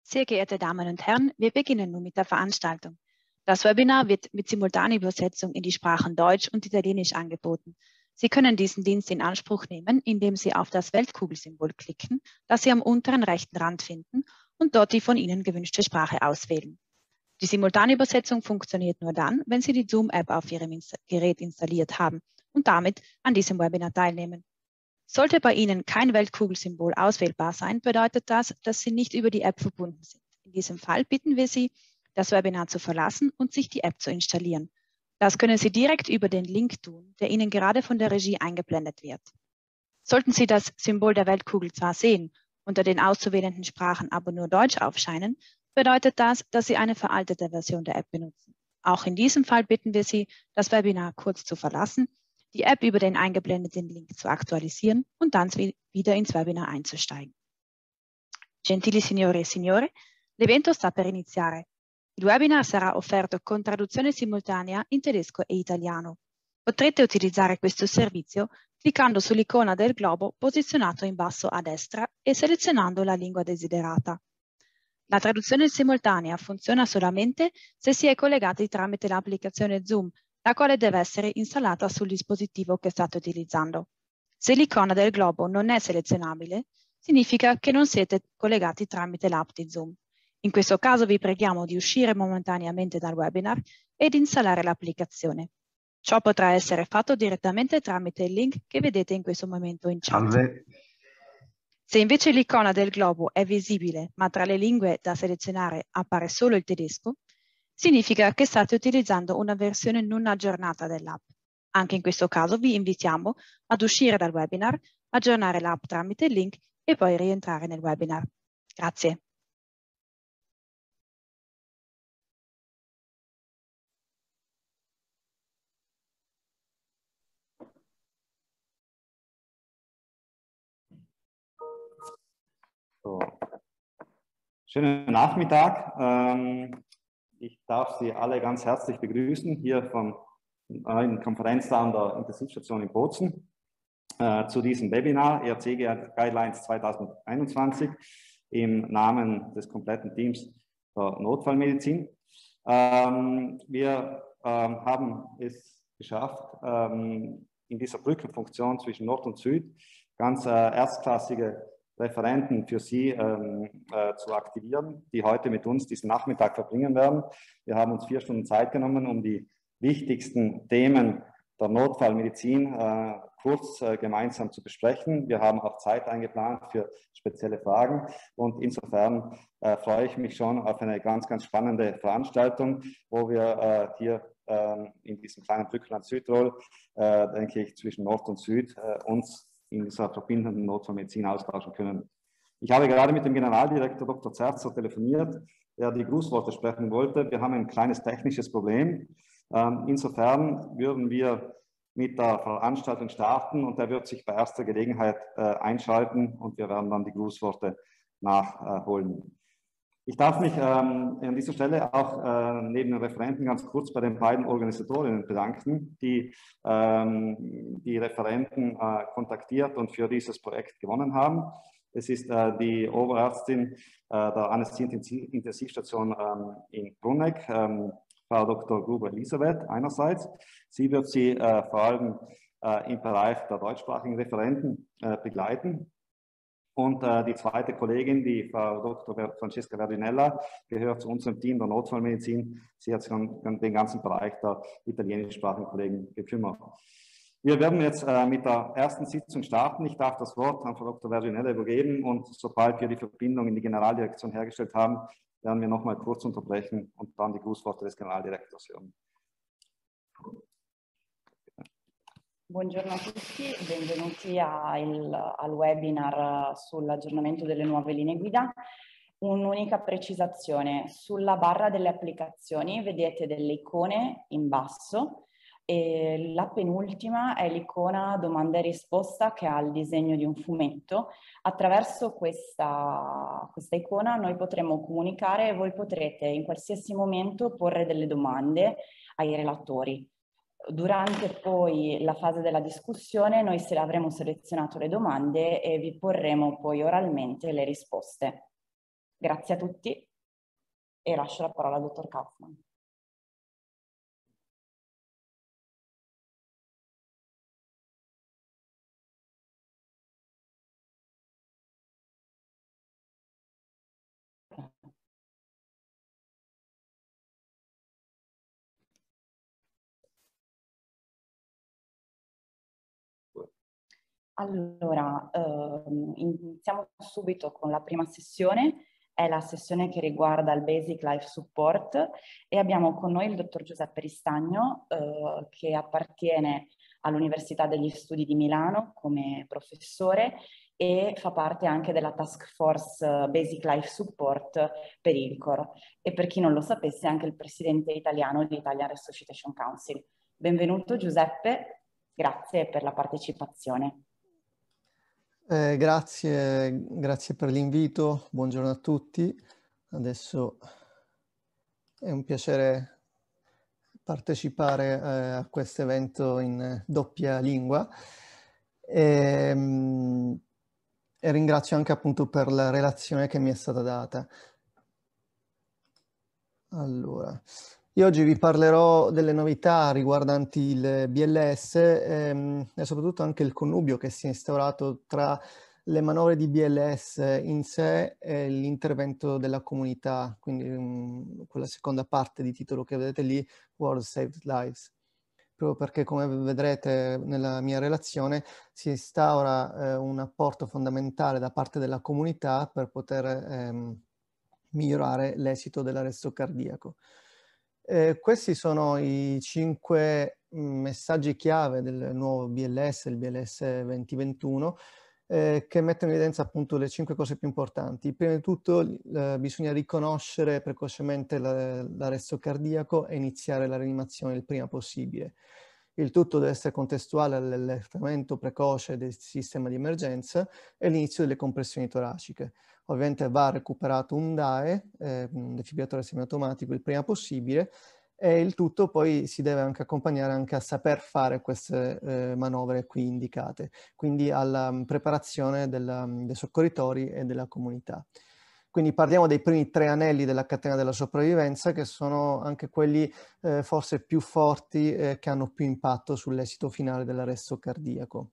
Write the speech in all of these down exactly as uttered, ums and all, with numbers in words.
Sehr geehrte Damen und Herren, wir beginnen nun mit der Veranstaltung. Das Webinar wird mit Simultanübersetzung in die Sprachen Deutsch und Italienisch angeboten. Sie können diesen Dienst in Anspruch nehmen, indem Sie auf das Weltkugelsymbol klicken, das Sie am unteren rechten Rand finden, und dort die von Ihnen gewünschte Sprache auswählen. Die Simultanübersetzung funktioniert nur dann, wenn Sie die Zoom-App auf Ihrem Insta- Gerät installiert haben und damit an diesem Webinar teilnehmen. Sollte bei Ihnen kein Weltkugelsymbol auswählbar sein, bedeutet das, dass Sie nicht über die App verbunden sind. In diesem Fall bitten wir Sie, das Webinar zu verlassen und sich die App zu installieren. Das können Sie direkt über den Link tun, der Ihnen gerade von der Regie eingeblendet wird. Sollten Sie das Symbol der Weltkugel zwar sehen, unter den auszuwählenden Sprachen aber nur Deutsch aufscheinen, bedeutet das, dass Sie eine veraltete Version der App benutzen. Auch in diesem Fall bitten wir Sie, das Webinar kurz zu verlassen, die App über den eingeblendeten Link zu aktualisieren und dann wieder ins Webinar einzusteigen. Gentili signore e signore, l'evento sta per iniziare. Il webinar sarà offerto con traduzione simultanea in tedesco e italiano. Potrete utilizzare questo servizio cliccando sull'icona del globo posizionato in basso a destra e selezionando la lingua desiderata. La traduzione simultanea funziona solamente se si è collegati tramite l'applicazione Zoom, la quale deve essere installata sul dispositivo che state utilizzando. Se l'icona del globo non è selezionabile, significa che non siete collegati tramite l'app di Zoom. In questo caso vi preghiamo di uscire momentaneamente dal webinar ed installare l'applicazione. Ciò potrà essere fatto direttamente tramite il link che vedete in questo momento in chat. Salve. Se invece l'icona del globo è visibile, ma tra le lingue da selezionare appare solo il tedesco, significa che state utilizzando una versione non aggiornata dell'app. Anche in questo caso vi invitiamo ad uscire dal webinar, aggiornare l'app tramite il link e poi rientrare nel webinar. Grazie. So. Schönen Nachmittag. Ähm, ich darf Sie alle ganz herzlich begrüßen hier vom neuen Konferenzraum der Intensivstation in Bozen äh, zu diesem Webinar E R C Guidelines zweitausendeinundzwanzig im Namen des kompletten Teams der Notfallmedizin. Ähm, wir ähm, haben es geschafft, ähm, in dieser Brückenfunktion zwischen Nord und Süd ganz äh, erstklassige Referenten für Sie ähm, äh, zu aktivieren, die heute mit uns diesen Nachmittag verbringen werden. Wir haben uns vier Stunden Zeit genommen, um die wichtigsten Themen der Notfallmedizin äh, kurz äh, gemeinsam zu besprechen. Wir haben auch Zeit eingeplant für spezielle Fragen und insofern äh, freue ich mich schon auf eine ganz, ganz spannende Veranstaltung, wo wir äh, hier äh, in diesem kleinen Brückenland Südtirol, äh, denke ich, zwischen Nord und Süd äh, uns in dieser verbindenden Notfallmedizin austauschen können. Ich habe gerade mit dem Generaldirektor Doktor Zerzer telefoniert, der die Grußworte sprechen wollte. Wir haben ein kleines technisches Problem. Ähm, insofern würden wir mit der Veranstaltung starten und er wird sich bei erster Gelegenheit äh, einschalten und wir werden dann die Grußworte nachholen. Ich darf mich ähm, an dieser Stelle auch äh, neben den Referenten ganz kurz bei den beiden Organisatorinnen bedanken, die ähm, die Referenten äh, kontaktiert und für dieses Projekt gewonnen haben. Es ist äh, die Oberärztin äh, der Anästhesie-Intensivstation ähm, in Bruneck, ähm, Frau Doktor Gruber Elisabeth einerseits. Sie wird Sie äh, vor allem äh, im Bereich der deutschsprachigen Referenten äh, begleiten. Und äh, die zweite Kollegin, die Frau Doktor Francesca Verdinella, gehört zu unserem Team der Notfallmedizin. Sie hat sich um den ganzen Bereich der italienischsprachigen Kollegen gekümmert. Wir werden jetzt äh, mit der ersten Sitzung starten. Ich darf das Wort an Frau Doktor Verdinella übergeben und sobald wir die Verbindung in die Generaldirektion hergestellt haben, werden wir noch mal kurz unterbrechen und dann die Grußworte des Generaldirektors hören. Buongiorno a tutti, benvenuti a il, al webinar sull'aggiornamento delle nuove linee guida. Un'unica precisazione, sulla barra delle applicazioni vedete delle icone in basso e la penultima è l'icona domanda e risposta che ha il disegno di un fumetto. Attraverso questa, questa icona noi potremo comunicare e voi potrete in qualsiasi momento porre delle domande ai relatori. Durante poi la fase della discussione noi se avremo selezionato le domande e vi porremo poi oralmente le risposte. Grazie a tutti e lascio la parola al dottor Kaufmann. Allora, ehm, iniziamo subito con la prima sessione, è la sessione che riguarda il Basic Life Support e abbiamo con noi il dottor Giuseppe Ristagno eh, che appartiene all'Università degli Studi di Milano come professore e fa parte anche della Task Force Basic Life Support per I L C O R e per chi non lo sapesse anche il presidente italiano di Italian Resuscitation Council. Benvenuto Giuseppe, grazie per la partecipazione. Eh, grazie, grazie per l'invito, buongiorno a tutti. Adesso è un piacere partecipare eh, a questo evento in doppia lingua e, mh, e ringrazio anche appunto per la relazione che mi è stata data. Allora, io oggi vi parlerò delle novità riguardanti il B L S ehm, e soprattutto anche il connubio che si è instaurato tra le manovre di B L S in sé e l'intervento della comunità, quindi um, quella seconda parte di titolo che vedete lì, World Saved Lives. Proprio perché, come vedrete nella mia relazione, si instaura eh, un apporto fondamentale da parte della comunità per poter ehm, migliorare l'esito dell'arresto cardiaco. Eh, questi sono i cinque messaggi chiave del nuovo B L S, il B L S venti ventuno, eh, che mettono in evidenza appunto le cinque cose più importanti. Prima di tutto eh, bisogna riconoscere precocemente l'arresto cardiaco e iniziare la rianimazione il prima possibile. Il tutto deve essere contestuale all'allertamento precoce del sistema di emergenza e l'inizio delle compressioni toraciche. Ovviamente va recuperato un D A E, eh, un defibrillatore semiautomatico, il prima possibile, e il tutto poi si deve anche accompagnare anche a saper fare queste eh, manovre qui indicate, quindi alla um, preparazione della, um, dei soccorritori e della comunità. Quindi parliamo dei primi tre anelli della catena della sopravvivenza, che sono anche quelli eh, forse più forti eh, che hanno più impatto sull'esito finale dell'arresto cardiaco.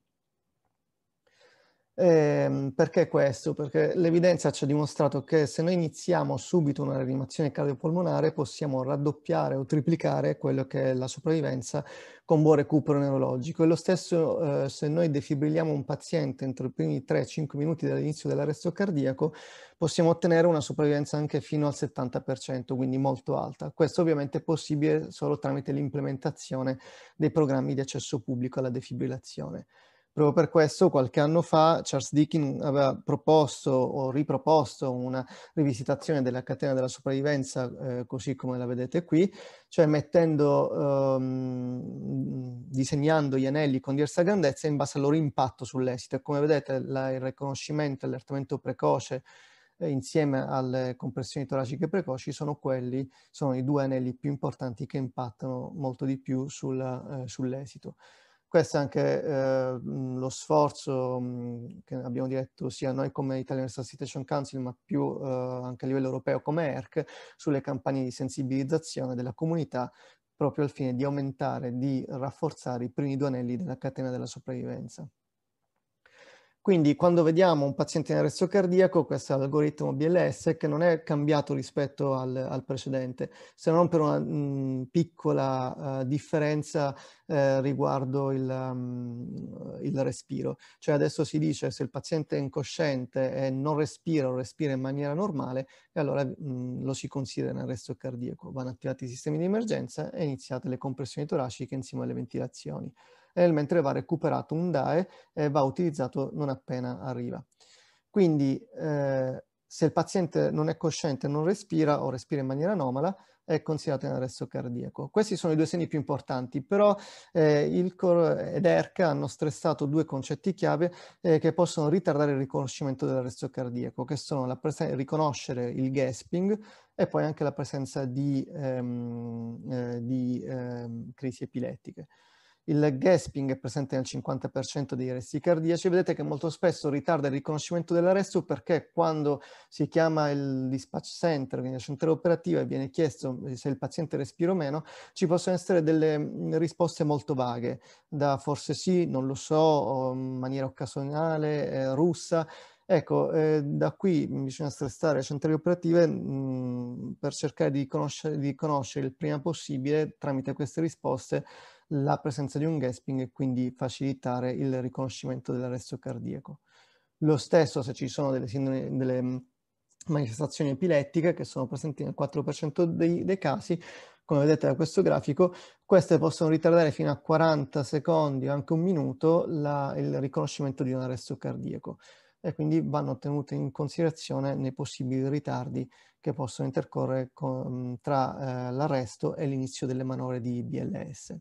Eh, perché questo? Perché l'evidenza ci ha dimostrato che se noi iniziamo subito una rianimazione cardiopolmonare possiamo raddoppiare o triplicare quello che è la sopravvivenza con buon recupero neurologico. E lo stesso eh, se noi defibrilliamo un paziente entro i primi tre cinque minuti dall'inizio dell'arresto cardiaco possiamo ottenere una sopravvivenza anche fino al settanta per cento, quindi molto alta. Questo ovviamente è possibile solo tramite l'implementazione dei programmi di accesso pubblico alla defibrillazione. Proprio per questo qualche anno fa Charles Deakin aveva proposto o riproposto una rivisitazione della catena della sopravvivenza eh, così come la vedete qui, cioè mettendo, ehm, disegnando gli anelli con diversa grandezza in base al loro impatto sull'esito. E come vedete la, il riconoscimento e l'allertamento precoce eh, insieme alle compressioni toraciche precoci sono quelli, sono i due anelli più importanti che impattano molto di più sul, eh, sull'esito. Questo è anche eh, lo sforzo mh, che abbiamo diretto sia noi come Italian Resuscitation Council, ma più eh, anche a livello europeo come E R C, sulle campagne di sensibilizzazione della comunità, proprio al fine di aumentare, di rafforzare i primi due anelli della catena della sopravvivenza. Quindi quando vediamo un paziente in arresto cardiaco, questo è l'algoritmo B L S che non è cambiato rispetto al, al precedente, se non per una mh, piccola uh, differenza eh, riguardo il, um, il respiro. Cioè adesso si dice se il paziente è incosciente e non respira o respira in maniera normale, e allora mh, lo si considera in arresto cardiaco. Vanno attivati i sistemi di emergenza e iniziate le compressioni toraciche insieme alle ventilazioni. E mentre va recuperato un D A E e va utilizzato non appena arriva. Quindi eh, se il paziente non è cosciente e non respira o respira in maniera anomala è considerato in arresto cardiaco. Questi sono i due segni più importanti, però eh, I L C O R ed E R C hanno stressato due concetti chiave eh, che possono ritardare il riconoscimento dell'arresto cardiaco, che sono la riconoscere il gasping e poi anche la presenza di, ehm, eh, di ehm, crisi epilettiche. Il gasping è presente nel cinquanta per cento dei arresti cardiaci. Vedete che molto spesso ritarda il riconoscimento dell'arresto perché quando si chiama il dispatch center, quindi la centrale operativa, e viene chiesto se il paziente respira o meno, ci possono essere delle risposte molto vaghe, da forse sì, non lo so, o in maniera occasionale, eh, russa. Ecco, eh, da qui bisogna stressare le centrali operative mh, per cercare di conoscere, di conoscere il prima possibile, tramite queste risposte, la presenza di un gasping e quindi facilitare il riconoscimento dell'arresto cardiaco. Lo stesso se ci sono delle, sindrome, delle manifestazioni epilettiche che sono presenti nel quattro per cento dei, dei casi, come vedete da questo grafico, queste possono ritardare fino a quaranta secondi o anche un minuto la, il riconoscimento di un arresto cardiaco e quindi vanno tenute in considerazione nei possibili ritardi che possono intercorrere con, tra eh, l'arresto e l'inizio delle manovre di B L S.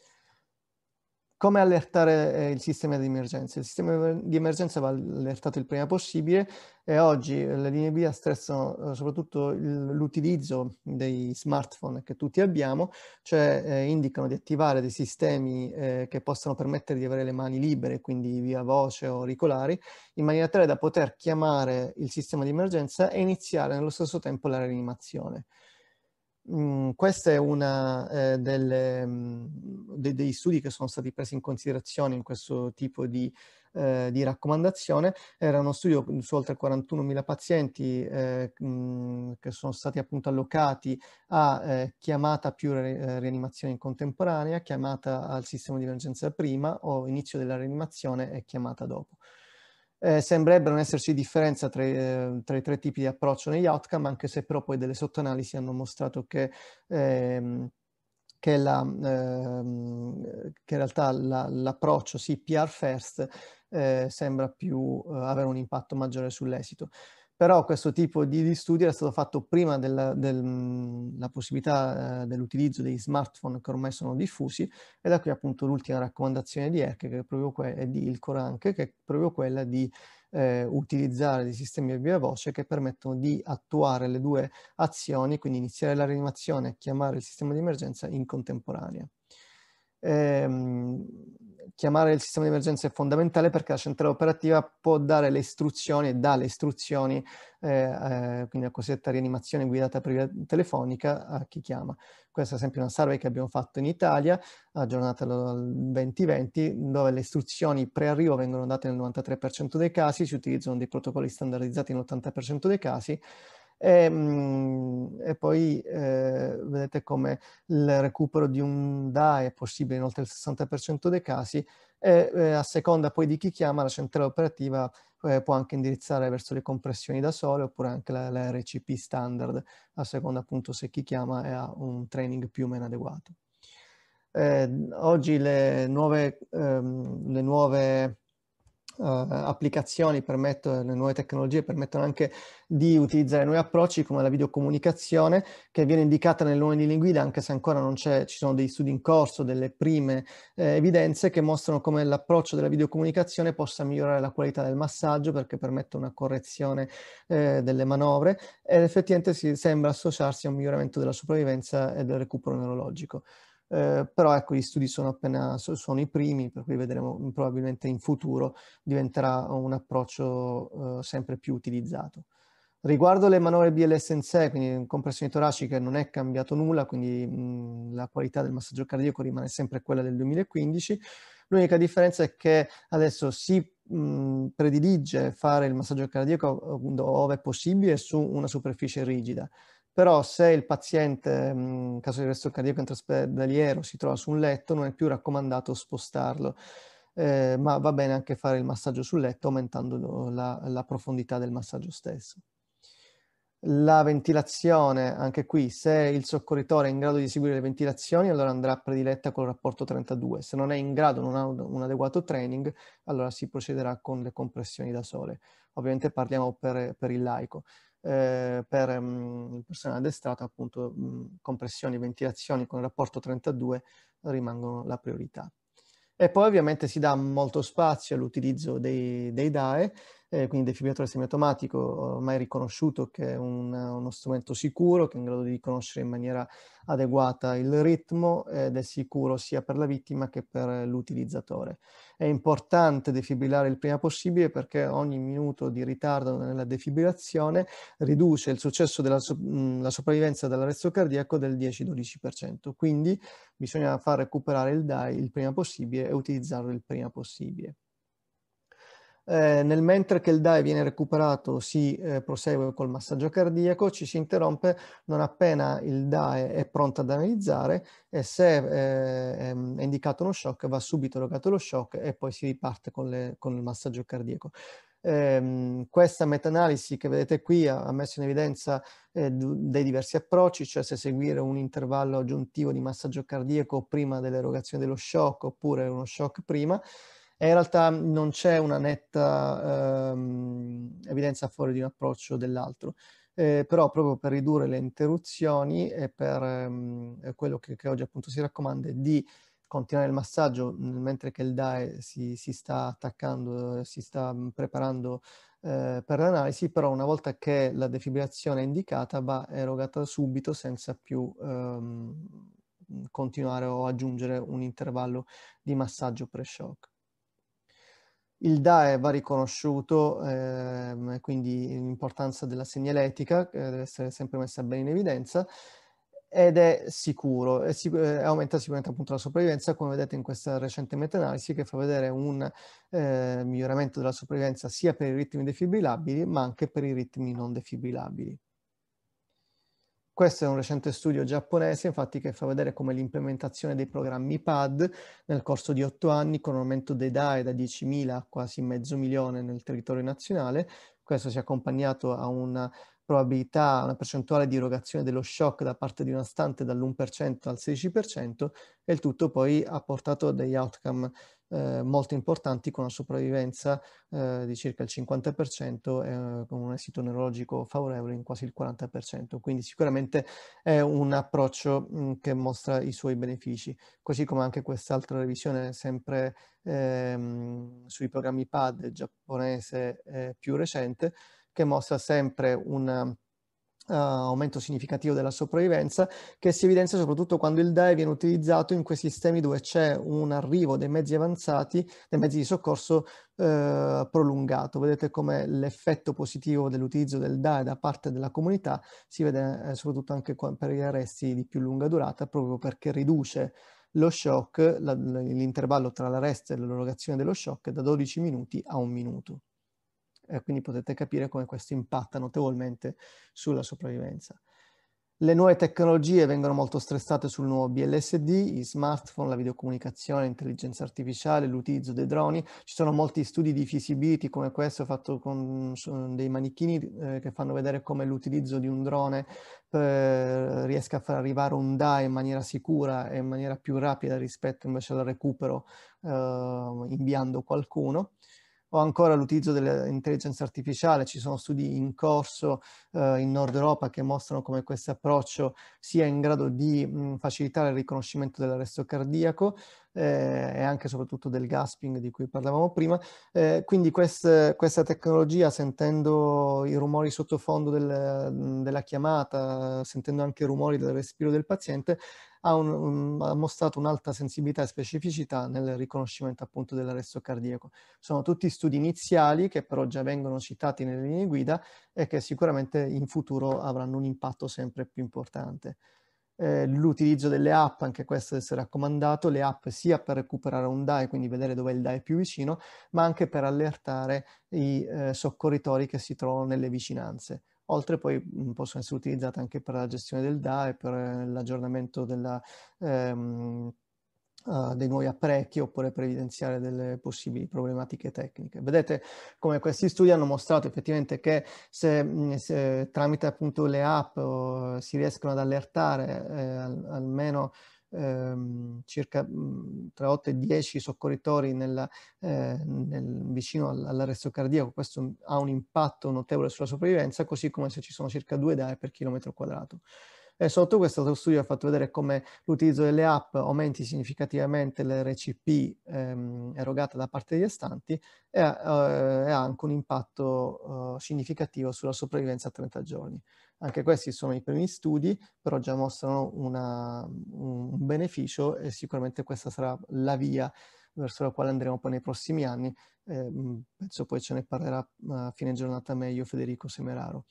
Come allertare eh, il sistema di emergenza? Il sistema di emergenza va allertato il prima possibile e oggi le linee guida stressano eh, soprattutto l'utilizzo dei smartphone che tutti abbiamo, cioè eh, indicano di attivare dei sistemi eh, che possano permettere di avere le mani libere, quindi via voce o auricolari, in maniera tale da poter chiamare il sistema di emergenza e iniziare nello stesso tempo la rianimazione. Mm, questa è una eh, delle, mm, de, dei studi che sono stati presi in considerazione in questo tipo di, eh, di raccomandazione. Era uno studio su oltre quarantunomila pazienti eh, mh, che sono stati appunto allocati a eh, chiamata più re, rianimazione in contemporanea, chiamata al sistema di emergenza prima o inizio della rianimazione e chiamata dopo. Eh, sembrerebbe non esserci differenza tra, eh, tra i tre tipi di approccio negli outcome, anche se però poi delle sottoanalisi hanno mostrato che, ehm, che, la, ehm, che in realtà l'approccio la, C P R first eh, sembra più eh, avere un impatto maggiore sull'esito. Però questo tipo di, di studio era stato fatto prima della del, la possibilità eh, dell'utilizzo dei smartphone che ormai sono diffusi, e da qui appunto l'ultima raccomandazione di ERC, che è proprio quella, e di ILCOR anche, che è proprio quella di eh, utilizzare dei sistemi a via voce che permettono di attuare le due azioni, quindi iniziare la rianimazione e chiamare il sistema di emergenza in contemporanea. Ehm, chiamare il sistema di emergenza è fondamentale perché la centrale operativa può dare le istruzioni e dà le istruzioni, eh, eh, quindi la cosiddetta rianimazione guidata telefonica a chi chiama. Questa è ad esempio una survey che abbiamo fatto in Italia, aggiornata al duemilaventi, dove le istruzioni pre-arrivo vengono date nel novantatré per cento dei casi, si utilizzano dei protocolli standardizzati nell'ottanta per cento dei casi, E, mh, e poi eh, vedete come il recupero di un D A è possibile in oltre il sessanta per cento dei casi e eh, a seconda poi di chi chiama la centrale operativa eh, può anche indirizzare verso le compressioni da sole oppure anche la, la R C P standard, a seconda appunto se chi chiama ha un training più o meno adeguato. Eh, oggi le nuove, ehm, le nuove Uh, applicazioni permettono, le nuove tecnologie permettono anche di utilizzare nuovi approcci come la videocomunicazione, che viene indicata nelle nuove linee guida, anche se ancora non c'è, ci sono dei studi in corso, delle prime eh, evidenze che mostrano come l'approccio della videocomunicazione possa migliorare la qualità del massaggio perché permette una correzione eh, delle manovre ed effettivamente si sembra associarsi a un miglioramento della sopravvivenza e del recupero neurologico. Eh, però ecco, gli studi sono appena sono i primi, per cui vedremo probabilmente in futuro diventerà un approccio eh, sempre più utilizzato. Riguardo le manovre B L S in sé, quindi compressioni toraciche, non è cambiato nulla, quindi mh, la qualità del massaggio cardiaco rimane sempre quella del duemilaquindici. L'unica differenza è che adesso si mh, predilige fare il massaggio cardiaco dove è possibile su una superficie rigida. Però se il paziente, in caso di arresto cardiaco intraospedaliero, si trova su un letto, non è più raccomandato spostarlo, eh, ma va bene anche fare il massaggio sul letto aumentando la, la profondità del massaggio stesso. La ventilazione, anche qui, se il soccorritore è in grado di eseguire le ventilazioni, allora andrà prediletta col rapporto trentadue. Se non è in grado, non ha un, un adeguato training, allora si procederà con le compressioni da sole. Ovviamente parliamo per, per il laico. Eh, per mh, il personale addestrato, appunto, mh, compressioni e ventilazioni con il rapporto trentadue rimangono la priorità. E poi ovviamente si dà molto spazio all'utilizzo dei, dei D A E, eh, quindi defibrillatore semiautomatico, ormai riconosciuto che è un, uno strumento sicuro, che è in grado di riconoscere in maniera adeguata il ritmo ed è sicuro sia per la vittima che per l'utilizzatore. È importante defibrillare il prima possibile perché ogni minuto di ritardo nella defibrillazione riduce il successo della so- mh, la sopravvivenza dell'arresto cardiaco del dieci dodici per cento, quindi bisogna far recuperare il D A I il prima possibile e utilizzarlo il prima possibile. Eh, nel mentre che il D A I viene recuperato si eh, prosegue col massaggio cardiaco, ci si interrompe non appena il D A I è pronto ad analizzare e se eh, è indicato uno shock va subito erogato lo shock e poi si riparte con, le, con il massaggio cardiaco. Eh, questa meta-analisi che vedete qui ha, ha messo in evidenza eh, dei diversi approcci, cioè se seguire un intervallo aggiuntivo di massaggio cardiaco prima dell'erogazione dello shock oppure uno shock prima. E in realtà non c'è una netta ehm, evidenza a favore di un approccio o dell'altro, eh, però proprio per ridurre le interruzioni e per ehm, quello che, che oggi appunto si raccomanda è di continuare il massaggio mentre che il D A I si, si sta attaccando, si sta preparando eh, per l'analisi, però una volta che la defibrillazione è indicata va erogata subito senza più ehm, continuare o aggiungere un intervallo di massaggio pre-shock. Il D A I va riconosciuto, ehm, quindi l'importanza della segnaletica, che deve essere sempre messa bene in evidenza, ed è sicuro, e sic eh, aumenta sicuramente appunto la sopravvivenza, come vedete in questa recente meta-analisi che fa vedere un eh, miglioramento della sopravvivenza sia per i ritmi defibrillabili, ma anche per i ritmi non defibrillabili. Questo è un recente studio giapponese, infatti, che fa vedere come l'implementazione dei programmi P A D nel corso di otto anni, con un aumento dei D A I da diecimila a quasi mezzo milione nel territorio nazionale, questo si è accompagnato a una probabilità, una percentuale di erogazione dello shock da parte di una stante dall'uno per cento al sedici per cento, e il tutto poi ha portato degli outcome eh, molto importanti, con una sopravvivenza eh, di circa il cinquanta per cento e eh, con un esito neurologico favorevole in quasi il quaranta per cento. Quindi sicuramente è un approccio mh, che mostra i suoi benefici, così come anche quest'altra revisione sempre ehm, sui programmi P A D giapponese eh, più recente, che mostra sempre un Uh, aumento significativo della sopravvivenza, che si evidenzia soprattutto quando il D A I viene utilizzato in quei sistemi dove c'è un arrivo dei mezzi avanzati, dei mezzi di soccorso uh, prolungato. Vedete come l'effetto positivo dell'utilizzo del D A I da parte della comunità si vede eh, soprattutto anche per gli arresti di più lunga durata, proprio perché riduce lo shock, l'intervallo tra l'arresto e l'erogazione dello shock, da dodici minuti a un minuto. E quindi potete capire come questo impatta notevolmente sulla sopravvivenza. Le nuove tecnologie vengono molto stressate sul nuovo B L S D, i smartphone, la videocomunicazione, l'intelligenza artificiale, l'utilizzo dei droni. Ci sono molti studi di feasibility come questo fatto con dei manichini eh, che fanno vedere come l'utilizzo di un drone eh, riesca a far arrivare un D A I in maniera sicura e in maniera più rapida rispetto invece al recupero eh, inviando qualcuno. O ancora l'utilizzo dell'intelligenza artificiale. Ci sono studi in corso eh, in Nord Europa che mostrano come questo approccio sia in grado di mh, facilitare il riconoscimento dell'arresto cardiaco eh, e anche e soprattutto del gasping di cui parlavamo prima. Eh, quindi quest, questa tecnologia, sentendo i rumori sottofondo del, della chiamata, sentendo anche i rumori del respiro del paziente, ha, un, un, ha mostrato un'alta sensibilità e specificità nel riconoscimento appunto dell'arresto cardiaco. Sono tutti studi iniziali che però già vengono citati nelle linee guida e che sicuramente in futuro avranno un impatto sempre più importante. Eh, l'utilizzo delle app, anche questo deve essere raccomandato, le app sia per recuperare un D A I, quindi vedere dove il D A I è più vicino, ma anche per allertare i eh, soccorritori che si trovano nelle vicinanze. Oltre poi mh, possono essere utilizzate anche per la gestione del D A I, per eh, l'aggiornamento della ehm, Uh, dei nuovi apparecchi, oppure per evidenziare delle possibili problematiche tecniche. Vedete come questi studi hanno mostrato effettivamente che se, se tramite appunto le app uh, si riescono ad allertare eh, al, almeno ehm, circa mh, tra otto e dieci soccorritori nella, eh, nel, vicino all'arresto cardiaco, questo ha un impatto notevole sulla sopravvivenza, così come se ci sono circa due D A I per chilometro quadrato. E sotto questo studio ha fatto vedere come l'utilizzo delle app aumenti significativamente l'R C P ehm, erogata da parte degli astanti e, eh, e ha anche un impatto eh, significativo sulla sopravvivenza a trenta giorni. Anche questi sono i primi studi, però già mostrano una, un beneficio e sicuramente questa sarà la via verso la quale andremo poi nei prossimi anni. Eh, penso poi ce ne parlerà a fine giornata meglio Federico Semeraro.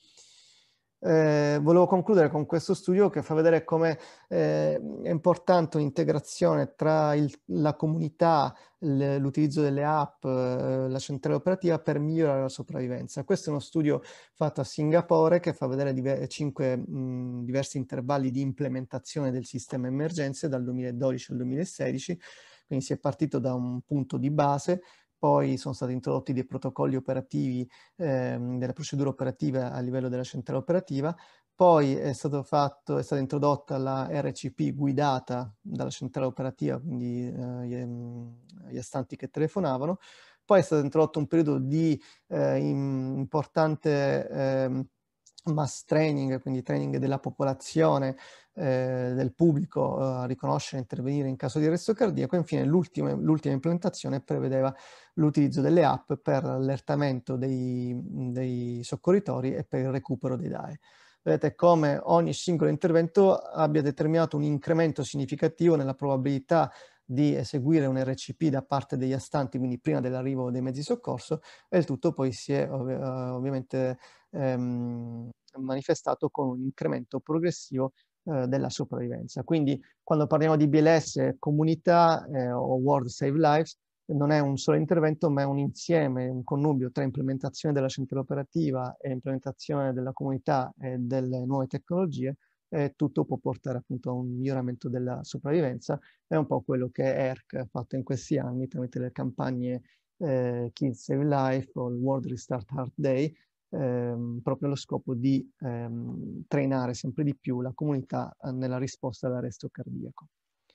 Eh, volevo concludere con questo studio che fa vedere come eh, è importante un'integrazione tra il, la comunità, l'utilizzo delle app, eh, la centrale operativa per migliorare la sopravvivenza. Questo è uno studio fatto a Singapore che fa vedere diver cinque mh, diversi intervalli di implementazione del sistema emergenze dal duemiladodici al duemilasedici, quindi si è partito da un punto di base. Poi sono stati introdotti dei protocolli operativi, ehm, delle procedure operative a livello della centrale operativa. Poi è stato fatto, è stata introdotta la R C P guidata dalla centrale operativa, quindi eh, gli, gli astanti che telefonavano. Poi è stato introdotto un periodo di eh, in, importante eh, mass training, quindi training della popolazione, eh, del pubblico eh, a riconoscere e intervenire in caso di arresto cardiaco. E infine l'ultima implementazione prevedeva l'utilizzo delle app per l'allertamento dei, dei soccorritori e per il recupero dei D A E. Vedete come ogni singolo intervento abbia determinato un incremento significativo nella probabilità di eseguire un R C P da parte degli astanti, quindi prima dell'arrivo dei mezzi soccorso, e il tutto poi si è ov ovviamente ehm, manifestato con un incremento progressivo eh, della sopravvivenza. Quindi quando parliamo di B L S, comunità eh, o World Save Lives, non è un solo intervento, ma è un insieme, un connubio tra implementazione della centrale operativa e implementazione della comunità e delle nuove tecnologie, e tutto può portare appunto a un miglioramento della sopravvivenza. È un po' quello che E R C ha fatto in questi anni tramite le campagne eh, Kids Save Life o il World Restart Heart Day, ehm, proprio allo scopo di ehm, trainare sempre di più la comunità nella risposta all'arresto cardiaco.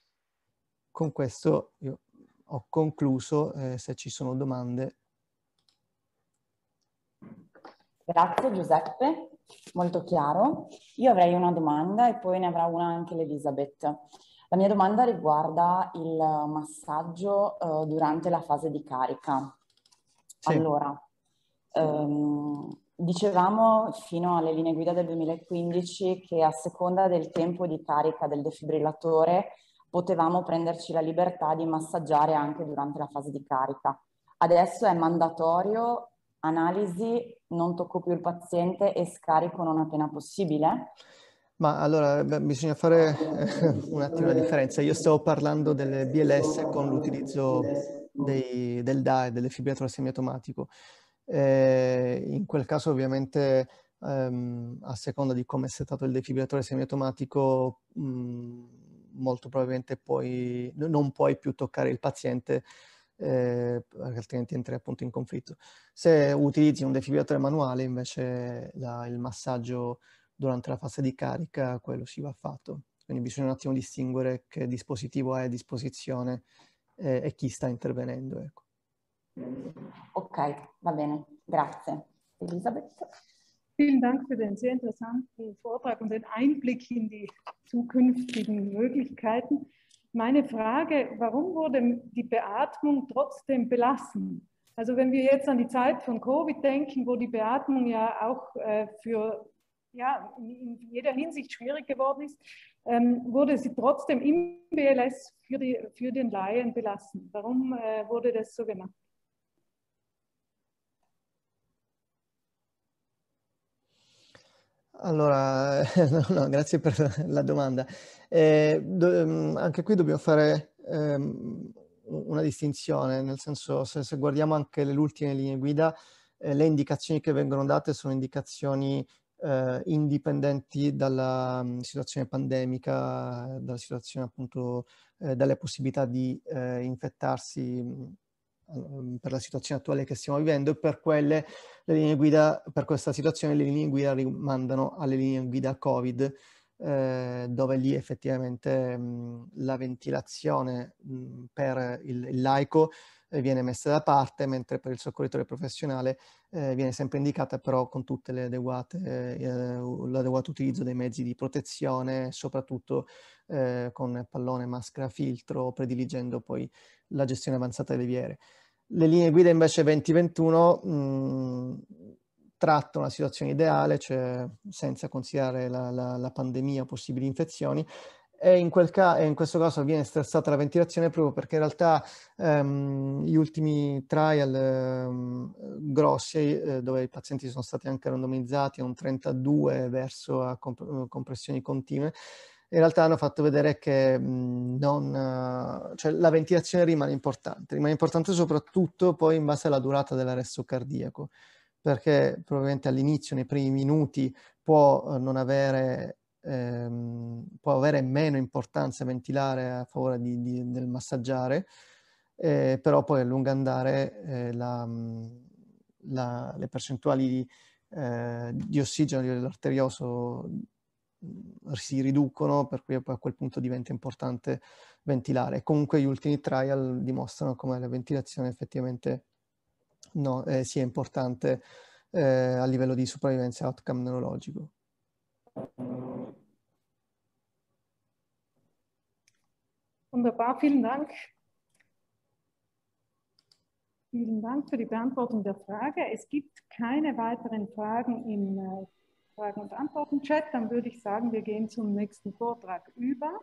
Con questo io ho concluso, eh, se ci sono domande. Grazie Giuseppe, molto chiaro. Io avrei una domanda e poi ne avrà una anche l'Elisabeth. La mia domanda riguarda il massaggio eh, durante la fase di carica. Sì. Allora, ehm, dicevamo fino alle linee guida del duemilaquindici che a seconda del tempo di carica del defibrillatore potevamo prenderci la libertà di massaggiare anche durante la fase di carica. Adesso è mandatorio, analisi, non tocco più il paziente e scarico non appena possibile? Ma allora beh, bisogna fare eh, un attimo la differenza. Io stavo parlando delle B L S con l'utilizzo del D A E, del defibrillatore semiautomatico. Eh, in quel caso ovviamente ehm, a seconda di come è settato il defibrillatore semiautomatico mh, molto probabilmente poi, non puoi più toccare il paziente, eh, altrimenti entri appunto in conflitto. Se utilizzi un defibrillatore manuale invece la, il massaggio durante la fase di carica, quello si va fatto. Quindi bisogna un attimo distinguere che dispositivo è a disposizione eh, e chi sta intervenendo. Ecco. Ok, va bene, grazie. Elisabeth? Vielen Dank für den sehr interessanten Vortrag und den Einblick in die zukünftigen Möglichkeiten. Meine Frage, warum wurde die Beatmung trotzdem belassen? Also wenn wir jetzt an die Zeit von Covid denken, wo die Beatmung ja auch äh, für ja, in jeder Hinsicht schwierig geworden ist, ähm, wurde sie trotzdem im B L S für, die, für den Laien belassen. Warum äh, wurde das so gemacht? Allora, no, no, grazie per la domanda. Eh, do, anche qui dobbiamo fare ehm, una distinzione, nel senso se, se guardiamo anche le ultime linee guida, eh, le indicazioni che vengono date sono indicazioni eh, indipendenti dalla um, situazione pandemica, dalla situazione appunto, eh, dalle possibilità di eh, infettarsi mh, per la situazione attuale che stiamo vivendo, e per quelle le linee guida, per questa situazione le linee guida rimandano alle linee guida Covid, eh, dove lì effettivamente mh, la ventilazione mh, per il, il laico eh, viene messa da parte, mentre per il soccorritore professionale eh, viene sempre indicata, però con tutte le adeguate, eh, l'adeguato utilizzo dei mezzi di protezione, soprattutto eh, con pallone, maschera, filtro, prediligendo poi la gestione avanzata delle leviere. Le linee guida invece venti ventuno mh, trattano una situazione ideale, cioè senza considerare la, la, la pandemia o possibili infezioni, e in, quel ca- e in questo caso viene stressata la ventilazione proprio perché in realtà ehm, gli ultimi trial ehm, grossi, eh, dove i pazienti sono stati anche randomizzati a un trentadue verso a comp- compressioni continue, in realtà hanno fatto vedere che mh, non, cioè, la ventilazione rimane importante, rimane importante soprattutto poi in base alla durata dell'arresto cardiaco, perché probabilmente all'inizio, nei primi minuti, può non avere Ehm, può avere meno importanza ventilare a favore di, di, del massaggiare, eh, però poi a lungo andare eh, la, la, le percentuali di, eh, di ossigeno dell'arterioso si riducono, per cui poi a quel punto diventa importante ventilare. Comunque gli ultimi trial dimostrano come la ventilazione effettivamente no, eh, sia importante eh, a livello di sopravvivenza e outcome neurologico. Wunderbar, vielen Dank. Vielen Dank für die Beantwortung der Frage. Es gibt keine weiteren Fragen im äh, Fragen- und Antworten-Chat. Dann würde ich sagen, wir gehen zum nächsten Vortrag über.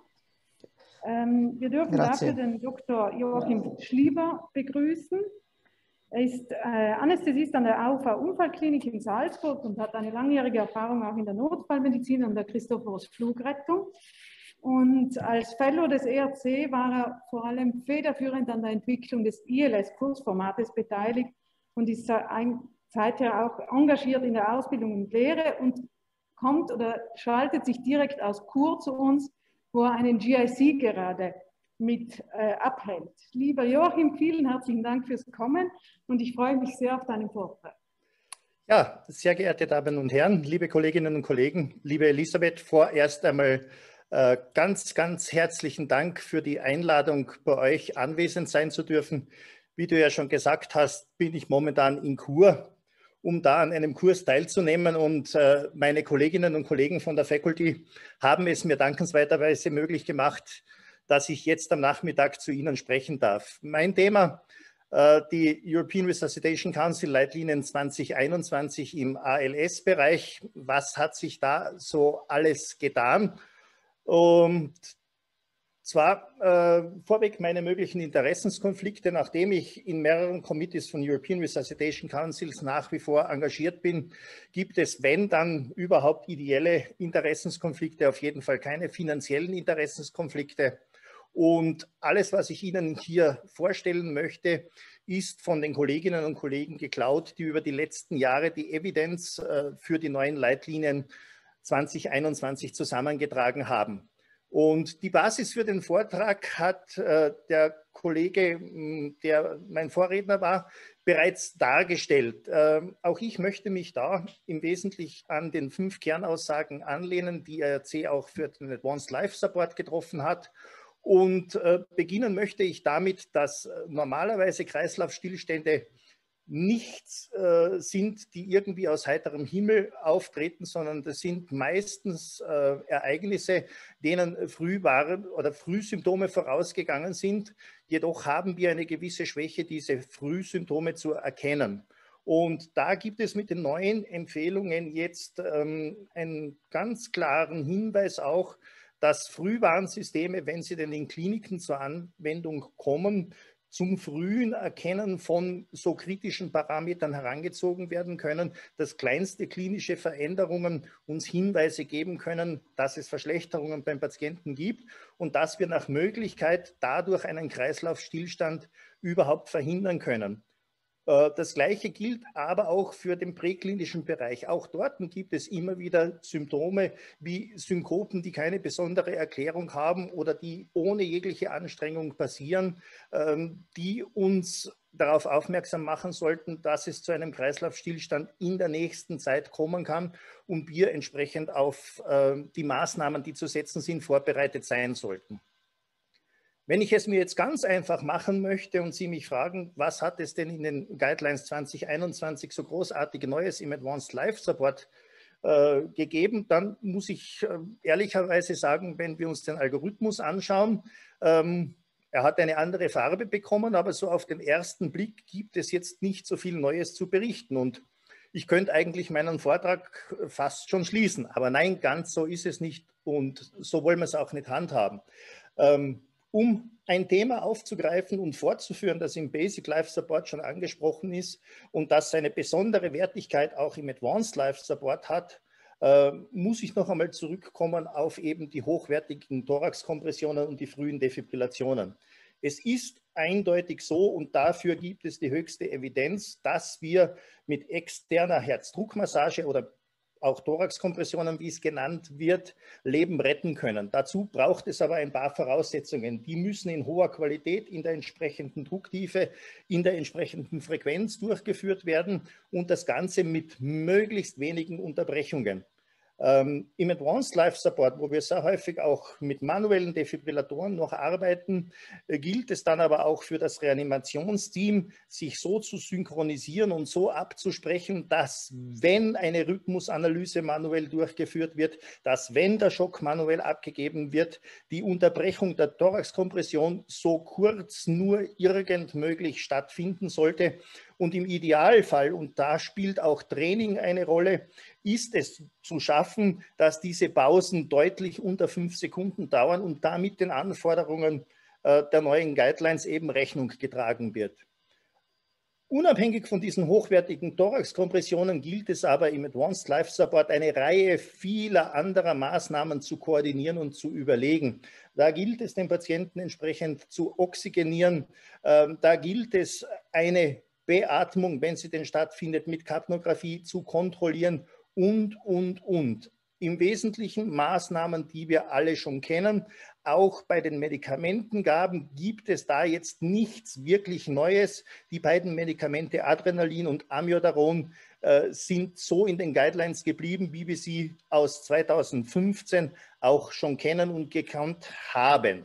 Ähm, wir dürfen Grazie. dafür den Doktor Joachim Schlieber begrüßen. Er ist äh, Anästhesist an der A U V-Unfallklinik in Salzburg und hat eine langjährige Erfahrung auch in der Notfallmedizin an der Christophorus Flugrettung. Und als Fellow des E R C war er vor allem federführend an der Entwicklung des I L S-Kursformates beteiligt und ist seither auch engagiert in der Ausbildung und Lehre und kommt oder schaltet sich direkt aus Chur zu uns, wo er einen G I C gerade mit äh, abhält. Lieber Joachim, vielen herzlichen Dank fürs Kommen und ich freue mich sehr auf deinen Vortrag. Ja, sehr geehrte Damen und Herren, liebe Kolleginnen und Kollegen, liebe Elisabeth, vorerst einmal äh, ganz, ganz herzlichen Dank für die Einladung, bei euch anwesend sein zu dürfen. Wie du ja schon gesagt hast, bin ich momentan in Chur, um da an einem Kurs teilzunehmen, und äh, meine Kolleginnen und Kollegen von der Faculty haben es mir dankenswerterweise möglich gemacht, dass ich jetzt am Nachmittag zu Ihnen sprechen darf. Mein Thema, äh, die European Resuscitation Council Leitlinien zwanzig einundzwanzig im A L S-Bereich. Was hat sich da so alles getan? Und zwar äh, vorweg meine möglichen Interessenskonflikte. Nachdem ich in mehreren Committees von European Resuscitation Councils nach wie vor engagiert bin, gibt es, wenn dann überhaupt, ideelle Interessenskonflikte, auf jeden Fall keine finanziellen Interessenskonflikte. Und alles, was ich Ihnen hier vorstellen möchte, ist von den Kolleginnen und Kollegen geklaut, die über die letzten Jahre die Evidenz äh, für die neuen Leitlinien zwanzig einundzwanzig zusammengetragen haben. Und die Basis für den Vortrag hat äh, der Kollege, der mein Vorredner war, bereits dargestellt. Äh, auch ich möchte mich da im Wesentlichen an den fünf Kernaussagen anlehnen, die E R C auch für den Advanced Life Support getroffen hat. Und äh, beginnen möchte ich damit, dass äh, normalerweise Kreislaufstillstände nichts äh, sind, die irgendwie aus heiterem Himmel auftreten, sondern das sind meistens äh, Ereignisse, denen Frühwarn- oder Frühsymptome vorausgegangen sind. Jedoch haben wir eine gewisse Schwäche, diese Frühsymptome zu erkennen. Und da gibt es mit den neuen Empfehlungen jetzt ähm, einen ganz klaren Hinweis auch, dass Frühwarnsysteme, wenn sie denn in Kliniken zur Anwendung kommen, zum frühen Erkennen von so kritischen Parametern herangezogen werden können, dass kleinste klinische Veränderungen uns Hinweise geben können, dass es Verschlechterungen beim Patienten gibt und dass wir nach Möglichkeit dadurch einen Kreislaufstillstand überhaupt verhindern können. Das Gleiche gilt aber auch für den präklinischen Bereich. Auch dort gibt es immer wieder Symptome wie Synkopen, die keine besondere Erklärung haben oder die ohne jegliche Anstrengung passieren, die uns darauf aufmerksam machen sollten, dass es zu einem Kreislaufstillstand in der nächsten Zeit kommen kann und wir entsprechend auf die Maßnahmen, die zu setzen sind, vorbereitet sein sollten. Wenn ich es mir jetzt ganz einfach machen möchte und Sie mich fragen, was hat es denn in den Guidelines zwanzig einundzwanzig so großartig Neues im Advanced Life Support äh, gegeben, dann muss ich äh, ehrlicherweise sagen, wenn wir uns den Algorithmus anschauen, ähm, er hat eine andere Farbe bekommen, aber so auf den ersten Blick gibt es jetzt nicht so viel Neues zu berichten. Und ich könnte eigentlich meinen Vortrag fast schon schließen. Aber nein, ganz so ist es nicht und so wollen wir es auch nicht handhaben. Ähm, Um ein Thema aufzugreifen und fortzuführen, das im Basic Life Support schon angesprochen ist und das seine besondere Wertigkeit auch im Advanced Life Support hat, äh, muss ich noch einmal zurückkommen auf eben die hochwertigen Thoraxkompressionen und die frühen Defibrillationen. Es ist eindeutig so und dafür gibt es die höchste Evidenz, dass wir mit externer Herzdruckmassage oder auch Thoraxkompressionen, wie es genannt wird, Leben retten können. Dazu braucht es aber ein paar Voraussetzungen. Die müssen in hoher Qualität, in der entsprechenden Drucktiefe, in der entsprechenden Frequenz durchgeführt werden und das Ganze mit möglichst wenigen Unterbrechungen. Ähm, Im Advanced Life Support, wo wir sehr häufig auch mit manuellen Defibrillatoren noch arbeiten, äh, gilt es dann aber auch für das Reanimationsteam, sich so zu synchronisieren und so abzusprechen, dass, wenn eine Rhythmusanalyse manuell durchgeführt wird, dass, wenn der Schock manuell abgegeben wird, die Unterbrechung der Thoraxkompression so kurz nur irgend möglich stattfinden sollte. Und im Idealfall, und da spielt auch Training eine Rolle, ist es zu schaffen, dass diese Pausen deutlich unter fünf Sekunden dauern und damit den Anforderungen äh, der neuen Guidelines eben Rechnung getragen wird. Unabhängig von diesen hochwertigen Thoraxkompressionen gilt es aber im Advanced Life Support eine Reihe vieler anderer Maßnahmen zu koordinieren und zu überlegen. Da gilt es, den Patienten entsprechend zu oxygenieren. Ähm, da gilt es, eine Beatmung, wenn sie denn stattfindet, mit Kapnographie zu kontrollieren und, und, und. Im Wesentlichen Maßnahmen, die wir alle schon kennen. Auch bei den Medikamentengaben gibt es da jetzt nichts wirklich Neues. Die beiden Medikamente Adrenalin und Amiodaron äh, sind so in den Guidelines geblieben, wie wir sie aus zweitausendfünfzehn auch schon kennen und gekannt haben.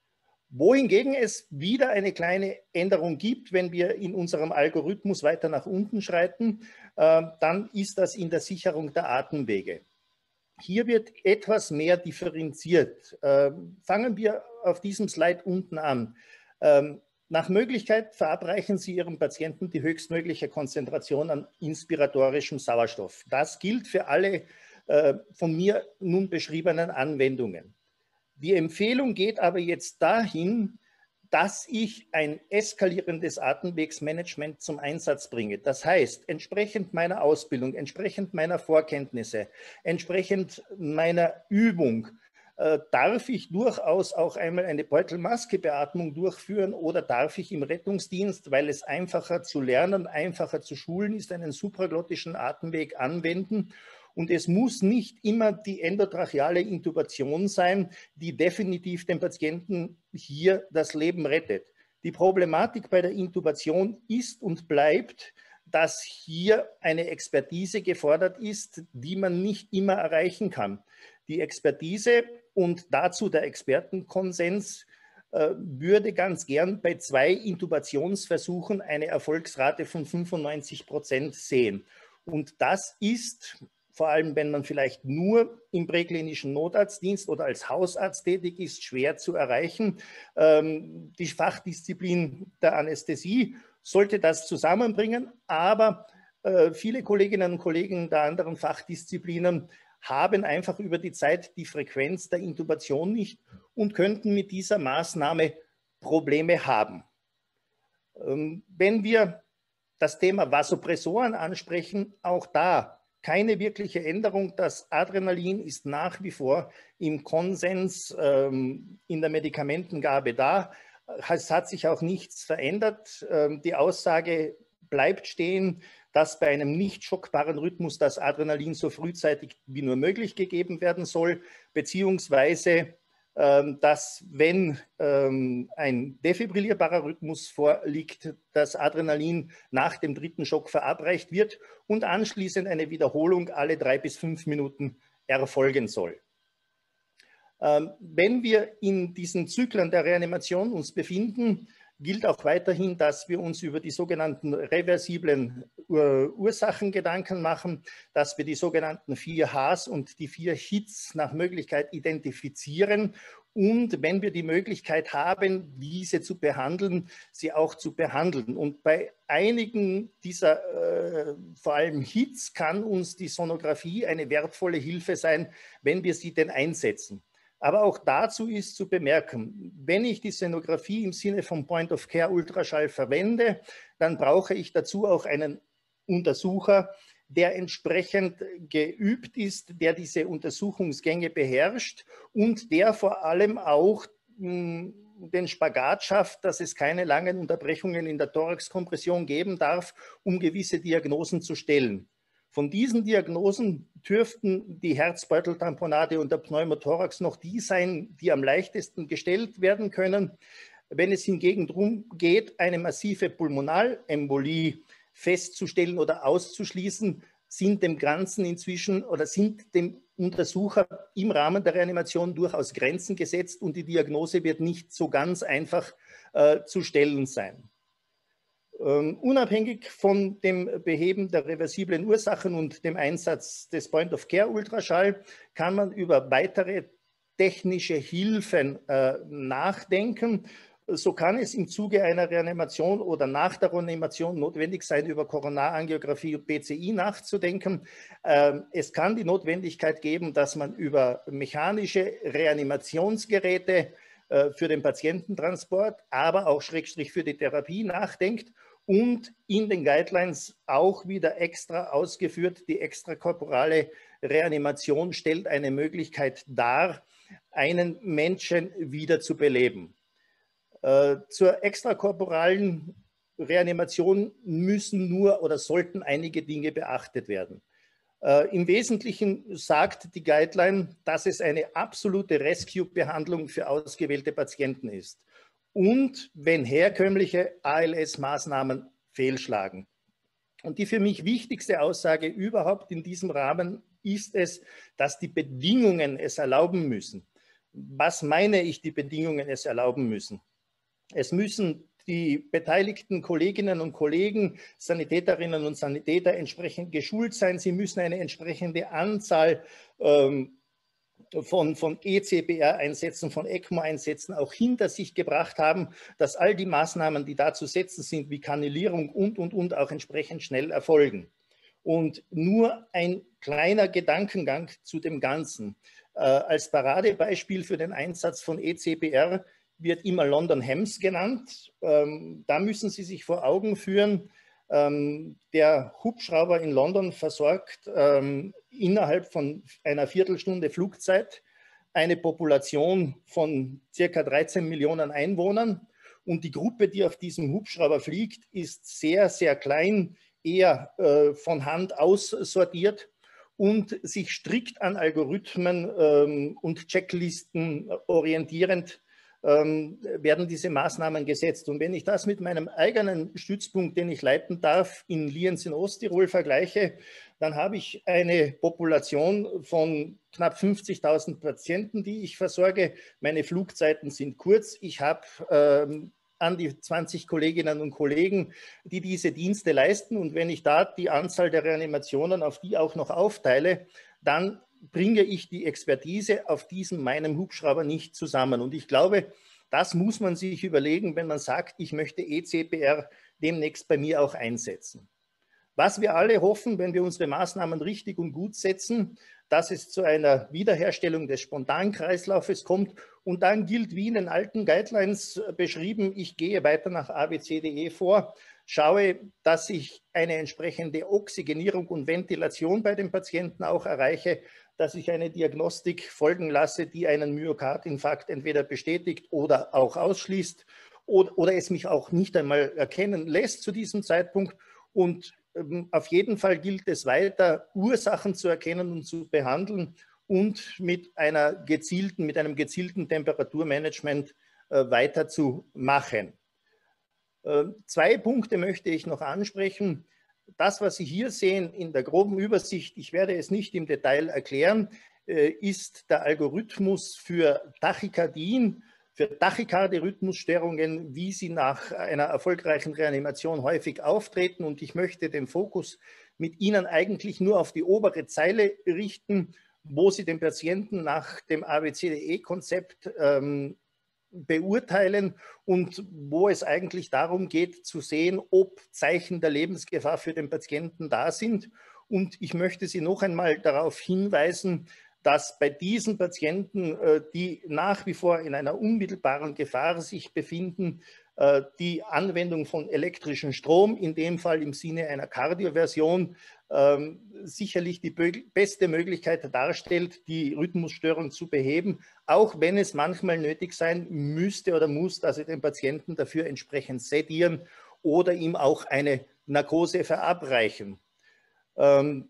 Wohingegen es wieder eine kleine Änderung gibt, wenn wir in unserem Algorithmus weiter nach unten schreiten, äh, dann ist das in der Sicherung der Atemwege. Hier wird etwas mehr differenziert. Äh, fangen wir auf diesem Slide unten an. Ähm, nach Möglichkeit verabreichen Sie Ihrem Patienten die höchstmögliche Konzentration an inspiratorischem Sauerstoff. Das gilt für alle äh, von mir nun beschriebenen Anwendungen. Die Empfehlung geht aber jetzt dahin, dass ich ein eskalierendes Atemwegsmanagement zum Einsatz bringe. Das heißt, entsprechend meiner Ausbildung, entsprechend meiner Vorkenntnisse, entsprechend meiner Übung, äh, darf ich durchaus auch einmal eine Beutelmaskebeatmung durchführen oder darf ich im Rettungsdienst, weil es einfacher zu lernen, einfacher zu schulen ist, einen supraglottischen Atemweg anwenden. Und es muss nicht immer die endotracheale Intubation sein, die definitiv dem Patienten hier das Leben rettet. Die Problematik bei der Intubation ist und bleibt, dass hier eine Expertise gefordert ist, die man nicht immer erreichen kann. Die Expertise und dazu der Expertenkonsens äh, würde ganz gern bei zwei Intubationsversuchen eine Erfolgsrate von fünfundneunzig Prozent sehen. Und das ist, vor allem wenn man vielleicht nur im präklinischen Notarztdienst oder als Hausarzt tätig ist, schwer zu erreichen. Ähm, die Fachdisziplin der Anästhesie sollte das zusammenbringen, aber äh, viele Kolleginnen und Kollegen der anderen Fachdisziplinen haben einfach über die Zeit die Frequenz der Intubation nicht und könnten mit dieser Maßnahme Probleme haben. Ähm, wenn wir das Thema Vasopressoren ansprechen, auch da keine wirkliche Änderung. Das Adrenalin ist nach wie vor im Konsens ähm, in der Medikamentengabe da. Es hat sich auch nichts verändert. Ähm, die Aussage bleibt stehen, dass bei einem nicht schockbaren Rhythmus das Adrenalin so frühzeitig wie nur möglich gegeben werden soll, beziehungsweise dass, wenn ähm, ein defibrillierbarer Rhythmus vorliegt, das Adrenalin nach dem dritten Schock verabreicht wird und anschließend eine Wiederholung alle drei bis fünf Minuten erfolgen soll. Wenn wir in diesen Zyklen der Reanimation uns befinden, gilt auch weiterhin, dass wir uns über die sogenannten reversiblen Ursachen Gedanken machen, dass wir die sogenannten vier Hs und die vier Hits nach Möglichkeit identifizieren und wenn wir die Möglichkeit haben, diese zu behandeln, sie auch zu behandeln. Und bei einigen dieser äh, vor allem Hits kann uns die Sonographie eine wertvolle Hilfe sein, wenn wir sie denn einsetzen. Aber auch dazu ist zu bemerken, wenn ich die Sonographie im Sinne von Point-of-Care-Ultraschall verwende, dann brauche ich dazu auch einen Untersucher, der entsprechend geübt ist, der diese Untersuchungsgänge beherrscht und der vor allem auch mh, den Spagat schafft, dass es keine langen Unterbrechungen in der Thoraxkompression geben darf, um gewisse Diagnosen zu stellen. Von diesen Diagnosen dürften die Herzbeuteltamponade und der Pneumothorax noch die sein, die am leichtesten gestellt werden können. Wenn es hingegen darum geht, eine massive Pulmonalembolie festzustellen oder auszuschließen, sind dem Ganzen inzwischen oder sind dem Untersucher im Rahmen der Reanimation durchaus Grenzen gesetzt und die Diagnose wird nicht so ganz einfach äh, zu stellen sein. Ähm, unabhängig von dem Beheben der reversiblen Ursachen und dem Einsatz des Point-of-Care-Ultraschall kann man über weitere technische Hilfen äh, nachdenken. So kann es im Zuge einer Reanimation oder nach der Reanimation notwendig sein, über Koronarangiographie und P C I nachzudenken. Ähm, es kann die Notwendigkeit geben, dass man über mechanische Reanimationsgeräte äh, für den Patiententransport, aber auch Schrägstrich für die Therapie nachdenkt. Und in den Guidelines auch wieder extra ausgeführt, die extrakorporale Reanimation stellt eine Möglichkeit dar, einen Menschen wieder zu beleben. Äh, zur extrakorporalen Reanimation müssen nur oder sollten einige Dinge beachtet werden. Äh, Im Wesentlichen sagt die Guideline, dass es eine absolute Rescue-Behandlung für ausgewählte Patienten ist. Und wenn herkömmliche A L S-Maßnahmen fehlschlagen. Und die für mich wichtigste Aussage überhaupt in diesem Rahmen ist es, dass die Bedingungen es erlauben müssen. Was meine ich, die Bedingungen es erlauben müssen? Es müssen die beteiligten Kolleginnen und Kollegen, Sanitäterinnen und Sanitäter entsprechend geschult sein. Sie müssen eine entsprechende Anzahl ähm, Von, von E C P R-Einsätzen, von ECMO-Einsätzen auch hinter sich gebracht haben, dass all die Maßnahmen, die da zu setzen sind, wie Kanülierung und, und, und, auch entsprechend schnell erfolgen. Und nur ein kleiner Gedankengang zu dem Ganzen. Äh, als Paradebeispiel für den Einsatz von E C P R wird immer London Hems genannt. Ähm, da müssen Sie sich vor Augen führen, Ähm, der Hubschrauber in London versorgt ähm, innerhalb von einer Viertelstunde Flugzeit eine Population von circa dreizehn Millionen Einwohnern und die Gruppe, die auf diesem Hubschrauber fliegt, ist sehr, sehr klein, eher äh, von Hand aussortiert und sich strikt an Algorithmen ähm, und Checklisten orientierend Ähm, werden diese Maßnahmen gesetzt. Und wenn ich das mit meinem eigenen Stützpunkt, den ich leiten darf, in Lienz in Osttirol vergleiche, dann habe ich eine Population von knapp fünfzigtausend Patienten, die ich versorge. Meine Flugzeiten sind kurz. Ich habe ähm, an die zwanzig Kolleginnen und Kollegen, die diese Dienste leisten. Und wenn ich da die Anzahl der Reanimationen auf die auch noch aufteile, dann bringe ich die Expertise auf diesem meinem Hubschrauber nicht zusammen. Und ich glaube, das muss man sich überlegen, wenn man sagt, ich möchte E C P R demnächst bei mir auch einsetzen. Was wir alle hoffen, wenn wir unsere Maßnahmen richtig und gut setzen, dass es zu einer Wiederherstellung des Spontankreislaufes kommt. Und dann gilt, wie in den alten Guidelines beschrieben, ich gehe weiter nach A B C D E vor, schaue, dass ich eine entsprechende Oxygenierung und Ventilation bei den Patienten auch erreiche, dass ich eine Diagnostik folgen lasse, die einen Myokardinfarkt entweder bestätigt oder auch ausschließt oder, oder es mich auch nicht einmal erkennen lässt zu diesem Zeitpunkt. Und ähm, auf jeden Fall gilt es weiter, Ursachen zu erkennen und zu behandeln und mit einer gezielten, mit einem gezielten Temperaturmanagement äh, weiterzumachen. Äh, zwei Punkte möchte ich noch ansprechen. Das, was Sie hier sehen in der groben Übersicht, ich werde es nicht im Detail erklären, ist der Algorithmus für Tachykardien, für Tachykardie-Rhythmusstörungen, wie sie nach einer erfolgreichen Reanimation häufig auftreten. Und ich möchte den Fokus mit Ihnen eigentlich nur auf die obere Zeile richten, wo Sie den Patienten nach dem A B C D E-Konzept ähm, beurteilen und wo es eigentlich darum geht zu sehen, ob Zeichen der Lebensgefahr für den Patienten da sind. Und ich möchte Sie noch einmal darauf hinweisen, dass bei diesen Patienten, die nach wie vor in einer unmittelbaren Gefahr sich befinden, die Anwendung von elektrischem Strom, in dem Fall im Sinne einer Kardioversion, sicherlich die beste Möglichkeit darstellt, die Rhythmusstörung zu beheben, auch wenn es manchmal nötig sein müsste oder muss, dass Sie den Patienten dafür entsprechend sedieren oder ihm auch eine Narkose verabreichen. Ähm,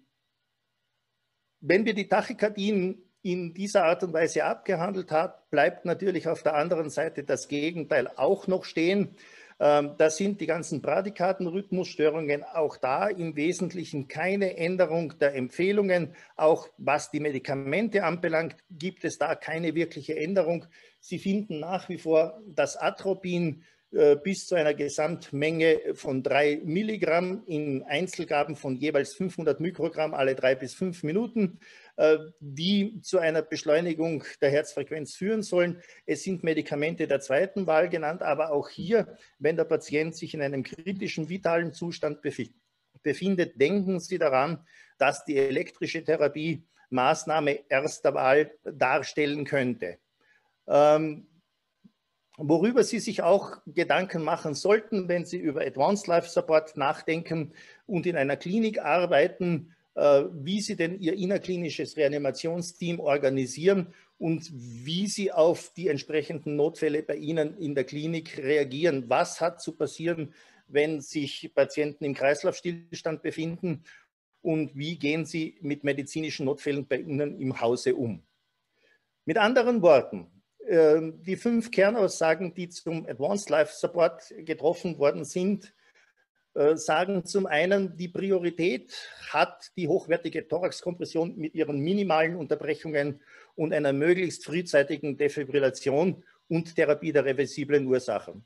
wenn wir die Tachykardien in dieser Art und Weise abgehandelt haben, bleibt natürlich auf der anderen Seite das Gegenteil auch noch stehen. Ähm, das sind die ganzen Bradykardenrhythmusstörungen, auch da im Wesentlichen keine Änderung der Empfehlungen. Auch was die Medikamente anbelangt, gibt es da keine wirkliche Änderung. Sie finden nach wie vor das Atropin bis zu einer Gesamtmenge von drei Milligramm in Einzelgaben von jeweils fünfhundert Mikrogramm alle drei bis fünf Minuten, die zu einer Beschleunigung der Herzfrequenz führen sollen. Es sind Medikamente der zweiten Wahl genannt, aber auch hier, wenn der Patient sich in einem kritischen vitalen Zustand befindet, denken Sie daran, dass die elektrische Therapie Maßnahme erster Wahl darstellen könnte. Ähm, Worüber Sie sich auch Gedanken machen sollten, wenn Sie über Advanced Life Support nachdenken und in einer Klinik arbeiten, wie Sie denn Ihr innerklinisches Reanimationsteam organisieren und wie Sie auf die entsprechenden Notfälle bei Ihnen in der Klinik reagieren. Was hat zu passieren, wenn sich Patienten im Kreislaufstillstand befinden und wie gehen Sie mit medizinischen Notfällen bei Ihnen im Hause um? Mit anderen Worten, die fünf Kernaussagen, die zum Advanced Life Support getroffen worden sind, sagen zum einen, die Priorität hat die hochwertige Thoraxkompression mit ihren minimalen Unterbrechungen und einer möglichst frühzeitigen Defibrillation und Therapie der reversiblen Ursachen.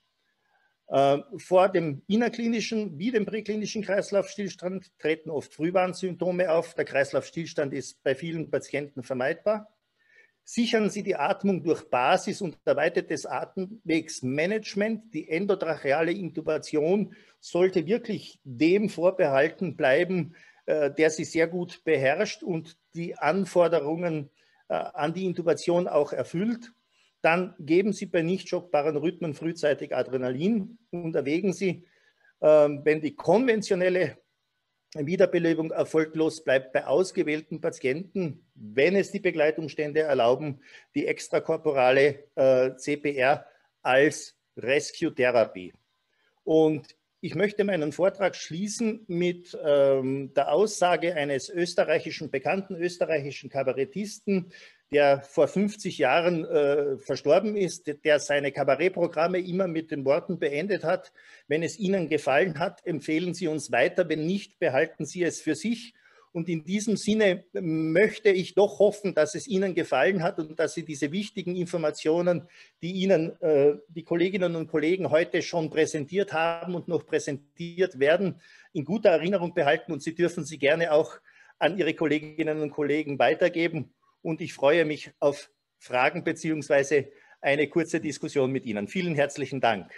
Vor dem innerklinischen wie dem präklinischen Kreislaufstillstand treten oft Frühwarnsymptome auf. Der Kreislaufstillstand ist bei vielen Patienten vermeidbar. Sichern Sie die Atmung durch Basis- und erweitertes Atemwegsmanagement. Die endotracheale Intubation sollte wirklich dem vorbehalten bleiben, der sie sehr gut beherrscht und die Anforderungen an die Intubation auch erfüllt. Dann geben Sie bei nicht schockbaren Rhythmen frühzeitig Adrenalin und erwägen Sie, wenn die konventionelle Wiederbelebung erfolglos bleibt, bei ausgewählten Patienten, wenn es die Begleitumstände erlauben, die extrakorporale äh, C P R als Rescue-Therapie. Und ich möchte meinen Vortrag schließen mit ähm, der Aussage eines österreichischen, bekannten österreichischen Kabarettisten, der vor fünfzig Jahren äh, verstorben ist, der seine Kabarettprogramme immer mit den Worten beendet hat: Wenn es Ihnen gefallen hat, empfehlen Sie uns weiter, wenn nicht, behalten Sie es für sich. Und in diesem Sinne möchte ich doch hoffen, dass es Ihnen gefallen hat und dass Sie diese wichtigen Informationen, die Ihnen äh, die Kolleginnen und Kollegen heute schon präsentiert haben und noch präsentiert werden, in guter Erinnerung behalten, und Sie dürfen sie gerne auch an Ihre Kolleginnen und Kollegen weitergeben. Und ich freue mich auf Fragen bzw. eine kurze Diskussion mit Ihnen. Vielen herzlichen Dank.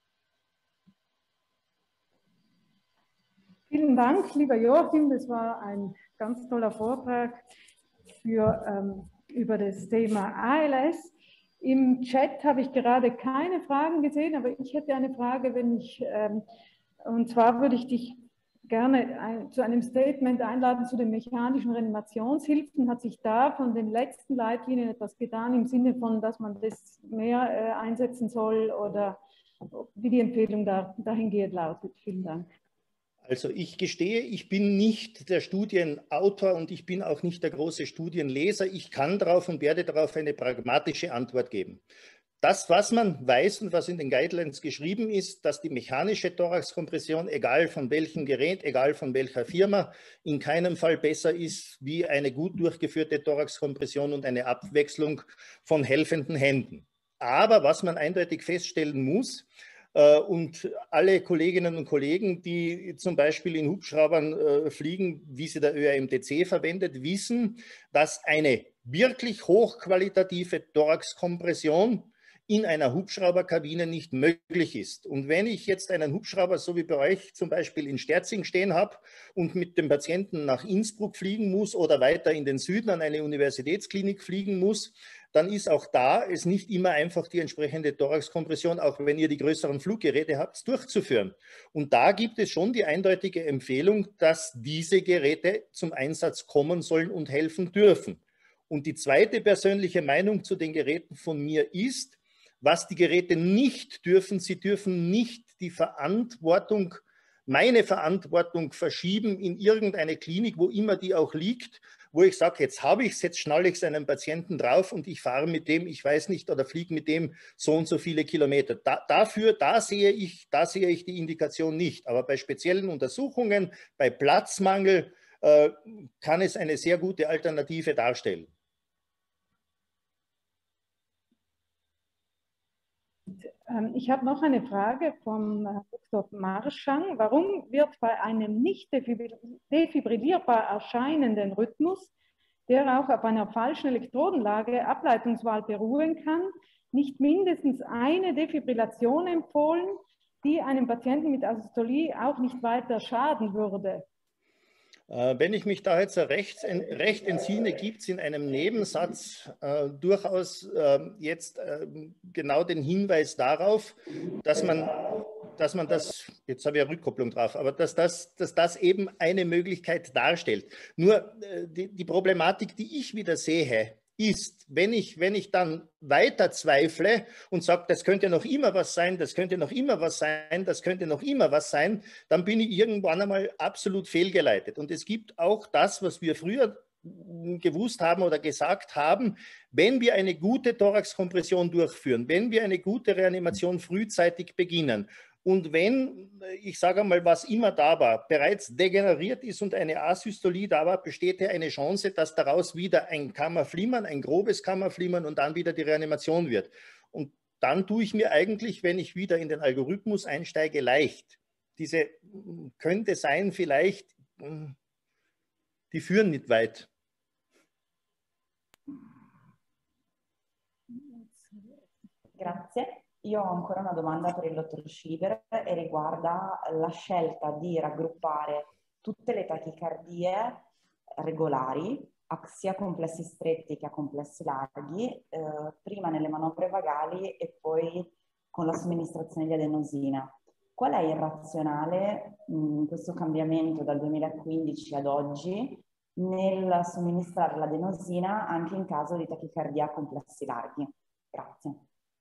Vielen Dank, lieber Joachim. Das war ein ganz toller Vortrag für, ähm, über das Thema A L S. Im Chat habe ich gerade keine Fragen gesehen, aber ich hätte eine Frage, wenn ich, ähm, und zwar würde ich dich gerne ein, zu einem Statement einladen zu den mechanischen Reanimationshilfen. Hat sich da von den letzten Leitlinien etwas getan im Sinne von, dass man das mehr äh, einsetzen soll oder wie die Empfehlung da, dahingehend lautet? Vielen Dank. Also ich gestehe, ich bin nicht der Studienautor und ich bin auch nicht der große Studienleser. Ich kann darauf und werde darauf eine pragmatische Antwort geben. Das, was man weiß und was in den Guidelines geschrieben ist, dass die mechanische Thoraxkompression, egal von welchem Gerät, egal von welcher Firma, in keinem Fall besser ist wie eine gut durchgeführte Thoraxkompression und eine Abwechslung von helfenden Händen. Aber was man eindeutig feststellen muss, äh, und alle Kolleginnen und Kollegen, die zum Beispiel in Hubschraubern äh, fliegen, wie sie der Ö R M T C verwendet, wissen, dass eine wirklich hochqualitative Thoraxkompression in einer Hubschrauberkabine nicht möglich ist. Und wenn ich jetzt einen Hubschrauber, so wie bei euch zum Beispiel in Sterzing stehen habe und mit dem Patienten nach Innsbruck fliegen muss oder weiter in den Süden an eine Universitätsklinik fliegen muss, dann ist auch da es nicht immer einfach, die entsprechende Thoraxkompression, auch wenn ihr die größeren Fluggeräte habt, durchzuführen. Und da gibt es schon die eindeutige Empfehlung, dass diese Geräte zum Einsatz kommen sollen und helfen dürfen. Und die zweite persönliche Meinung zu den Geräten von mir ist, was die Geräte nicht dürfen, sie dürfen nicht die Verantwortung, meine Verantwortung verschieben in irgendeine Klinik, wo immer die auch liegt, wo ich sage, jetzt habe ich es, jetzt schnalle ich es einem Patienten drauf und ich fahre mit dem, ich weiß nicht, oder fliege mit dem so und so viele Kilometer. Da, dafür, da sehe ich, da sehe ich die Indikation nicht. Aber bei speziellen Untersuchungen, bei Platzmangel, äh, kann es eine sehr gute Alternative darstellen. Ich habe noch eine Frage vom Doktor Marschang. Warum wird bei einem nicht defibrillierbar erscheinenden Rhythmus, der auch auf einer falschen Elektrodenlage Ableitungswahl beruhen kann, nicht mindestens eine Defibrillation empfohlen, die einem Patienten mit Asystolie auch nicht weiter schaden würde? Wenn ich mich da jetzt recht, recht entsinne, gibt es in einem Nebensatz äh, durchaus äh, jetzt äh, genau den Hinweis darauf, dass man, dass man das, jetzt habe ich eine Rückkopplung drauf, aber dass das, dass das eben eine Möglichkeit darstellt. Nur äh, die, die Problematik, die ich wieder sehe, ist, wenn ich, wenn ich dann weiter zweifle und sage, das könnte noch immer was sein, das könnte noch immer was sein, das könnte noch immer was sein, dann bin ich irgendwann einmal absolut fehlgeleitet. Und es gibt auch das, was wir früher gewusst haben oder gesagt haben, wenn wir eine gute Thoraxkompression durchführen, wenn wir eine gute Reanimation frühzeitig beginnen, und wenn, ich sage einmal, was immer da war, bereits degeneriert ist und eine Asystolie da war, besteht ja eine Chance, dass daraus wieder ein Kammerflimmern, ein grobes Kammerflimmern und dann wieder die Reanimation wird. Und dann tue ich mir eigentlich, wenn ich wieder in den Algorithmus einsteige, leicht. Diese könnte sein, vielleicht, die führen nicht weit. Grazie. Io ho ancora una domanda per il dottor Schieber e riguarda la scelta di raggruppare tutte le tachicardie regolari, sia complessi stretti che a complessi larghi, eh, prima nelle manovre vagali e poi con la somministrazione di adenosina. Qual è il razionale in questo cambiamento dal duemilaquindici ad oggi nel somministrare l'adenosina anche in caso di tachicardia a complessi larghi? Grazie.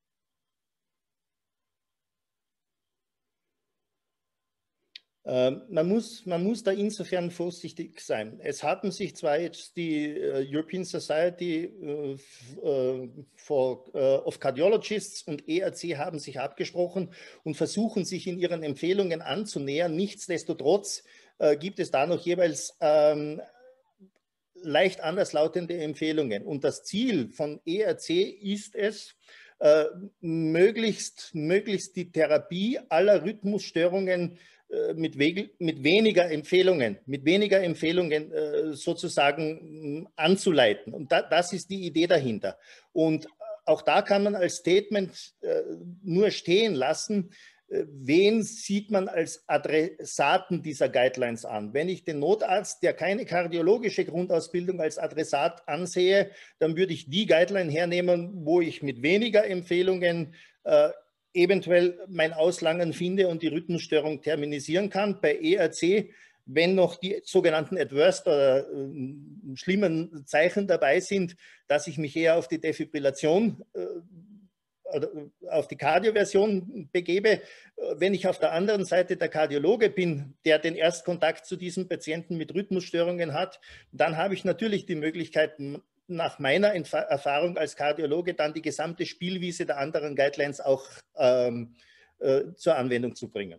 Man muss, man muss da insofern vorsichtig sein. Es hatten sich zwar jetzt die uh, European Society uh, uh, for, uh, of Cardiologists und E R C haben sich abgesprochen und versuchen sich in ihren Empfehlungen anzunähern. Nichtsdestotrotz uh, gibt es da noch jeweils um, leicht anderslautende Empfehlungen. Und das Ziel von E R C ist es, uh, möglichst, möglichst die Therapie aller Rhythmusstörungen Mit, mit weniger Empfehlungen, mit weniger Empfehlungen äh, sozusagen anzuleiten. Und da, das ist die Idee dahinter. Und auch da kann man als Statement äh, nur stehen lassen, äh, wen sieht man als Adressaten dieser Guidelines an. Wenn ich den Notarzt, der keine kardiologische Grundausbildung als Adressat ansehe, dann würde ich die Guideline hernehmen, wo ich mit weniger Empfehlungen äh, eventuell mein Auslangen finde und die Rhythmusstörung terminisieren kann. Bei E R C, wenn noch die sogenannten Adverse oder äh, schlimmen Zeichen dabei sind, dass ich mich eher auf die Defibrillation äh, oder auf die Kardioversion begebe. Wenn ich auf der anderen Seite der Kardiologe bin, der den Erstkontakt zu diesem Patienten mit Rhythmusstörungen hat, dann habe ich natürlich die Möglichkeit, nach meiner Erfahrung als Kardiologe dann die gesamte Spielwiese der anderen Guidelines auch ähm, äh, zur Anwendung zu bringen.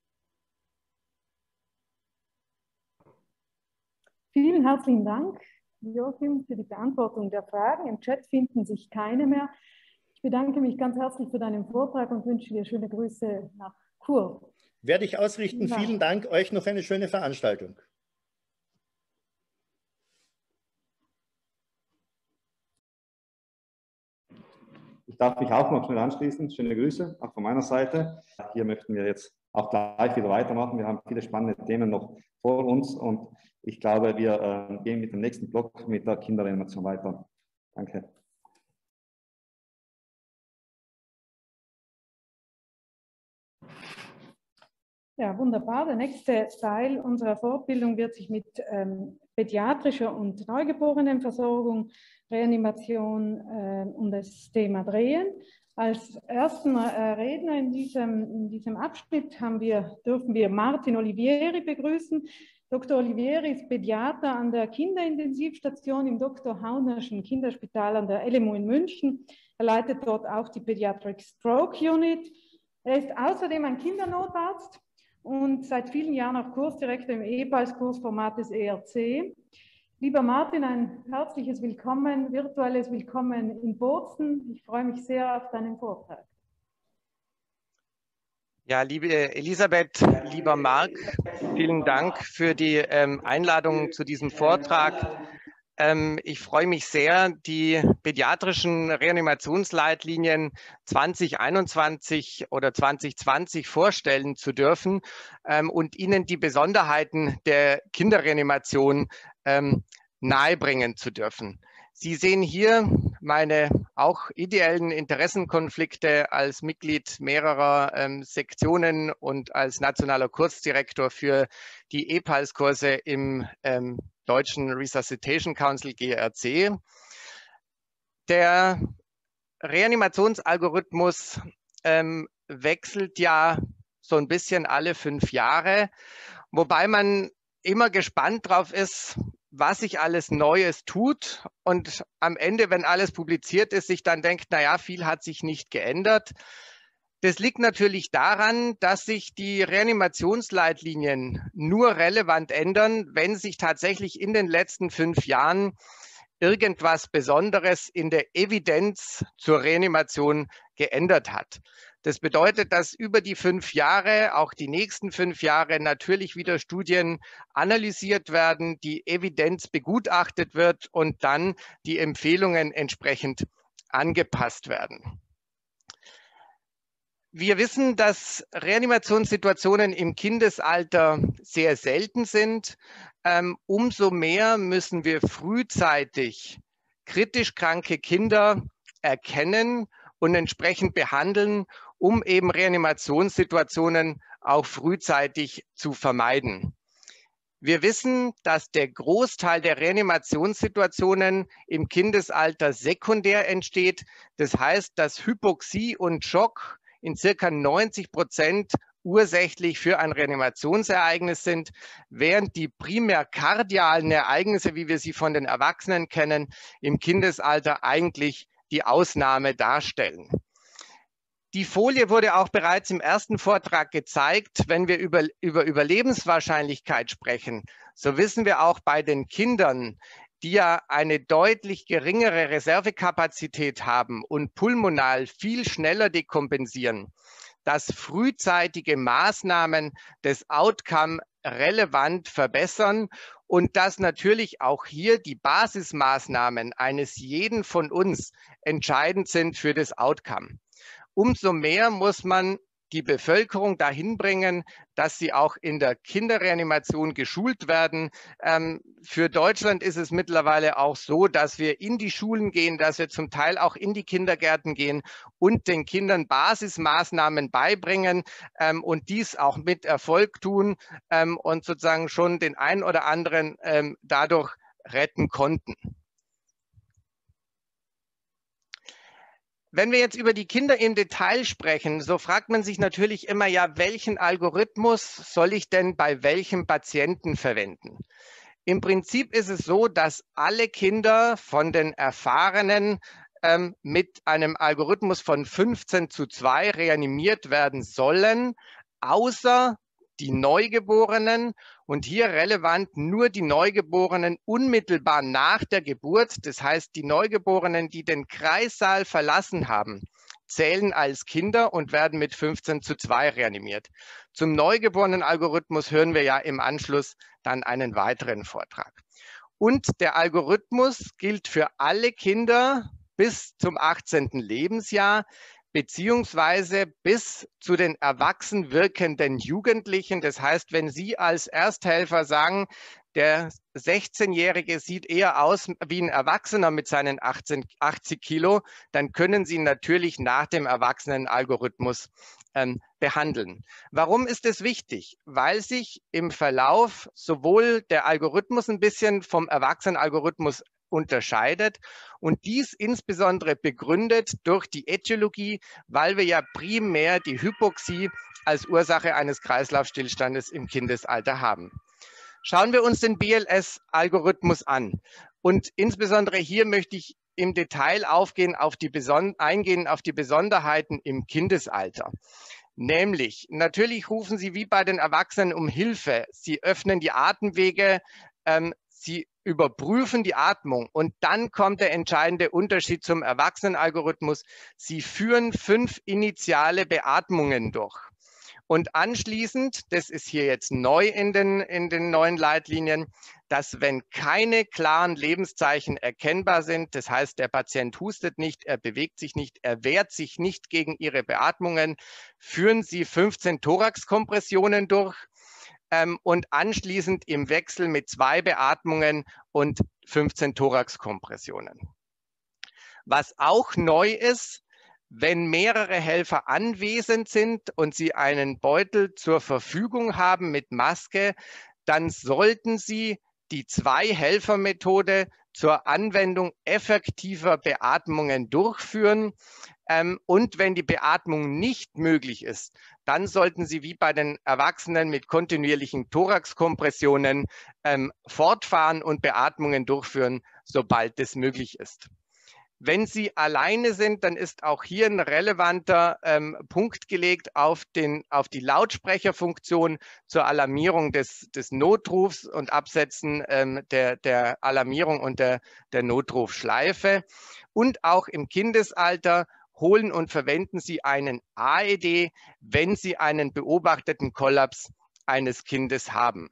Vielen herzlichen Dank, Joachim, für die Beantwortung der Fragen. Im Chat finden sich keine mehr. Ich bedanke mich ganz herzlich für deinen Vortrag und wünsche dir schöne Grüße nach Chur. Werde ich ausrichten. Ja. Vielen Dank. Euch noch eine schöne Veranstaltung. Ich darf mich auch noch schnell anschließen. Schöne Grüße, auch von meiner Seite. Hier möchten wir jetzt auch gleich wieder weitermachen. Wir haben viele spannende Themen noch vor uns und ich glaube, wir äh, gehen mit dem nächsten Block mit der Kinderreanimation weiter. Danke. Ja, wunderbar. Der nächste Teil unserer Fortbildung wird sich mit ähm, pädiatrischer und Neugeborenenversorgung, Reanimation äh, um das Thema drehen. Als ersten äh, Redner in diesem, in diesem Abschnitt haben wir, dürfen wir Martin Olivieri begrüßen. Doktor Olivieri ist Pädiater an der Kinderintensivstation im Doktor Haunerschen Kinderspital an der L M U in München. Er leitet dort auch die Pediatric Stroke Unit. Er ist außerdem ein Kindernotarzt und seit vielen Jahren auch Kursdirektor im E P A S-Kursformat des E R C. Lieber Martin, ein herzliches Willkommen, virtuelles Willkommen in Bozen. Ich freue mich sehr auf deinen Vortrag. Ja, liebe Elisabeth, lieber Marc, vielen Dank für die ähm, Einladung zu diesem Vortrag. Ähm, ich freue mich sehr, die pädiatrischen Reanimationsleitlinien zwanzig einundzwanzig oder zwanzig zwanzig vorstellen zu dürfen ähm, und Ihnen die Besonderheiten der Kinderreanimation ähm, nahebringen zu dürfen. Sie sehen hier meine auch ideellen Interessenkonflikte als Mitglied mehrerer ähm, Sektionen und als nationaler Kursdirektor für die E P A S-Kurse im ähm, Deutschen Resuscitation Council G R C. Der Reanimationsalgorithmus ähm, wechselt ja so ein bisschen alle fünf Jahre, wobei man immer gespannt drauf ist, was sich alles Neues tut und am Ende, wenn alles publiziert ist, sich dann denkt, naja, viel hat sich nicht geändert. Das liegt natürlich daran, dass sich die Reanimationsleitlinien nur relevant ändern, wenn sich tatsächlich in den letzten fünf Jahren irgendwas Besonderes in der Evidenz zur Reanimation geändert hat. Das bedeutet, dass über die fünf Jahre, auch die nächsten fünf Jahre, natürlich wieder Studien analysiert werden, die Evidenz begutachtet wird und dann die Empfehlungen entsprechend angepasst werden. Wir wissen, dass Reanimationssituationen im Kindesalter sehr selten sind. Ähm, umso mehr müssen wir frühzeitig kritisch kranke Kinder erkennen und entsprechend behandeln, um eben Reanimationssituationen auch frühzeitig zu vermeiden. Wir wissen, dass der Großteil der Reanimationssituationen im Kindesalter sekundär entsteht. Das heißt, dass Hypoxie und Schock in circa neunzig Prozent ursächlich für ein Reanimationsereignis sind, während die primär kardialen Ereignisse, wie wir sie von den Erwachsenen kennen, im Kindesalter eigentlich die Ausnahme darstellen. Die Folie wurde auch bereits im ersten Vortrag gezeigt. Wenn wir über, über Überlebenswahrscheinlichkeit sprechen, so wissen wir auch bei den Kindern, die ja eine deutlich geringere Reservekapazität haben und pulmonal viel schneller dekompensieren, dass frühzeitige Maßnahmen das Outcome relevant verbessern und dass natürlich auch hier die Basismaßnahmen eines jeden von uns entscheidend sind für das Outcome. Umso mehr muss man die Bevölkerung dahin bringen, dass sie auch in der Kinderreanimation geschult werden. Ähm, für Deutschland ist es mittlerweile auch so, dass wir in die Schulen gehen, dass wir zum Teil auch in die Kindergärten gehen und den Kindern Basismaßnahmen beibringen ähm, und dies auch mit Erfolg tun ähm, und sozusagen schon den einen oder anderen ähm, dadurch retten konnten. Wenn wir jetzt über die Kinder im Detail sprechen, so fragt man sich natürlich immer, ja, welchen Algorithmus soll ich denn bei welchem Patienten verwenden? Im Prinzip ist es so, dass alle Kinder von den Erfahrenen ähm, mit einem Algorithmus von fünfzehn zu zwei reanimiert werden sollen, außer die Neugeborenen und hier relevant nur die Neugeborenen unmittelbar nach der Geburt. Das heißt, die Neugeborenen, die den Kreissaal verlassen haben, zählen als Kinder und werden mit fünfzehn zu zwei reanimiert. Zum Neugeborenen-Algorithmus hören wir ja im Anschluss dann einen weiteren Vortrag. Und der Algorithmus gilt für alle Kinder bis zum achtzehnten Lebensjahr, beziehungsweise bis zu den erwachsen wirkenden Jugendlichen. Das heißt, wenn Sie als Ersthelfer sagen, der sechzehnjährige sieht eher aus wie ein Erwachsener mit seinen achtzig Kilo, dann können Sie ihn natürlich nach dem Erwachsenen-Algorithmus ähm, behandeln. Warum ist es wichtig? Weil sich im Verlauf sowohl der Algorithmus ein bisschen vom Erwachsenen-Algorithmus unterscheidet und dies insbesondere begründet durch die Ätiologie, weil wir ja primär die Hypoxie als Ursache eines Kreislaufstillstandes im Kindesalter haben. Schauen wir uns den B L S-Algorithmus an und insbesondere hier möchte ich im Detail aufgehen, auf die Beson- eingehen auf die Besonderheiten im Kindesalter. Nämlich, natürlich rufen Sie wie bei den Erwachsenen um Hilfe. Sie öffnen die Atemwege, ähm, Sie überprüfen die Atmung und dann kommt der entscheidende Unterschied zum Erwachsenen-Algorithmus. Sie führen fünf initiale Beatmungen durch. Und anschließend, das ist hier jetzt neu in den, in den neuen Leitlinien, dass wenn keine klaren Lebenszeichen erkennbar sind, das heißt, der Patient hustet nicht, er bewegt sich nicht, er wehrt sich nicht gegen Ihre Beatmungen, führen Sie fünfzehn Thoraxkompressionen durch. Und anschließend im Wechsel mit zwei Beatmungen und fünfzehn Thoraxkompressionen. Was auch neu ist, wenn mehrere Helfer anwesend sind und Sie einen Beutel zur Verfügung haben mit Maske, dann sollten Sie die Zwei-Helfer-Methode zur Anwendung effektiver Beatmungen durchführen. Ähm, und wenn die Beatmung nicht möglich ist, dann sollten Sie wie bei den Erwachsenen mit kontinuierlichen Thoraxkompressionen ähm, fortfahren und Beatmungen durchführen, sobald es möglich ist. Wenn Sie alleine sind, dann ist auch hier ein relevanter ähm, Punkt gelegt auf, den, auf die Lautsprecherfunktion zur Alarmierung des, des Notrufs und Absetzen ähm, der, der Alarmierung und der, der Notrufschleife. Und auch im Kindesalter holen und verwenden Sie einen A E D, wenn Sie einen beobachteten Kollaps eines Kindes haben.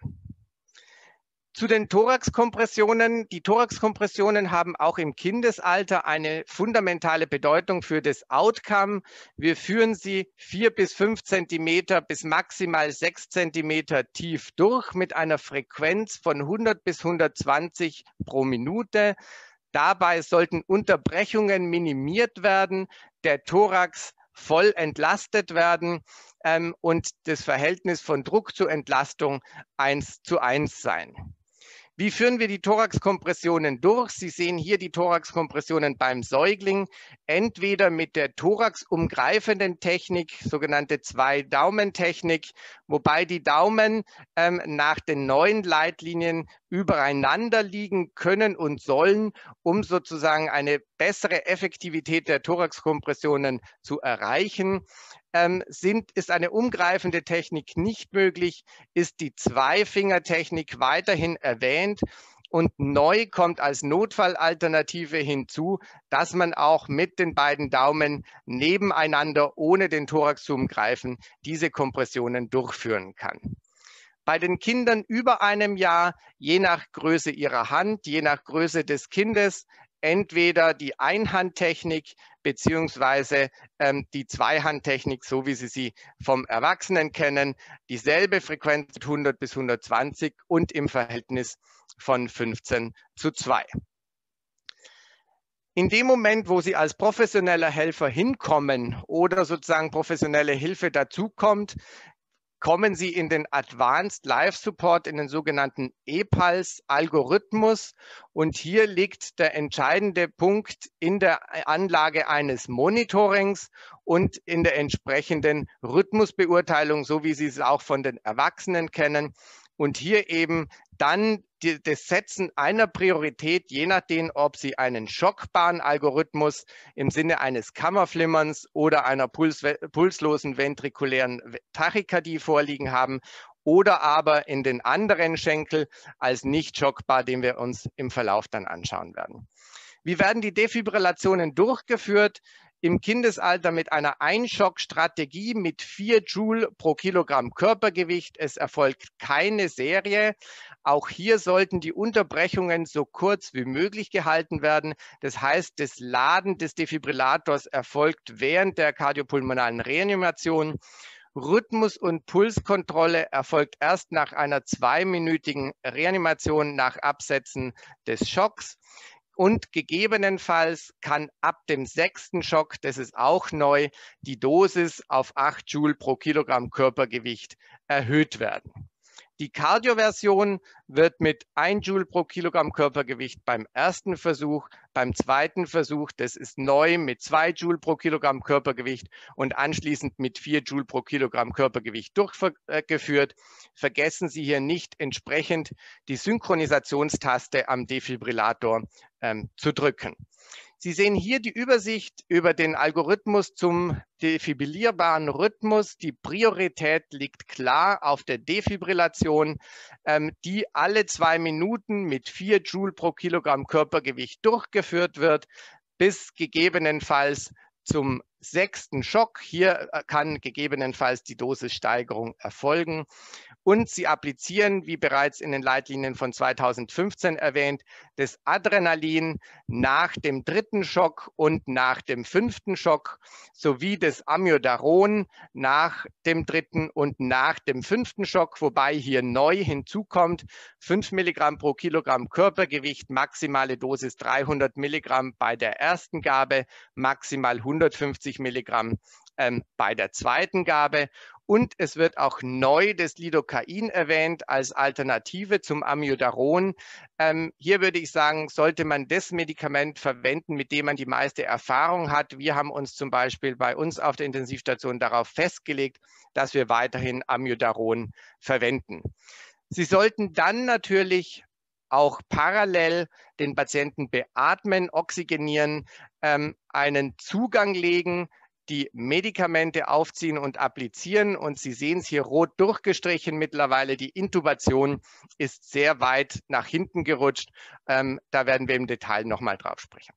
Zu den Thoraxkompressionen. Die Thoraxkompressionen haben auch im Kindesalter eine fundamentale Bedeutung für das Outcome. Wir führen sie vier bis fünf Zentimeter bis maximal sechs Zentimeter tief durch mit einer Frequenz von hundert bis hundertzwanzig pro Minute. Dabei sollten Unterbrechungen minimiert werden, der Thorax voll entlastet werden ähm, und das Verhältnis von Druck zu Entlastung eins zu eins sein. Wie führen wir die Thoraxkompressionen durch? Sie sehen hier die Thoraxkompressionen beim Säugling, entweder mit der thoraxumgreifenden Technik, sogenannte Zwei-Daumen-Technik, wobei die Daumen ähm, nach den neuen Leitlinien übereinander liegen können und sollen, um sozusagen eine bessere Effektivität der Thoraxkompressionen zu erreichen. Ähm, sind, ist eine umgreifende Technik nicht möglich, ist die Zweifingertechnik weiterhin erwähnt und neu kommt als Notfallalternative hinzu, dass man auch mit den beiden Daumen nebeneinander, ohne den Thorax zu umgreifen, diese Kompressionen durchführen kann. Bei den Kindern über einem Jahr, je nach Größe ihrer Hand, je nach Größe des Kindes, entweder die Einhandtechnik beziehungsweise ähm, die Zweihandtechnik, so wie Sie sie vom Erwachsenen kennen, dieselbe Frequenz hundert bis hundertzwanzig und im Verhältnis von fünfzehn zu zwei. In dem Moment, wo Sie als professioneller Helfer hinkommen oder sozusagen professionelle Hilfe dazukommt, kommen Sie in den Advanced Life Support, in den sogenannten E P A L S-Algorithmus. Und hier liegt der entscheidende Punkt in der Anlage eines Monitorings und in der entsprechenden Rhythmusbeurteilung, so wie Sie es auch von den Erwachsenen kennen. Und hier eben dann die, das Setzen einer Priorität, je nachdem, ob Sie einen Schockbahnalgorithmus im Sinne eines Kammerflimmerns oder einer Puls, pulslosen ventrikulären Tachykardie vorliegen haben, oder aber in den anderen Schenkel als nicht schockbar, den wir uns im Verlauf dann anschauen werden. Wie werden die Defibrillationen durchgeführt? Im Kindesalter mit einer Einschockstrategie mit vier Joule pro Kilogramm Körpergewicht. Es erfolgt keine Serie. Auch hier sollten die Unterbrechungen so kurz wie möglich gehalten werden. Das heißt, das Laden des Defibrillators erfolgt während der kardiopulmonalen Reanimation. Rhythmus- und Pulskontrolle erfolgt erst nach einer zweiminütigen Reanimation nach Absetzen des Schocks. Und gegebenenfalls kann ab dem sechsten Schock, das ist auch neu, die Dosis auf acht Joule pro Kilogramm Körpergewicht erhöht werden. Die Cardio-Version wird mit ein Joule pro Kilogramm Körpergewicht beim ersten Versuch, beim zweiten Versuch, das ist neu, mit zwei Joule pro Kilogramm Körpergewicht und anschließend mit vier Joule pro Kilogramm Körpergewicht durchgeführt. Vergessen Sie hier nicht entsprechend die Synchronisationstaste am Defibrillator ähm, zu drücken. Sie sehen hier die Übersicht über den Algorithmus zum defibrillierbaren Rhythmus. Die Priorität liegt klar auf der Defibrillation, ähm, die alle zwei Minuten mit vier Joule pro Kilogramm Körpergewicht durchgeführt wird, bis gegebenenfalls zum sechsten Schock. Hier kann gegebenenfalls die Dosissteigerung erfolgen. Und Sie applizieren, wie bereits in den Leitlinien von zweitausendfünfzehn erwähnt, das Adrenalin nach dem dritten Schock und nach dem fünften Schock sowie das Amiodaron nach dem dritten und nach dem fünften Schock, wobei hier neu hinzukommt, fünf Milligramm pro Kilogramm Körpergewicht, maximale Dosis dreihundert Milligramm bei der ersten Gabe, maximal hundertfünfzig Milligramm ähm, bei der zweiten Gabe. Und es wird auch neu das Lidocain erwähnt als Alternative zum Amiodaron. Ähm, hier würde ich sagen, sollte man das Medikament verwenden, mit dem man die meiste Erfahrung hat. Wir haben uns zum Beispiel bei uns auf der Intensivstation darauf festgelegt, dass wir weiterhin Amiodaron verwenden. Sie sollten dann natürlich auch parallel den Patienten beatmen, oxygenieren, ähm, einen Zugang legen, die Medikamente aufziehen und applizieren. Und Sie sehen es hier rot durchgestrichen mittlerweile. Die Intubation ist sehr weit nach hinten gerutscht. Ähm, da werden wir im Detail nochmal drauf sprechen.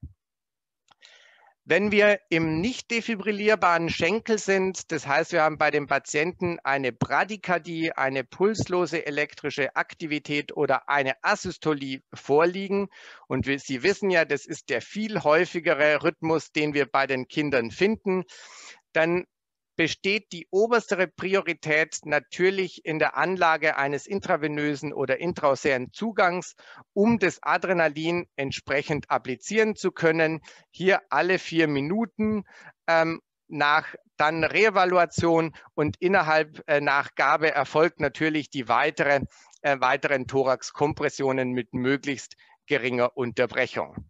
Wenn wir im nicht defibrillierbaren Schenkel sind, das heißt, wir haben bei dem Patienten eine Bradykardie, eine pulslose elektrische Aktivität oder eine Asystolie vorliegen, und wir, Sie wissen ja, das ist der viel häufigere Rhythmus, den wir bei den Kindern finden, dann besteht die oberste Priorität natürlich in der Anlage eines intravenösen oder intraosären Zugangs, um das Adrenalin entsprechend applizieren zu können. Hier alle vier Minuten ähm, nach dann Reevaluation und innerhalb äh, nach Gabe erfolgt natürlich die weitere, äh, weiteren Thoraxkompressionen mit möglichst geringer Unterbrechung.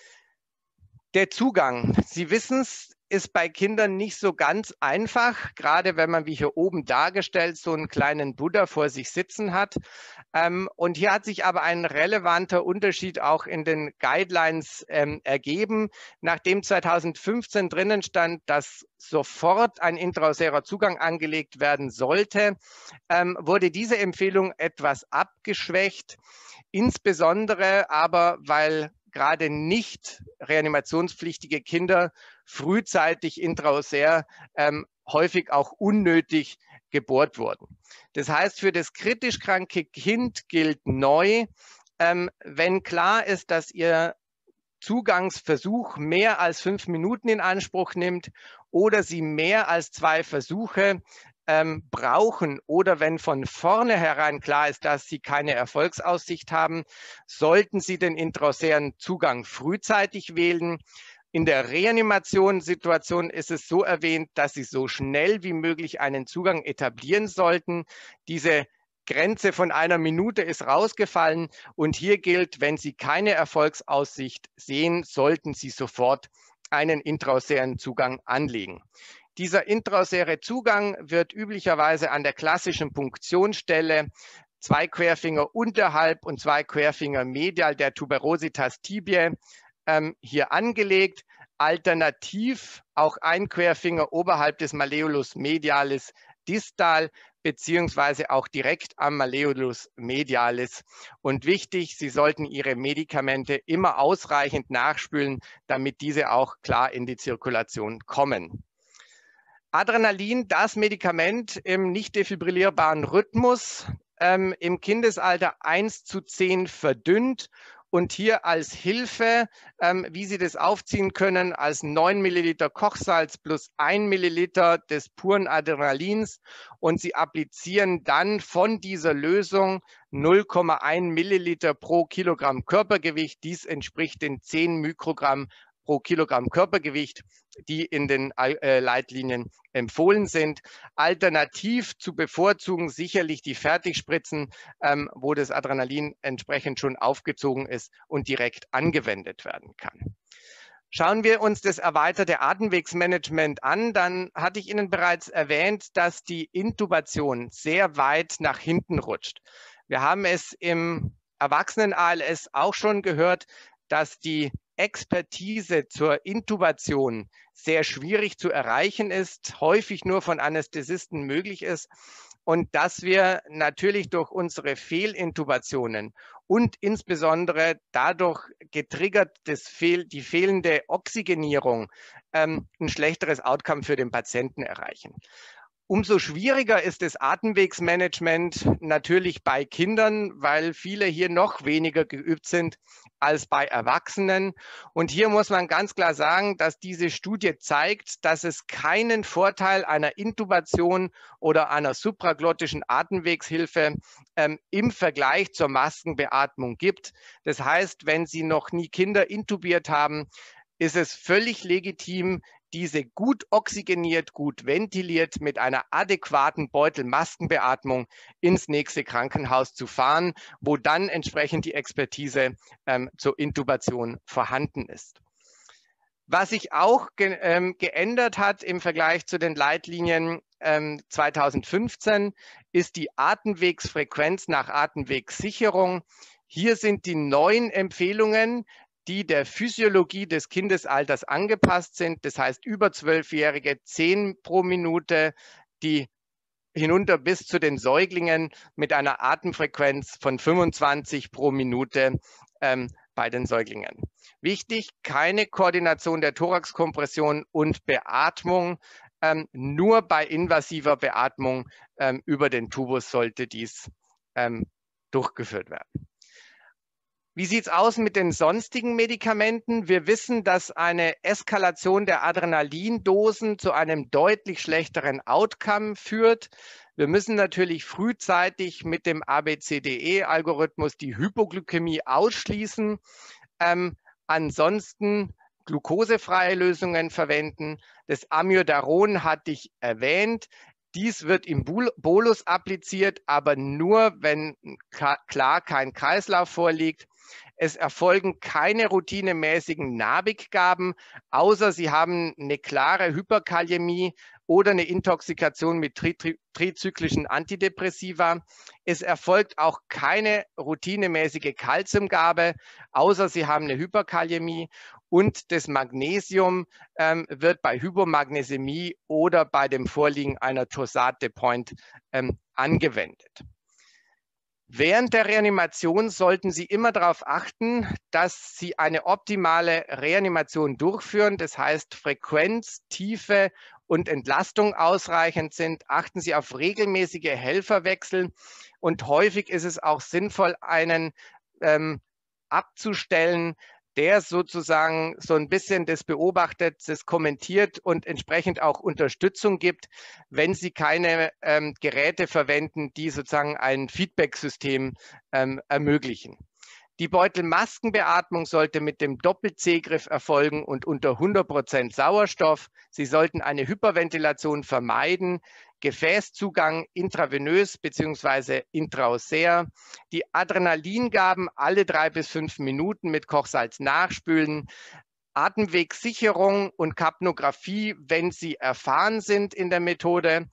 Der Zugang, Sie wissen es, ist bei Kindern nicht so ganz einfach, gerade wenn man, wie hier oben dargestellt, so einen kleinen Buddha vor sich sitzen hat. Ähm, und hier hat sich aber ein relevanter Unterschied auch in den Guidelines ähm, ergeben. Nachdem zweitausendfünfzehn drinnen stand, dass sofort ein intraosärer Zugang angelegt werden sollte, ähm, wurde diese Empfehlung etwas abgeschwächt. Insbesondere aber, weil gerade nicht reanimationspflichtige Kinder frühzeitig intraosär ähm, häufig auch unnötig gebohrt wurden. Das heißt, für das kritisch kranke Kind gilt neu, ähm, wenn klar ist, dass Ihr Zugangsversuch mehr als fünf Minuten in Anspruch nimmt oder Sie mehr als zwei Versuche ähm, brauchen oder wenn von vornherein klar ist, dass Sie keine Erfolgsaussicht haben, sollten Sie den intraosären Zugang frühzeitig wählen. In der Reanimationssituation ist es so erwähnt, dass Sie so schnell wie möglich einen Zugang etablieren sollten. Diese Grenze von einer Minute ist rausgefallen und hier gilt, wenn Sie keine Erfolgsaussicht sehen, sollten Sie sofort einen intraosären Zugang anlegen. Dieser intraosäre Zugang wird üblicherweise an der klassischen Punktionsstelle zwei Querfinger unterhalb und zwei Querfinger medial der Tuberositas tibiae ähm, hier angelegt. Alternativ auch ein Querfinger oberhalb des Malleolus medialis distal beziehungsweise auch direkt am Malleolus medialis. Und wichtig, Sie sollten Ihre Medikamente immer ausreichend nachspülen, damit diese auch klar in die Zirkulation kommen. Adrenalin, das Medikament im nicht defibrillierbaren Rhythmus, ähm, im Kindesalter eins zu zehn verdünnt. Und hier als Hilfe, ähm, wie Sie das aufziehen können, als neun Milliliter Kochsalz plus ein Milliliter des puren Adrenalins. Und Sie applizieren dann von dieser Lösung null Komma eins Milliliter pro Kilogramm Körpergewicht. Dies entspricht den zehn Mikrogramm pro Kilogramm Körpergewicht, die in den äh, Leitlinien empfohlen sind. Alternativ zu bevorzugen sicherlich die Fertigspritzen, ähm, wo das Adrenalin entsprechend schon aufgezogen ist und direkt angewendet werden kann. Schauen wir uns das erweiterte Atemwegsmanagement an, dann hatte ich Ihnen bereits erwähnt, dass die Intubation sehr weit nach hinten rutscht. Wir haben es im Erwachsenen-A L S auch schon gehört, dass die Expertise zur Intubation sehr schwierig zu erreichen ist, häufig nur von Anästhesisten möglich ist und dass wir natürlich durch unsere Fehlintubationen und insbesondere dadurch getriggert das Fehl, die fehlende Oxygenierung ähm, ein schlechteres Outcome für den Patienten erreichen. Umso schwieriger ist das Atemwegsmanagement natürlich bei Kindern, weil viele hier noch weniger geübt sind als bei Erwachsenen. Und hier muss man ganz klar sagen, dass diese Studie zeigt, dass es keinen Vorteil einer Intubation oder einer supraglottischen Atemwegshilfe ähm, im Vergleich zur Maskenbeatmung gibt. Das heißt, wenn Sie noch nie Kinder intubiert haben, ist es völlig legitim, diese gut oxygeniert, gut ventiliert mit einer adäquaten Beutelmaskenbeatmung ins nächste Krankenhaus zu fahren, wo dann entsprechend die Expertise ähm, zur Intubation vorhanden ist. Was sich auch ge ähm, geändert hat im Vergleich zu den Leitlinien ähm, zweitausendfünfzehn, ist die Atemwegsfrequenz nach Atemwegssicherung. Hier sind die neuen Empfehlungen, die der Physiologie des Kindesalters angepasst sind. Das heißt, über Zwölfjährige zehn pro Minute, die hinunter bis zu den Säuglingen mit einer Atemfrequenz von fünfundzwanzig pro Minute ähm, bei den Säuglingen. Wichtig, keine Koordination der Thoraxkompression und Beatmung. Ähm, nur bei invasiver Beatmung ähm, über den Tubus sollte dies ähm, durchgeführt werden. Wie sieht es aus mit den sonstigen Medikamenten? Wir wissen, dass eine Eskalation der Adrenalindosen zu einem deutlich schlechteren Outcome führt. Wir müssen natürlich frühzeitig mit dem A B C D E-Algorithmus die Hypoglykämie ausschließen. Ähm, ansonsten glukosefreie Lösungen verwenden. Das Amiodaron hatte ich erwähnt. Dies wird im Bolus appliziert, aber nur, wenn klar kein Kreislauf vorliegt. Es erfolgen keine routinemäßigen Nabik-Gaben, außer Sie haben eine klare Hyperkaliämie oder eine Intoxikation mit tri tri trizyklischen Antidepressiva. Es erfolgt auch keine routinemäßige Calciumgabe, außer Sie haben eine Hyperkaliämie. Und das Magnesium ähm, wird bei Hypomagnesämie oder bei dem Vorliegen einer Torsade de Point ähm, angewendet. Während der Reanimation sollten Sie immer darauf achten, dass Sie eine optimale Reanimation durchführen. Das heißt, Frequenz, Tiefe und Entlastung ausreichend sind. Achten Sie auf regelmäßige Helferwechsel und häufig ist es auch sinnvoll, einen ähm, abzustellen, der sozusagen so ein bisschen das beobachtet, das kommentiert und entsprechend auch Unterstützung gibt, wenn Sie keine ähm, Geräte verwenden, die sozusagen ein Feedback-System ähm, ermöglichen. Die Beutelmaskenbeatmung sollte mit dem Doppel-C-Griff erfolgen und unter hundert Prozent Sauerstoff. Sie sollten eine Hyperventilation vermeiden. Gefäßzugang intravenös bzw. intraosär. Die Adrenalingaben alle drei bis fünf Minuten mit Kochsalz nachspülen. Atemwegssicherung und Kapnographie, wenn Sie erfahren sind in der Methode.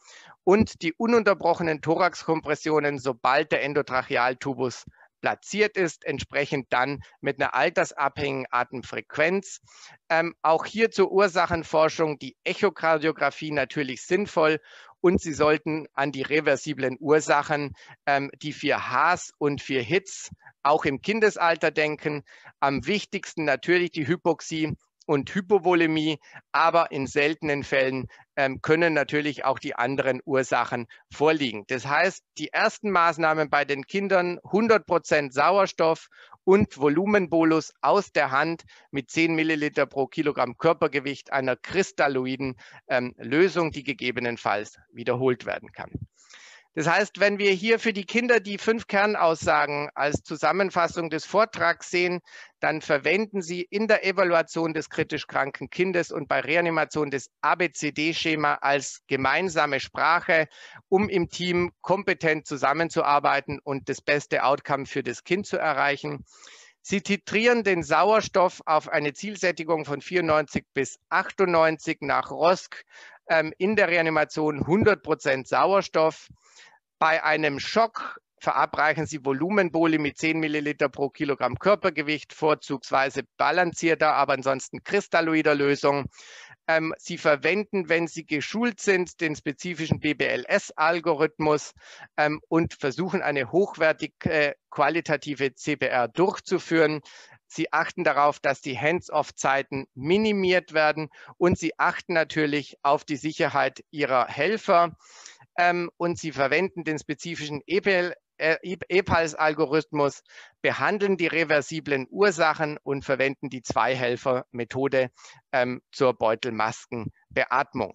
und die ununterbrochenen Thoraxkompressionen, sobald der Endotrachealtubus platziert ist, entsprechend dann mit einer altersabhängigen Atemfrequenz. Ähm, auch hier zur Ursachenforschung die Echokardiographie natürlich sinnvoll und Sie sollten an die reversiblen Ursachen, ähm, die vier Hs und vier Hits, auch im Kindesalter denken. Am wichtigsten natürlich die Hypoxie und Hypovolemie, aber in seltenen Fällen ähm, können natürlich auch die anderen Ursachen vorliegen. Das heißt, die ersten Maßnahmen bei den Kindern, hundert Prozent Sauerstoff und Volumenbolus aus der Hand mit zehn Milliliter pro Kilogramm Körpergewicht einer kristalloiden ähm, Lösung, die gegebenenfalls wiederholt werden kann. Das heißt, wenn wir hier für die Kinder die fünf Kernaussagen als Zusammenfassung des Vortrags sehen, dann verwenden Sie in der Evaluation des kritisch kranken Kindes und bei Reanimation des A B C D-Schema als gemeinsame Sprache, um im Team kompetent zusammenzuarbeiten und das beste Outcome für das Kind zu erreichen. Sie titrieren den Sauerstoff auf eine Zielsättigung von vierundneunzig bis achtundneunzig nach R O S C, ähm, in der Reanimation hundert Prozent Sauerstoff. Bei einem Schock verabreichen Sie Volumenboli mit zehn Milliliter pro Kilogramm Körpergewicht, vorzugsweise balancierter, aber ansonsten kristalloider Lösung. Ähm, Sie verwenden, wenn Sie geschult sind, den spezifischen B B L S-Algorithmus ähm, und versuchen, eine hochwertig äh, qualitative C P R durchzuführen. Sie achten darauf, dass die Hands-off-Zeiten minimiert werden und Sie achten natürlich auf die Sicherheit Ihrer Helfer. Ähm, und Sie verwenden den spezifischen E P L, äh, E P A L S-Algorithmus, behandeln die reversiblen Ursachen und verwenden die Zwei-Helfer-Methode ähm, zur Beutelmaskenbeatmung.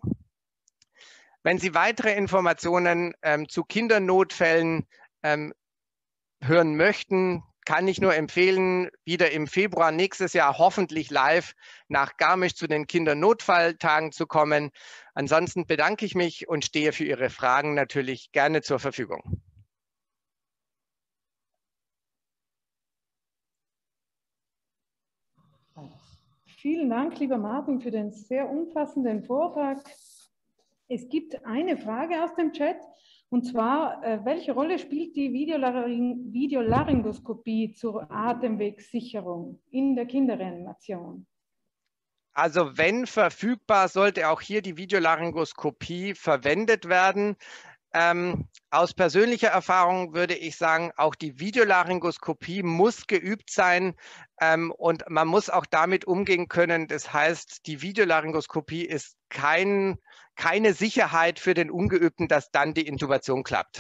Wenn Sie weitere Informationen ähm, zu Kindernotfällen ähm, hören möchten, kann ich nur empfehlen, wieder im Februar nächstes Jahr hoffentlich live nach Garmisch zu den Kindernotfalltagen zu kommen. Ansonsten bedanke ich mich und stehe für Ihre Fragen natürlich gerne zur Verfügung. Vielen Dank, lieber Martin, für den sehr umfassenden Vortrag. Es gibt eine Frage aus dem Chat. Und zwar, äh, welche Rolle spielt die Videolaryng Videolaryngoskopie zur Atemwegssicherung in der Kinderreanimation? Also wenn verfügbar, sollte auch hier die Videolaryngoskopie verwendet werden. Ähm, aus persönlicher Erfahrung würde ich sagen, auch die Videolaryngoskopie muss geübt sein ähm, und man muss auch damit umgehen können. Das heißt, die Videolaryngoskopie ist kein, keine Sicherheit für den Ungeübten, dass dann die Intubation klappt.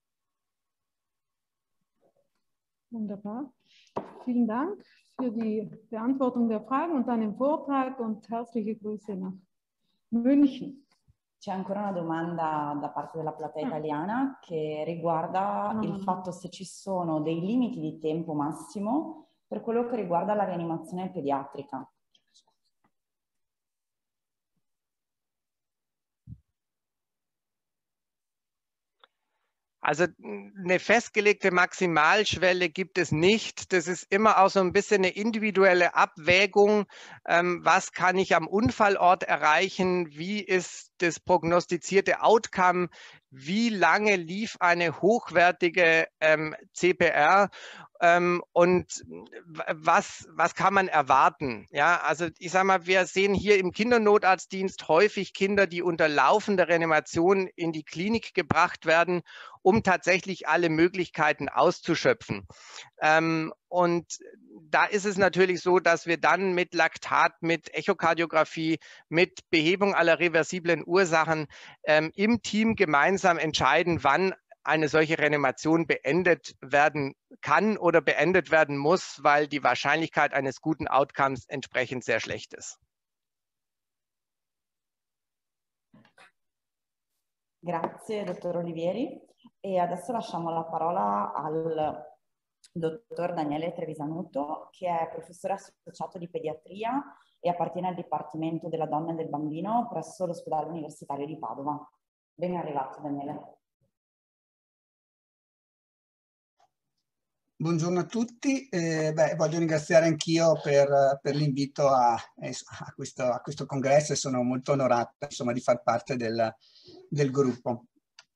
Wunderbar. Vielen Dank für die Beantwortung der Fragen und deinen Vortrag und herzliche Grüße nach München. C'è ancora una domanda da parte della platea italiana che riguarda Ah. il fatto se ci sono dei limiti di tempo massimo per quello che riguarda la rianimazione pediatrica. Also eine festgelegte Maximalschwelle gibt es nicht. Das ist immer auch so ein bisschen eine individuelle Abwägung. Ähm, was kann ich am Unfallort erreichen? Wie ist das prognostizierte Outcome? Wie lange lief eine hochwertige ähm, C P R? Ähm, und was, was kann man erwarten? Ja, also ich sage mal, wir sehen hier im Kindernotarztdienst häufig Kinder, die unter laufender Reanimation in die Klinik gebracht werden, um tatsächlich alle Möglichkeiten auszuschöpfen. Ähm, und da ist es natürlich so, dass wir dann mit Laktat, mit Echokardiographie, mit Behebung aller reversiblen Ursachen ähm, im Team gemeinsam entscheiden, wann eine solche Reanimation beendet werden kann oder beendet werden muss, weil die Wahrscheinlichkeit eines guten Outcomes entsprechend sehr schlecht ist. Grazie, dottor Olivieri. E adesso lasciamo la parola al dottor Daniele Trevisanuto, che è professore associato di pediatria e appartiene al Dipartimento della Donna e del Bambino presso l'Ospedale Universitario di Padova. Ben arrivato, Daniele. Buongiorno a tutti, eh, beh, voglio ringraziare anch'io per, per l'invito a, a, questo, a questo congresso e sono molto onorato insomma, di far parte del, del gruppo.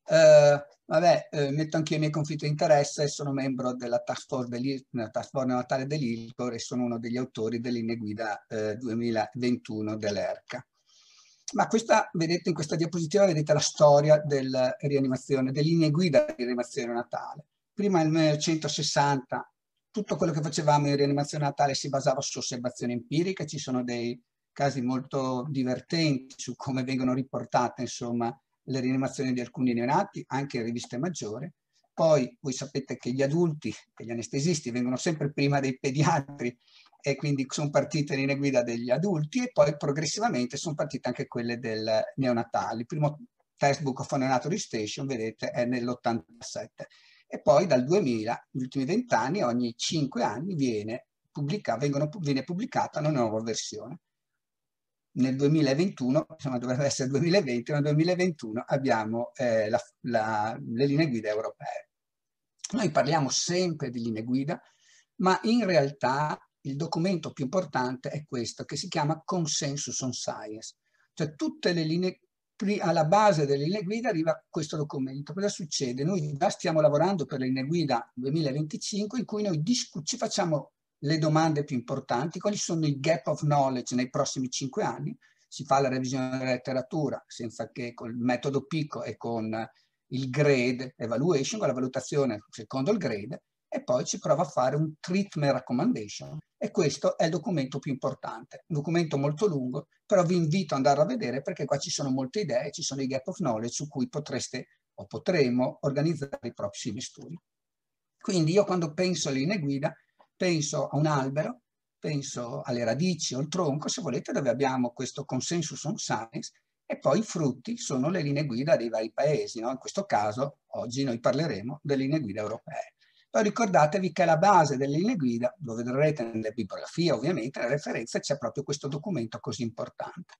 Eh, vabbè, eh, metto anche i miei conflitti di interesse, sono membro della task force, della task force neonatale dell'I L C O e sono uno degli autori delle linee guida eh, duemilaventuno dell'ERCA. Ma questa, vedete, in questa diapositiva vedete la storia della rianimazione, delle linee guida di rianimazione neonatale. Prima nel millenovecentosessanta tutto quello che facevamo in rianimazione neonatale si basava su osservazioni empiriche, ci sono dei casi molto divertenti su come vengono riportate, insomma, le rianimazioni di alcuni neonati, anche in riviste maggiori. Poi voi sapete che gli adulti e gli anestesisti vengono sempre prima dei pediatri e quindi sono partite le linee guida degli adulti e poi progressivamente sono partite anche quelle del neonatale. Il primo textbook of neonatal resuscitation, vedete, è nell'ottantasette. E poi dal duemila, negli ultimi vent'anni, ogni cinque anni viene, pubblica, vengono, viene pubblicata una nuova versione. Nel duemilaventuno, insomma dovrebbe essere duemilaventi, nel duemilaventuno abbiamo eh, la, la, le linee guida europee. Noi parliamo sempre di linee guida, ma in realtà il documento più importante è questo, che si chiama Consensus on Science. Cioè tutte le linee, alla base delle linee guida arriva questo documento. Cosa succede? Noi già stiamo lavorando per le linee guida duemilaventicinque in cui noi ci facciamo le domande più importanti, quali sono i gap of knowledge nei prossimi cinque anni, si fa la revisione della letteratura senza che col metodo PICO e con il grade evaluation, con la valutazione secondo il grade, e poi ci prova a fare un treatment recommendation, e questo è il documento più importante, un documento molto lungo, però vi invito ad andarlo a vedere perché qua ci sono molte idee, ci sono i gap of knowledge su cui potreste o potremo organizzare i prossimi studi. Quindi io quando penso alle linee guida penso a un albero, penso alle radici o al tronco, se volete, dove abbiamo questo consensus on science, e poi i frutti sono le linee guida dei vari paesi, no? In questo caso, oggi noi parleremo delle linee guida europee. Poi ricordatevi che alla base delle linee guida, lo vedrete nelle bibliografie, ovviamente, nelle referenze, c'è proprio questo documento così importante.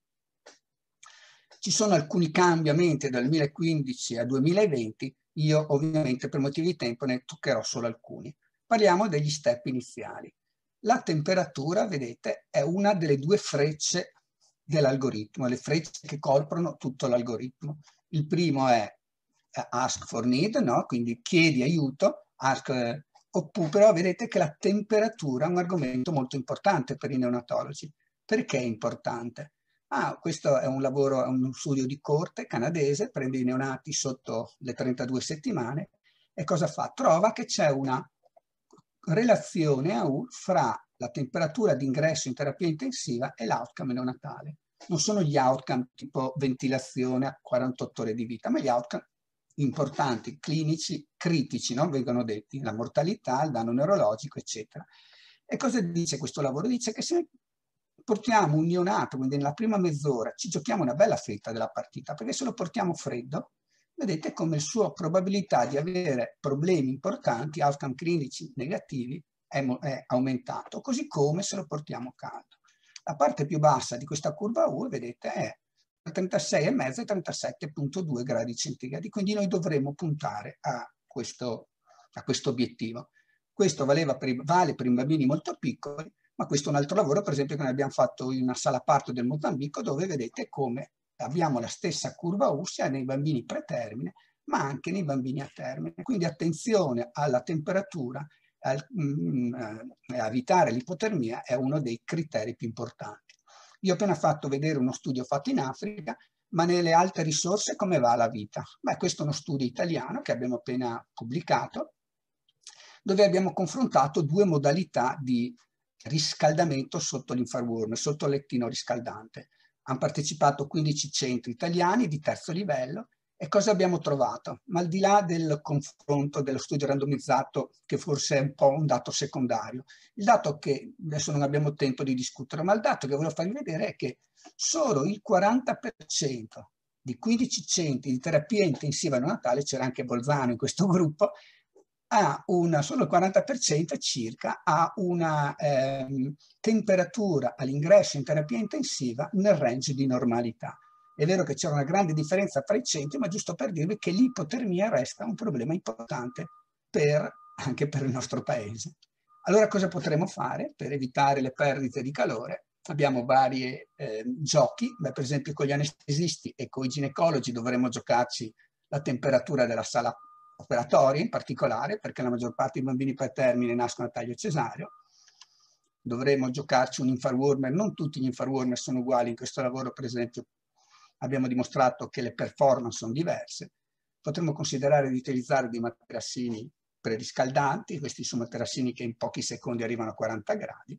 Ci sono alcuni cambiamenti dal duemilaquindici al duemilaventi, io ovviamente per motivi di tempo ne toccherò solo alcuni. Parliamo degli step iniziali. La temperatura, vedete, è una delle due frecce dell'algoritmo, le frecce che coprono tutto l'algoritmo. Il primo è ask for need, no? Quindi chiedi aiuto, ask, eh, oppure però vedete che la temperatura è un argomento molto importante per i neonatologi. Perché è importante? Ah, questo è un lavoro, è uno studio di corte canadese, prende i neonati sotto le trentadue settimane e cosa fa? Trova che c'è una relazione a U fra la temperatura d'ingresso in terapia intensiva e l'outcome neonatale. Non sono gli outcome tipo ventilazione a quarantotto ore di vita, ma gli outcome importanti, clinici, critici, no? Vengono detti, la mortalità, il danno neurologico, eccetera. E cosa dice questo lavoro? Dice che se portiamo un neonato, quindi nella prima mezz'ora, ci giochiamo una bella fetta della partita, perché se lo portiamo freddo, vedete come la sua probabilità di avere problemi importanti, outcome clinici negativi, è, è aumentato, così come se lo portiamo caldo. La parte più bassa di questa curva U, vedete, è trentasei virgola cinque e trentasette virgola due gradi centigradi, quindi noi dovremo puntare a questo, a questo obiettivo. Questo valeva per i, vale per i bambini molto piccoli, ma questo è un altro lavoro, per esempio, che noi abbiamo fatto in una sala parto del Mozambico, dove vedete come abbiamo la stessa curva U sia nei bambini pretermine, ma anche nei bambini a termine. Quindi attenzione alla temperatura, al, mm, eh, a evitare l'ipotermia è uno dei criteri più importanti. Io ho appena fatto vedere uno studio fatto in Africa, ma nelle altre risorse come va la vita? Beh, questo è uno studio italiano che abbiamo appena pubblicato, dove abbiamo confrontato due modalità di riscaldamento sotto l'infrawarm, sotto il lettino riscaldante. Hanno partecipato quindici centri italiani di terzo livello e cosa abbiamo trovato? Ma al di là del confronto dello studio randomizzato, che forse è un po' un dato secondario, il dato che adesso non abbiamo tempo di discutere, ma il dato che volevo farvi vedere è che solo il quaranta per cento di quindici centri di terapia intensiva neonatale, c'era anche Bolzano in questo gruppo, ha una, solo il quaranta per cento circa ha una ehm, temperatura all'ingresso in terapia intensiva nel range di normalità. È vero che c'era una grande differenza tra i centri, ma giusto per dirvi che l'ipotermia resta un problema importante per, anche per il nostro paese. Allora cosa potremo fare per evitare le perdite di calore? Abbiamo vari eh, giochi, beh, per esempio con gli anestesisti e con i ginecologi dovremo giocarci la temperatura della sala operatoria in particolare, perché la maggior parte dei bambini pretermine nascono a taglio cesareo. Dovremo giocarci un infarwarmer, non tutti gli infarwarmer sono uguali, in questo lavoro per esempio abbiamo dimostrato che le performance sono diverse. Potremmo considerare di utilizzare dei materassini preriscaldanti, questi sono materassini che in pochi secondi arrivano a quaranta gradi,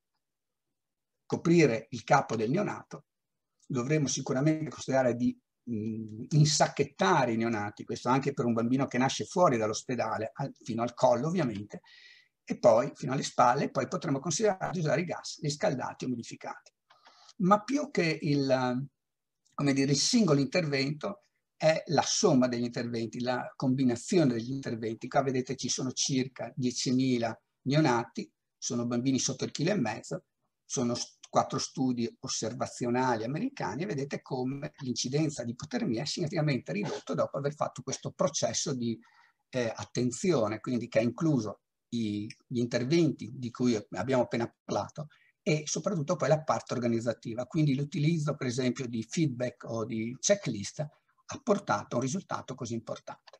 coprire il capo del neonato. Dovremmo sicuramente considerare di mh, insacchettare i neonati, questo anche per un bambino che nasce fuori dall'ospedale, fino al collo ovviamente, e poi fino alle spalle, poi potremmo considerare di usare i gas riscaldati o modificati. Ma più che il, come dire, il singolo intervento è la somma degli interventi, la combinazione degli interventi. Qua vedete ci sono circa diecimila neonati, sono bambini sotto il chilo e mezzo, sono quattro studi osservazionali americani e vedete come l'incidenza di ipotermia è significativamente ridotto dopo aver fatto questo processo di eh, attenzione, quindi che ha incluso i, gli interventi di cui abbiamo appena parlato e soprattutto poi la parte organizzativa, quindi l'utilizzo per esempio di feedback o di checklist ha portato a un risultato così importante.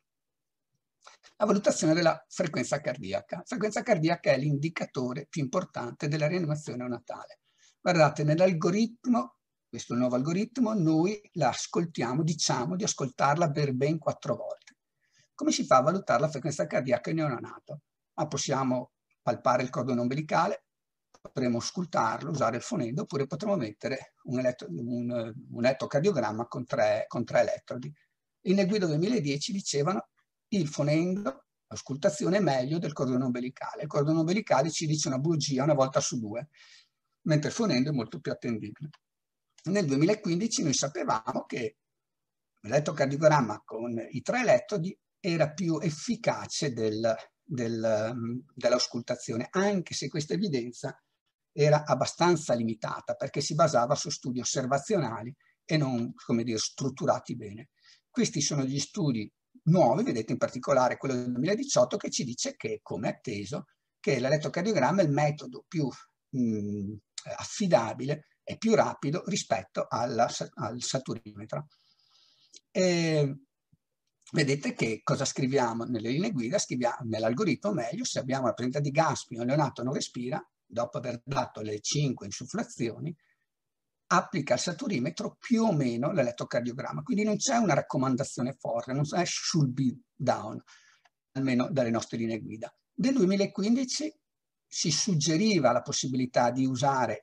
La valutazione della frequenza cardiaca. La frequenza cardiaca è l'indicatore più importante della rianimazione neonatale. Guardate, nell'algoritmo, questo è il nuovo algoritmo, noi la ascoltiamo, diciamo di ascoltarla per ben quattro volte. Come si fa a valutare la frequenza cardiaca in neonato? Ma possiamo palpare il cordone ombelicale, potremo auscultarlo, usare il fonendo, oppure potremo mettere un, elettro, un, un elettrocardiogramma con tre, con tre elettrodi. In Eguido duemiladieci dicevano il fonendo, l'auscultazione è meglio del cordone ombelicale. Il cordone ombelicale ci dice una bugia una volta su due, mentre il fonendo è molto più attendibile. Nel duemilaquindici noi sapevamo che l'elettrocardiogramma con i tre elettrodi era più efficace del, del, dell'auscultazione, anche se questa evidenza era abbastanza limitata perché si basava su studi osservazionali e non, come dire, strutturati bene. Questi sono gli studi nuovi, vedete in particolare quello del duemiladiciotto, che ci dice che, come atteso, che l'elettrocardiogramma è il metodo più mh, affidabile e più rapido rispetto alla, al saturimetro. E vedete che cosa scriviamo nelle linee guida, scriviamo nell'algoritmo meglio, se abbiamo la presenza di gaspi o il neonato non respira, dopo aver dato le cinque insufflazioni, applica al saturimetro più o meno l'elettrocardiogramma. Quindi non c'è una raccomandazione forte, non è should be down, almeno dalle nostre linee guida. Nel duemilaquindici si suggeriva la possibilità di usare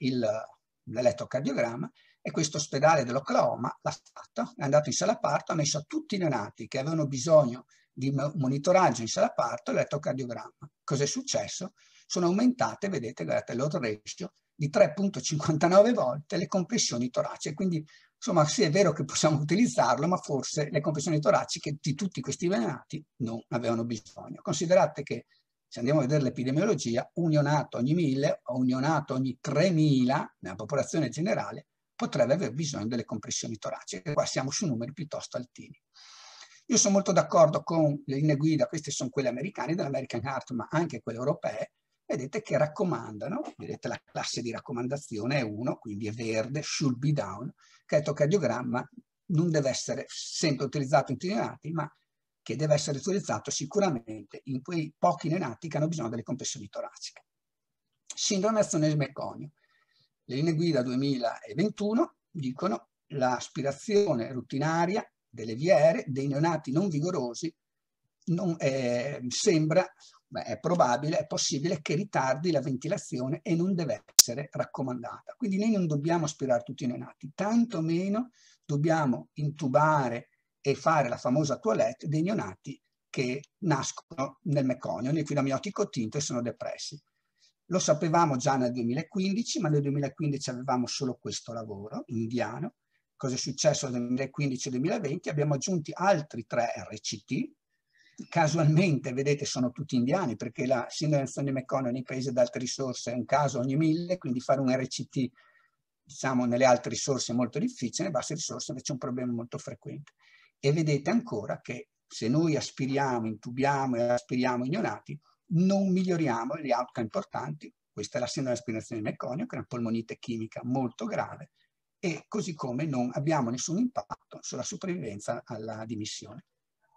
l'elettrocardiogramma e questo ospedale dell'Oklahoma l'ha fatto, è andato in sala parto, ha messo a tutti i neonati che avevano bisogno di monitoraggio in sala parto l'elettrocardiogramma. Cos'è successo? Sono aumentate, vedete, guardate, l'odd ratio di tre virgola cinquantanove volte le compressioni toraciche. Quindi, insomma, sì, è vero che possiamo utilizzarlo, ma forse le compressioni toraciche di tutti questi neonati non avevano bisogno. Considerate che, se andiamo a vedere l'epidemiologia, un neonato ogni mille o un neonato ogni tremila nella popolazione generale potrebbe aver bisogno delle compressioni toraciche. Qua siamo su numeri piuttosto altini. Io sono molto d'accordo con le linee guida, queste sono quelle americane, dell'American Heart, ma anche quelle europee, vedete che raccomandano, vedete la classe di raccomandazione è uno, quindi è verde, should be down, che l'elettrocardiogramma non deve essere sempre utilizzato in tutti i neonati, ma che deve essere utilizzato sicuramente in quei pochi neonati che hanno bisogno delle compressioni toraciche. Sindrome azonesi-meconio. Le linee guida duemilaventuno dicono l'aspirazione rutinaria delle viere dei neonati non vigorosi non, eh, sembra, beh, è probabile, è possibile che ritardi la ventilazione e non deve essere raccomandata. Quindi noi non dobbiamo aspirare tutti i neonati, tantomeno dobbiamo intubare e fare la famosa toilette dei neonati che nascono nel meconio, nel filo amniotico tinto e sono depressi. Lo sapevamo già nel duemilaquindici, ma nel duemilaquindici avevamo solo questo lavoro indiano. Cosa è successo nel duemilaquindici e duemilaventi? Abbiamo aggiunti altri tre R C T. Casualmente, vedete, sono tutti indiani, perché la sindrome azonesi-meconio nei paesi ad alte risorse è un caso ogni mille, quindi fare un R C T, diciamo, nelle alte risorse è molto difficile, nelle basse risorse invece è un problema molto frequente. E vedete ancora che se noi aspiriamo, intubiamo e aspiriamo i neonati, non miglioriamo gli outcome importanti. Questa è la sindrome azonesi-meconio, che è una polmonite chimica molto grave, e così come non abbiamo nessun impatto sulla sopravvivenza alla dimissione.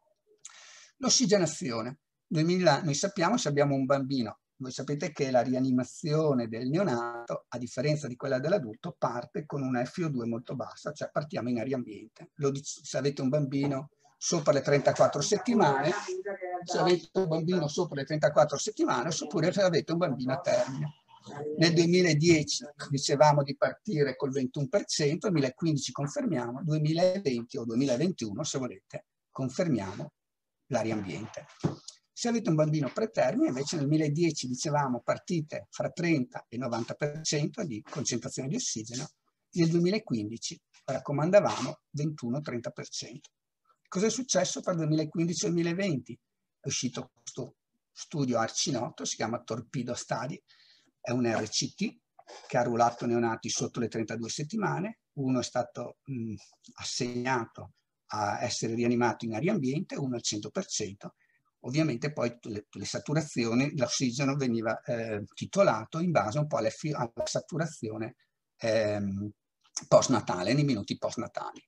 L'ossigenazione. Noi sappiamo se abbiamo un bambino, voi sapete che la rianimazione del neonato, a differenza di quella dell'adulto, parte con una F I O due molto bassa, cioè partiamo in aria ambiente. Lo dice, se avete un bambino sopra le trentaquattro settimane, se avete un bambino sopra le trentaquattro settimane, oppure se avete un bambino a termine. Nel duemiladieci dicevamo di partire col ventuno per cento, nel duemilaquindici confermiamo, duemilaventi o duemilaventuno, se volete, confermiamo l'aria ambiente. Se avete un bambino pretermine, invece nel duemiladieci dicevamo partite fra trenta e novanta per cento di concentrazione di ossigeno, nel duemilaquindici raccomandavamo ventuno trenta per cento. Cosa è successo tra il duemilaquindici e il duemilaventi? È uscito questo studio arcinoto, si chiama Torpedo Study, è un R C T che ha arruolato neonati sotto le trentadue settimane, uno è stato mh, assegnato a essere rianimato in aria ambiente, uno al cento per cento. Ovviamente poi le, le saturazioni, l'ossigeno veniva eh, titolato in base un po' alle, alla saturazione eh, postnatale, nei minuti postnatali.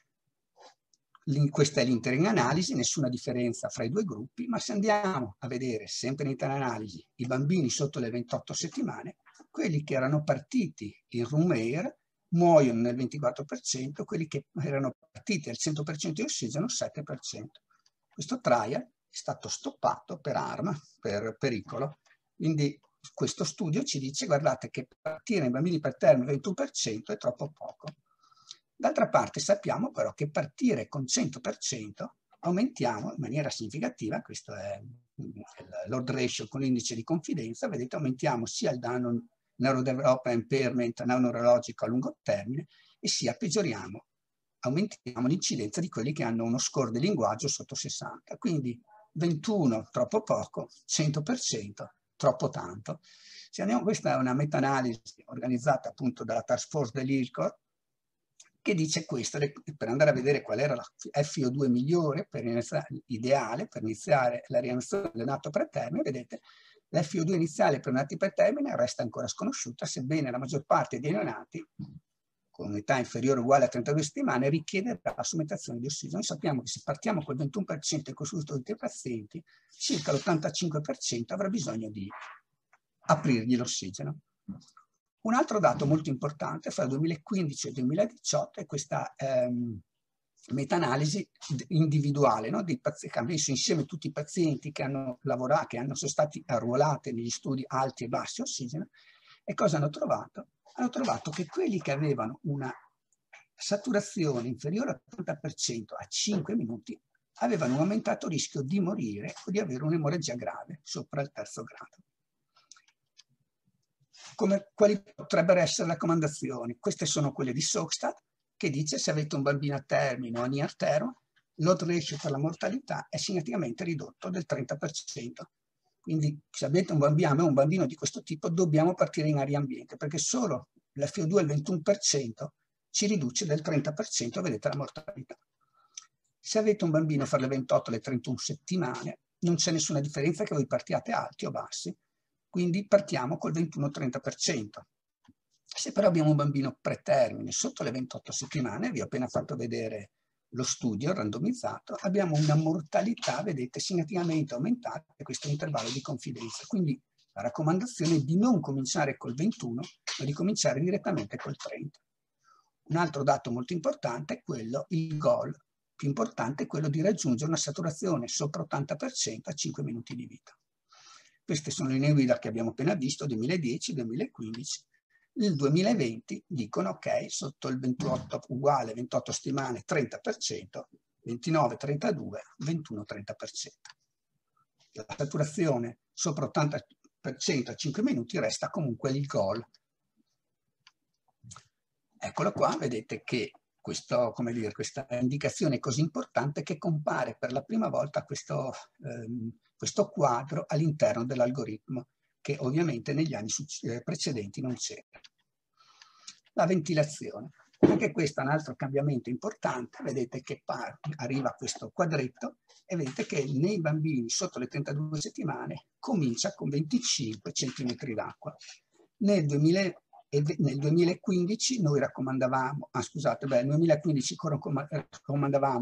Questa è l'intera analisi, nessuna differenza fra i due gruppi, ma se andiamo a vedere sempre in intera analisi i bambini sotto le ventotto settimane, quelli che erano partiti in room air muoiono nel ventiquattro per cento, quelli che erano partiti al cento per cento di ossigeno sette per cento. Questo trial è stato stoppato per arma, per pericolo, quindi questo studio ci dice, guardate, che partire nei bambini per termine ventuno per cento è troppo poco. D'altra parte sappiamo però che partire con cento per cento aumentiamo in maniera significativa, questo è l'odd ratio con l'indice di confidenza, vedete, aumentiamo sia il danno neurodevelopment impairment neurologico a lungo termine e sia peggioriamo, aumentiamo l'incidenza di quelli che hanno uno score di linguaggio sotto sessanta. Quindi ventuno troppo poco, cento per cento troppo tanto. Se andiamo, questa è una meta-analisi organizzata appunto dalla Task Force dell'I L C O R, che dice questo, per andare a vedere qual era la F I O due migliore, per iniziare, ideale, per iniziare la rianimazione del neonato pretermine. Vedete, la F I O due iniziale per neonati pretermine resta ancora sconosciuta, sebbene la maggior parte dei neonati con età inferiore o uguale a trentadue settimane richiederà la somministrazione di ossigeno. Noi sappiamo che se partiamo col ventuno per cento e costruito tutti i pazienti, circa l'ottantacinque per cento avrà bisogno di aprirgli l'ossigeno. Un altro dato molto importante fra il duemilaquindici e il duemiladiciotto è questa ehm, meta-analisi individuale, no? Dei pazienti, che ha messo insieme tutti i pazienti che hanno lavorato, che hanno, sono stati arruolati negli studi alti e bassi ossigeno, e cosa hanno trovato? Hanno trovato che quelli che avevano una saturazione inferiore all'ottanta per cento a cinque minuti avevano un aumentato rischio di morire o di avere un'emorragia grave sopra il terzo grado. Come, quali potrebbero essere le raccomandazioni? Queste sono quelle di Sogstad, che dice se avete un bambino a termine o a near term, l'odd ratio per la mortalità è significativamente ridotto del trenta per cento. Quindi se avete un bambino, un bambino di questo tipo, dobbiamo partire in aria ambiente, perché solo l'F I O due al ventuno per cento ci riduce del trenta per cento, vedete, la mortalità. Se avete un bambino fra le ventotto e le trentuno settimane, non c'è nessuna differenza che voi partiate alti o bassi, quindi partiamo col ventuno trenta per cento. Se però abbiamo un bambino pretermine sotto le ventotto settimane, vi ho appena fatto vedere lo studio randomizzato, abbiamo una mortalità, vedete, significativamente aumentata in questo intervallo di confidenza. Quindi la raccomandazione è di non cominciare col ventuno, ma di cominciare direttamente col trenta. Un altro dato molto importante è quello, il goal più importante è quello di raggiungere una saturazione sopra l'ottanta per cento a cinque minuti di vita. Queste sono le linee guida che abbiamo appena visto, duemiladieci, duemilaquindici. Nel duemilaventi dicono ok, sotto il ventotto uguale, ventotto settimane, trenta per cento, ventinove, trentadue, ventuno, trenta per cento. La saturazione sopra l'ottanta per cento a cinque minuti resta comunque il goal. Eccolo qua, vedete che questo, come dire, questa indicazione è così importante che compare per la prima volta questo, ehm, questo quadro all'interno dell'algoritmo, che ovviamente negli anni precedenti non c'era. La ventilazione. Anche questo è un altro cambiamento importante. Vedete che arriva questo quadretto e vedete che nei bambini sotto le trentadue settimane comincia con venticinque centimetri d'acqua. Nel, nel duemilaquindici noi raccomandavamo, ah, scusate, beh, nel duemilaquindici raccomandavamo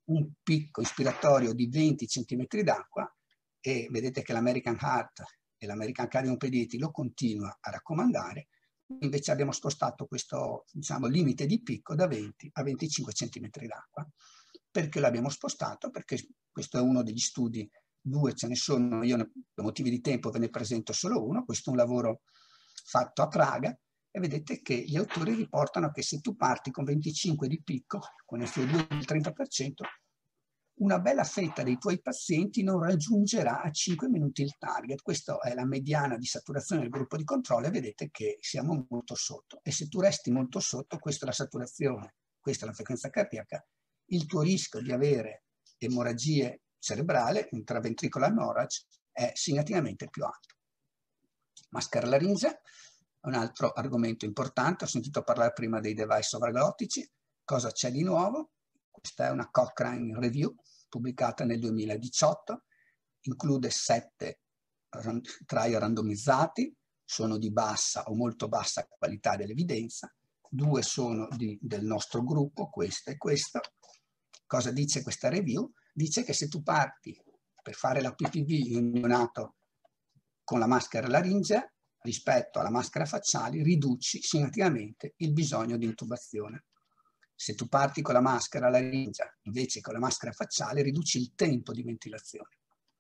un picco ispiratorio di venti centimetri d'acqua, e vedete che l'American Heart e l'American Academy of Pediatry lo continua a raccomandare. Invece abbiamo spostato questo, diciamo, limite di picco da venti a venticinque centimetri d'acqua. Perché l'abbiamo spostato? Perché questo è uno degli studi, due ce ne sono, io per motivi di tempo ve ne presento solo uno. Questo è un lavoro fatto a Praga, e vedete che gli autori riportano che se tu parti con venticinque di picco, con il C O due del trenta per cento, una bella fetta dei tuoi pazienti non raggiungerà a cinque minuti il target. Questa è la mediana di saturazione del gruppo di controllo, e vedete che siamo molto sotto. E se tu resti molto sotto, questa è la saturazione, questa è la frequenza cardiaca, il tuo rischio di avere emorragie cerebrali, intraventricolare hemorrhage, è significativamente più alto. Maschera laringe è un altro argomento importante. Ho sentito parlare prima dei device sovraglottici. Cosa c'è di nuovo? Questa è una Cochrane Review pubblicata nel duemiladiciotto, include sette trial randomizzati, sono di bassa o molto bassa qualità dell'evidenza, due sono di, del nostro gruppo, questo e questo. Cosa dice questa review? Dice che se tu parti per fare la P P V in un neonato con la maschera laringea rispetto alla maschera facciale, riduci significativamente il bisogno di intubazione. Se tu parti con la maschera laringea invece con la maschera facciale, riduci il tempo di ventilazione.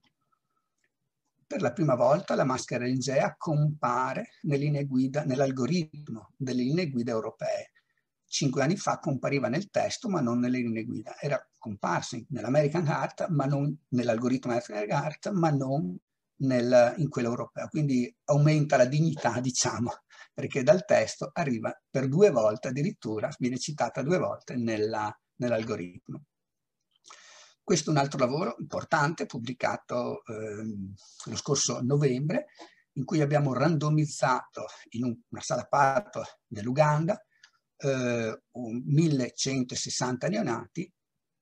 Per la prima volta la maschera laringea compare nelle linee guida, nell'algoritmo delle linee guida europee. Cinque anni fa compariva nel testo ma non nelle linee guida. Era comparsa nell'American Heart, ma non nell'algoritmo American Heart, ma non nel, in quello europeo. Quindi aumenta la dignità, diciamo, perché dal testo arriva per due volte, addirittura viene citata due volte nell'algoritmo. Questo è un altro lavoro importante pubblicato ehm, lo scorso novembre, in cui abbiamo randomizzato in un, una sala parto dell'Uganda eh, millecentosessanta neonati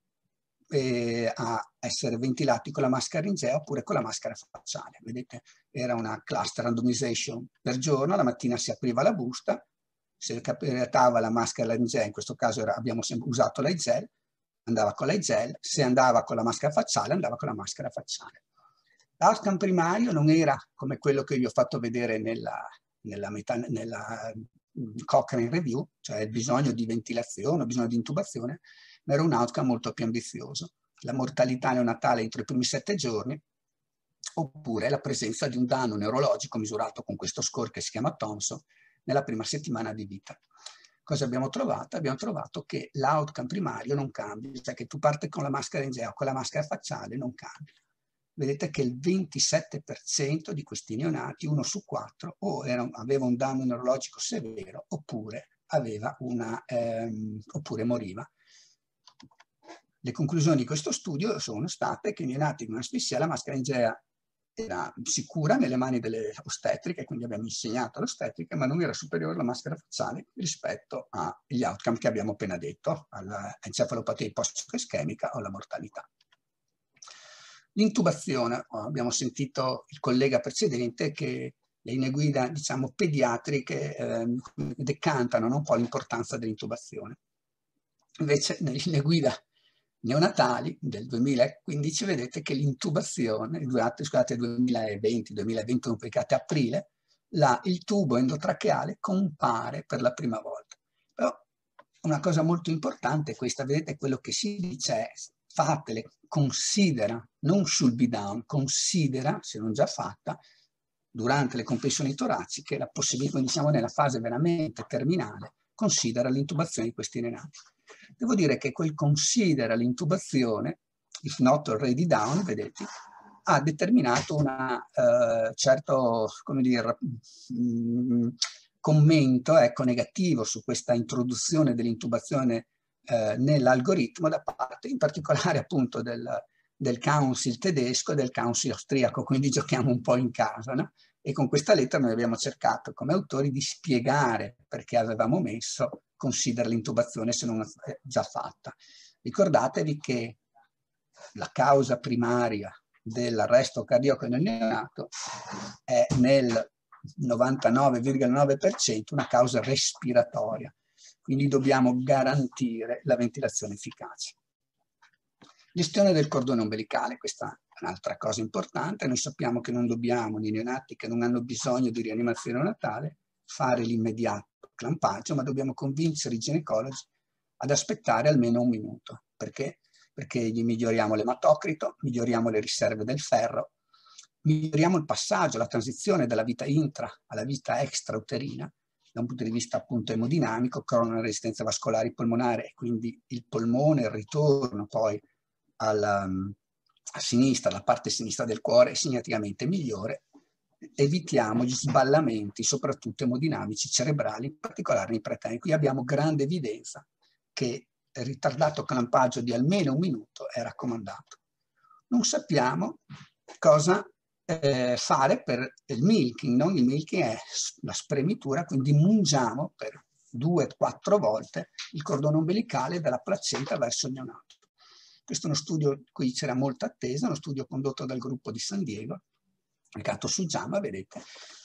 eh, a essere ventilati con la maschera laringea oppure con la maschera facciale. Vedete, era una cluster randomization per giorno, la mattina si apriva la busta, si capitava la maschera laringea, in questo caso era, abbiamo sempre usato l'Aigel, andava con l'Aigel, se andava con la maschera facciale, andava con la maschera facciale. L'outcome primario non era come quello che vi ho fatto vedere nella, nella, meta, nella Cochrane Review, cioè il bisogno di ventilazione, il bisogno di intubazione, ma era un outcome molto più ambizioso. La mortalità neonatale entro i primi sette giorni, oppure la presenza di un danno neurologico misurato con questo score che si chiama Thomson nella prima settimana di vita. Cosa abbiamo trovato? Abbiamo trovato che l'outcome primario non cambia, cioè che tu parti con la maschera laringea o con la maschera facciale non cambia. Vedete che il ventisette per cento di questi neonati, uno su quattro, o era, aveva un danno neurologico severo oppure, aveva una, ehm, oppure moriva. Le conclusioni di questo studio sono state che i neonati con asfissia la maschera laringea era sicura nelle mani delle ostetriche, quindi abbiamo insegnato all'ostetrica, ma non era superiore alla maschera facciale rispetto agli outcome che abbiamo appena detto, all'encefalopatia iposchemica o alla mortalità. L'intubazione, abbiamo sentito il collega precedente che le linee guida, diciamo, pediatriche eh, decantano un po' l'importanza dell'intubazione. Invece nelle linee guida neonatali del duemilaquindici vedete che l'intubazione, scusate, duemilaventi duemilaventuno pubblicate a aprile, la, il tubo endotracheale compare per la prima volta. Però una cosa molto importante è questa, vedete quello che si dice è fatele, considera, non should be done, considera, se non già fatta, durante le compressioni toraciche, la possibilità, diciamo nella fase veramente terminale, considera l'intubazione di questi neonati. Devo dire che quel considera l'intubazione, if not already down, vedete, ha determinato un uh, certo, come dire, mh, commento ecco, negativo su questa introduzione dell'intubazione eh, nell'algoritmo da parte in particolare appunto del, del council tedesco e del council austriaco, quindi giochiamo un po' in casa, no? E con questa lettera noi abbiamo cercato come autori di spiegare perché avevamo messo considera l'intubazione se non è già fatta. Ricordatevi che la causa primaria dell'arresto cardiaco nel neonato è nel novantanove virgola nove per cento una causa respiratoria, quindi dobbiamo garantire la ventilazione efficace. Gestione del cordone ombelicale, questa è un'altra cosa importante. Noi sappiamo che non dobbiamo, nei neonati che non hanno bisogno di rianimazione neonatale, fare l'immediato clampaggio, ma dobbiamo convincere i ginecologi ad aspettare almeno un minuto. Perché? Perché gli miglioriamo l'ematocrito, miglioriamo le riserve del ferro, miglioriamo il passaggio, la transizione dalla vita intra alla vita extrauterina, da un punto di vista appunto emodinamico, crono resistenza vascolare polmonare e quindi il polmone, il ritorno poi alla, a sinistra, alla parte sinistra del cuore è significativamente migliore. Evitiamo gli sballamenti, soprattutto emodinamici cerebrali, in particolare nei preteni. Qui abbiamo grande evidenza che il ritardato clampaggio di almeno un minuto è raccomandato. Non sappiamo cosa eh, fare per il milking, no? Il milking è la spremitura, quindi mungiamo per due quattro volte il cordone ombelicale dalla placenta verso il neonato. Questo è uno studio cui c'era molta attesa, uno studio condotto dal gruppo di San Diego, caricato su JAMA, vedete,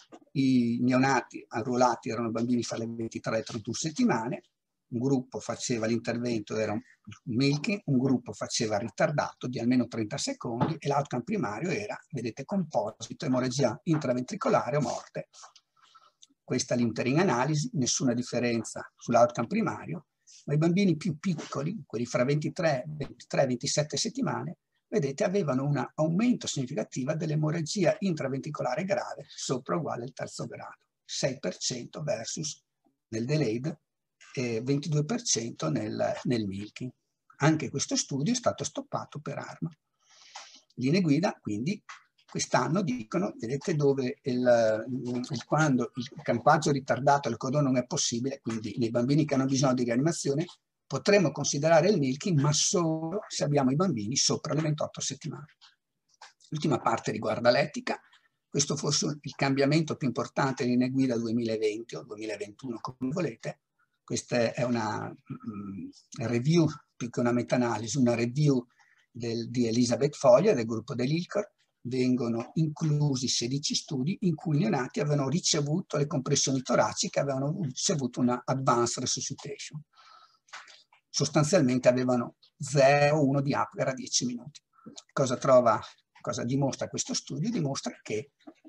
i neonati arruolati erano bambini fra le ventitré e trentuno settimane, un gruppo faceva l'intervento, era un milking, un gruppo faceva ritardato di almeno trenta secondi e l'outcome primario era, vedete, composito, emorragia intraventricolare o morte. Questa è l'interim analisi, nessuna differenza sull'outcome primario, ma i bambini più piccoli, quelli fra ventitré e ventisette settimane, vedete, avevano un aumento significativo dell'emorragia intraventricolare grave sopra o uguale al terzo grado, sei per cento versus nel delayed e ventidue per cento nel, nel milking. Anche questo studio è stato stoppato per arma. Linee guida, quindi, quest'anno dicono, vedete dove il, il, quando il campaggio ritardato del cordone non è possibile, quindi nei bambini che hanno bisogno di rianimazione, potremmo considerare il milking, ma solo se abbiamo i bambini sopra le ventotto settimane. L'ultima parte riguarda l'etica. Questo forse il cambiamento più importante linee guida duemilaventi o duemilaventuno, come volete. Questa è una um, review, più che una meta-analisi, una review del, di Elisabeth Foglia, del gruppo dell'Ilcor. Vengono inclusi sedici studi in cui i neonati avevano ricevuto le compressioni toraciche, avevano ricevuto una advanced resuscitation. Sostanzialmente avevano zero virgola uno di Apgar a dieci minuti. Cosa trova, cosa dimostra questo studio? Dimostra che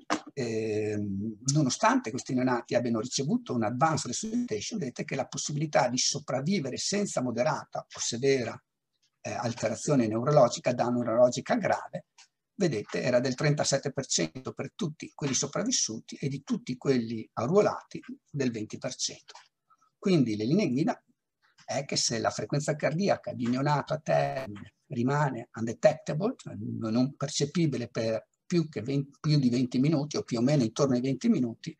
eh, nonostante questi neonati abbiano ricevuto un advanced resuscitation, vedete che la possibilità di sopravvivere senza moderata o severa eh, alterazione neurologica, danno neurologica grave, vedete, era del trentasette per cento per tutti quelli sopravvissuti e di tutti quelli arruolati del venti per cento. Quindi le linee guida è che se la frequenza cardiaca di neonato a termine rimane undetectable, cioè non percepibile per più, che venti, più di venti minuti o più o meno intorno ai venti minuti,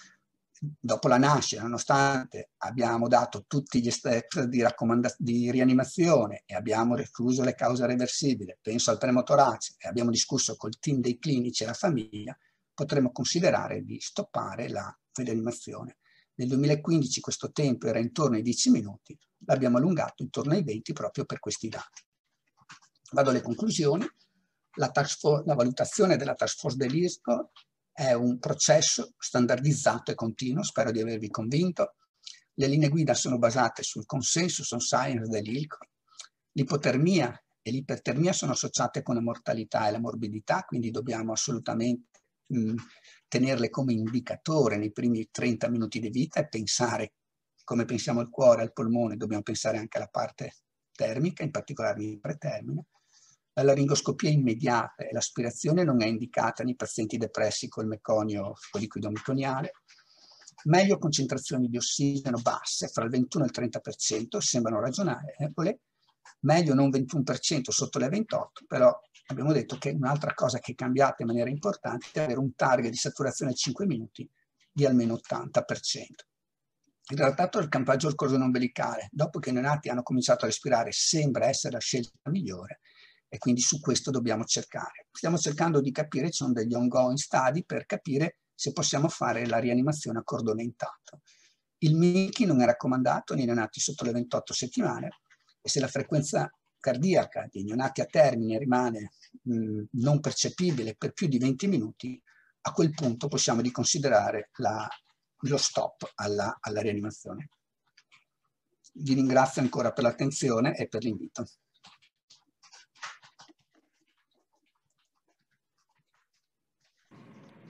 dopo la nascita, nonostante abbiamo dato tutti gli step di, di rianimazione e abbiamo recluso le cause reversibili, penso al premotorace, e abbiamo discusso col team dei clinici e la famiglia, potremmo considerare di stoppare la rianimazione. Nel duemilaquindici questo tempo era intorno ai dieci minuti, l'abbiamo allungato intorno ai venti proprio per questi dati. Vado alle conclusioni. La, task force, la valutazione della task force dell'I R C O è un processo standardizzato e continuo, spero di avervi convinto. Le linee guida sono basate sul consensus on science dell'I R C O. L'ipotermia e l'ipertermia sono associate con la mortalità e la morbidità, quindi dobbiamo assolutamente mh, tenerle come indicatore nei primi trenta minuti di vita e pensare, come pensiamo al cuore, al polmone, dobbiamo pensare anche alla parte termica, in particolare in pretermine. La laringoscopia immediata e l'aspirazione non è indicata nei pazienti depressi col meconio liquido meconiale. Meglio concentrazioni di ossigeno basse, fra il ventuno e il trenta per cento, sembrano ragionevoli. Meglio non ventuno per cento sotto le ventotto, però abbiamo detto che un'altra cosa che è cambiata in maniera importante è avere un target di saturazione a cinque minuti di almeno ottanta per cento. Il trattato del campaggio del cordone ombelicale, dopo che i neonati hanno cominciato a respirare, sembra essere la scelta migliore. E quindi su questo dobbiamo cercare. Stiamo cercando di capire, ci sono degli ongoing study per capire se possiamo fare la rianimazione a cordone intatto. Il milking non è raccomandato nei neonati sotto le ventotto settimane e se la frequenza cardiaca dei neonati a termine rimane mh, non percepibile per più di venti minuti, a quel punto possiamo di considerare la, lo stop alla, alla rianimazione. Vi ringrazio ancora per l'attenzione e per l'invito.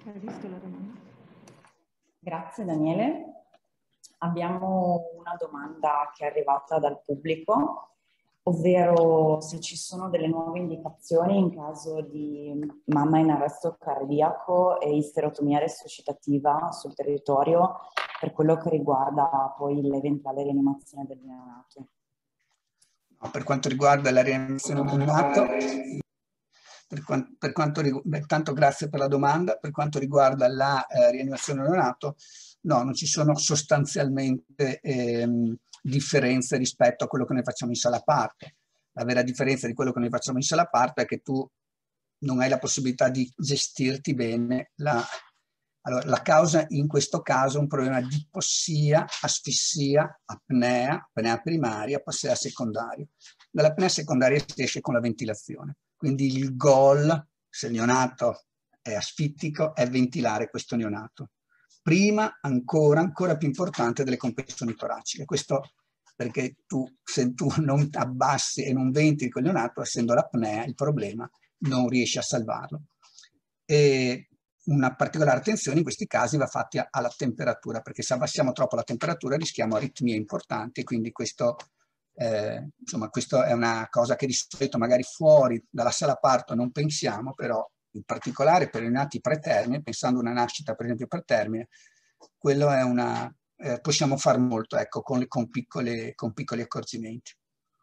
Hai visto la domanda? Grazie Daniele. Abbiamo una domanda che è arrivata dal pubblico, ovvero se ci sono delle nuove indicazioni in caso di mamma in arresto cardiaco e isterotomia resuscitativa sul territorio per quello che riguarda poi l'eventuale rianimazione del neonato. Per quanto riguarda la rianimazione del neonato, per quanto, per quanto riguarda, tanto grazie per la domanda, per quanto riguarda la eh, rianimazione del neonato, no, non ci sono sostanzialmente ehm, differenze rispetto a quello che noi facciamo in sala a parte. La vera differenza di quello che noi facciamo in sala a parte è che tu non hai la possibilità di gestirti bene la, allora, la causa in questo caso è un problema di ipossia, asfissia, apnea, apnea primaria, apnea secondaria. Dall'apnea secondaria si esce con la ventilazione. Quindi il goal, se il neonato è asfittico, è ventilare questo neonato. Prima, ancora, ancora più importante, delle compressioni toraciche. Questo perché tu, se tu non abbassi e non ventili quel neonato, essendo l'apnea il problema, non riesci a salvarlo. E una particolare attenzione in questi casi va fatta alla temperatura, perché se abbassiamo troppo la temperatura rischiamo aritmie importanti, quindi questo, eh, insomma, questo è una cosa che di solito magari fuori dalla sala parto non pensiamo, però in particolare per i neonati pretermine, pensando a una nascita per esempio pretermine, quello è una, eh, possiamo fare molto, ecco, con, con, piccole, con piccoli accorgimenti.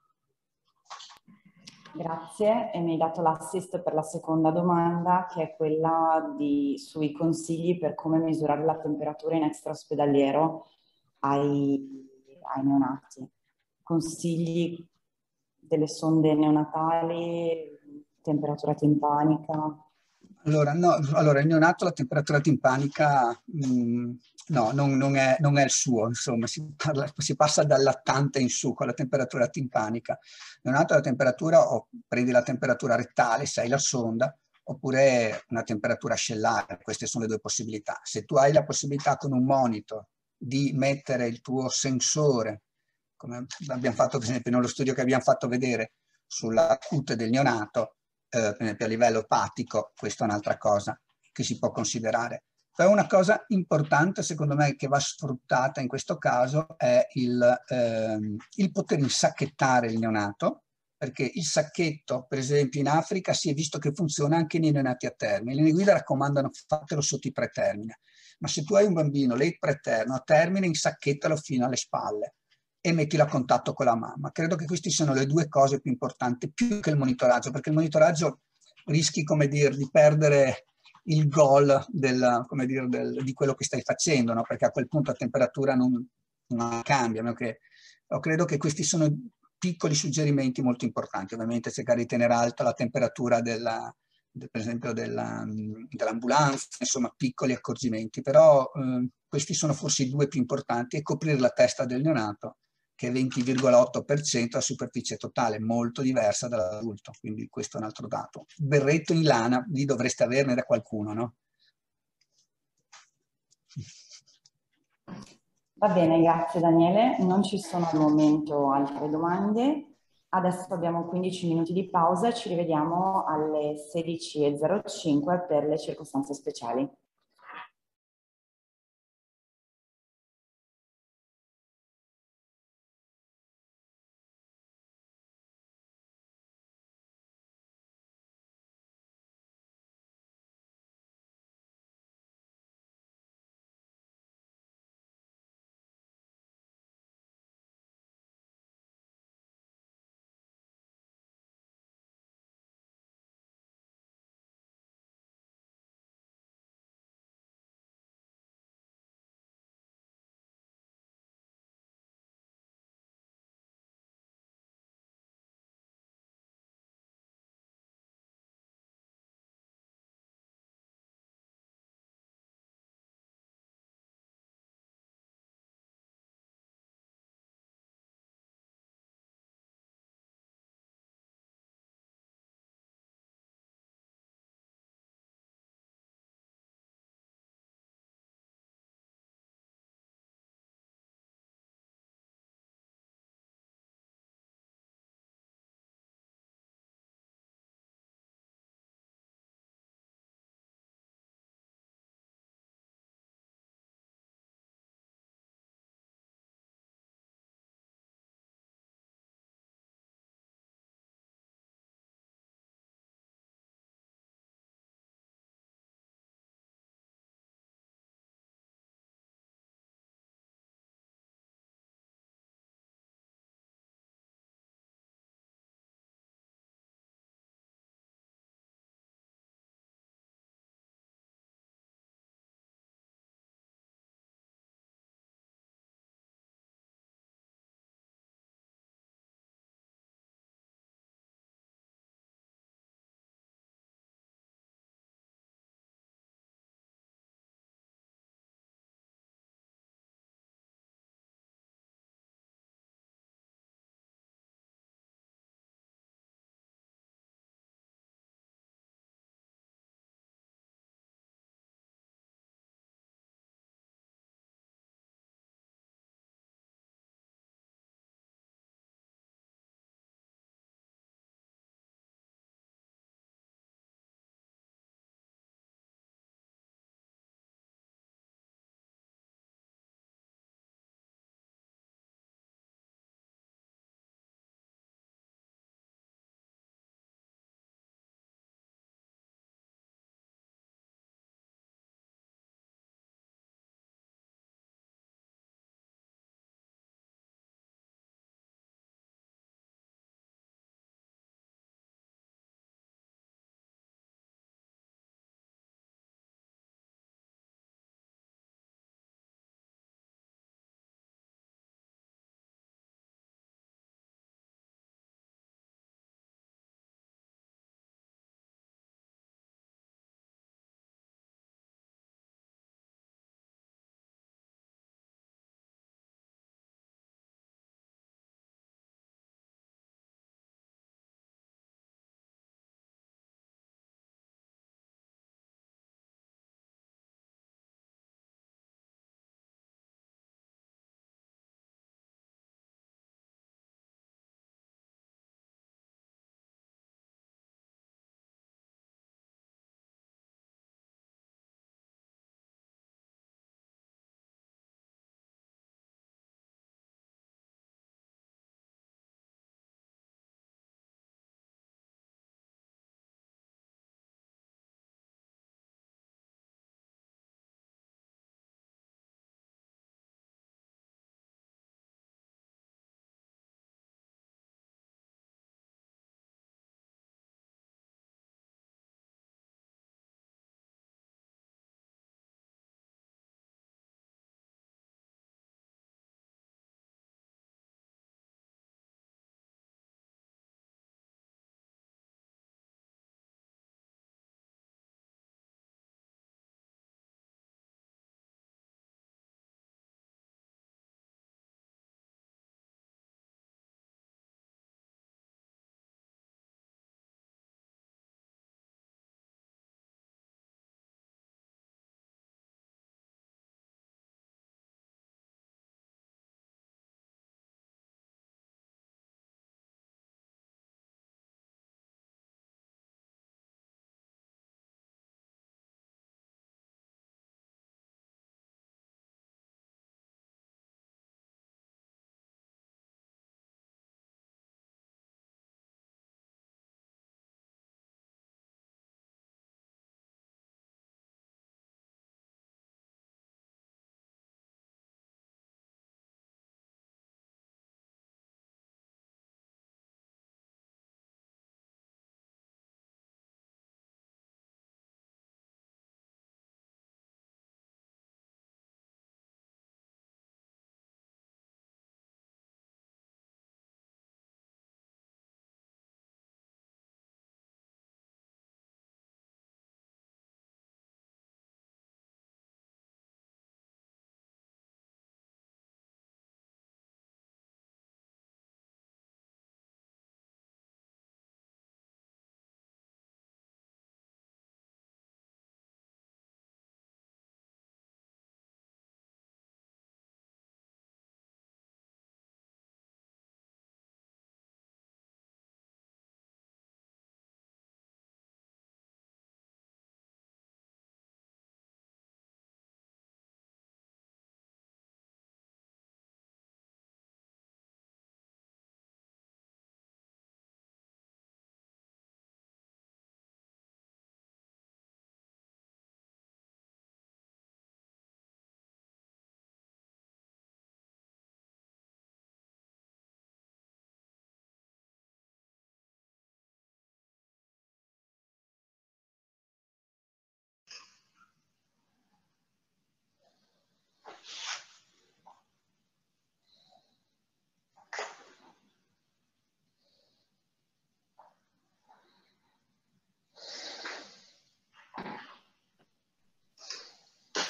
Grazie, e mi hai dato l'assist per la seconda domanda, che è quella di, sui consigli per come misurare la temperatura in extraospedaliero ai, ai neonati. Consigli delle sonde neonatali, temperatura timpanica? Allora, no, allora, il neonato la temperatura timpanica mh, no, non, non, è, non è il suo, insomma, si, parla, si passa dal lattante in su con la temperatura timpanica. Il neonato la temperatura, o prendi la temperatura rettale, se hai la sonda, oppure una temperatura ascellare, queste sono le due possibilità. Se tu hai la possibilità con un monitor di mettere il tuo sensore, come abbiamo fatto per esempio nello studio che abbiamo fatto vedere sulla cute del neonato, Eh, per esempio a livello epatico, questa è un'altra cosa che si può considerare. Però una cosa importante secondo me che va sfruttata in questo caso è il, ehm, il poter insacchettare il neonato, perché il sacchetto per esempio in Africa si è visto che funziona anche nei neonati a termine. Le linee guida raccomandano fatelo sotto i pretermine, ma se tu hai un bambino late preterno a termine insacchettalo fino alle spalle e mettilo a contatto con la mamma. Credo che queste siano le due cose più importanti, più che il monitoraggio, perché il monitoraggio rischi, come dire, di perdere il goal del, come dire, del, di quello che stai facendo, no? Perché a quel punto la temperatura non, non cambia. No? Che, io credo che questi sono piccoli suggerimenti molto importanti. Ovviamente cercare di tenere alta la temperatura della, del, per esempio dell'ambulanza, insomma piccoli accorgimenti, però eh, questi sono forse i due più importanti, e coprire la testa del neonato, che è venti virgola otto per cento la superficie totale, molto diversa dall'adulto, quindi questo è un altro dato. Il berretto in lana, lì dovreste averne da qualcuno, no? Va bene, grazie Daniele. Non ci sono al momento altre domande. Adesso abbiamo quindici minuti di pausa e ci rivediamo alle sedici e zero cinque per le circostanze speciali.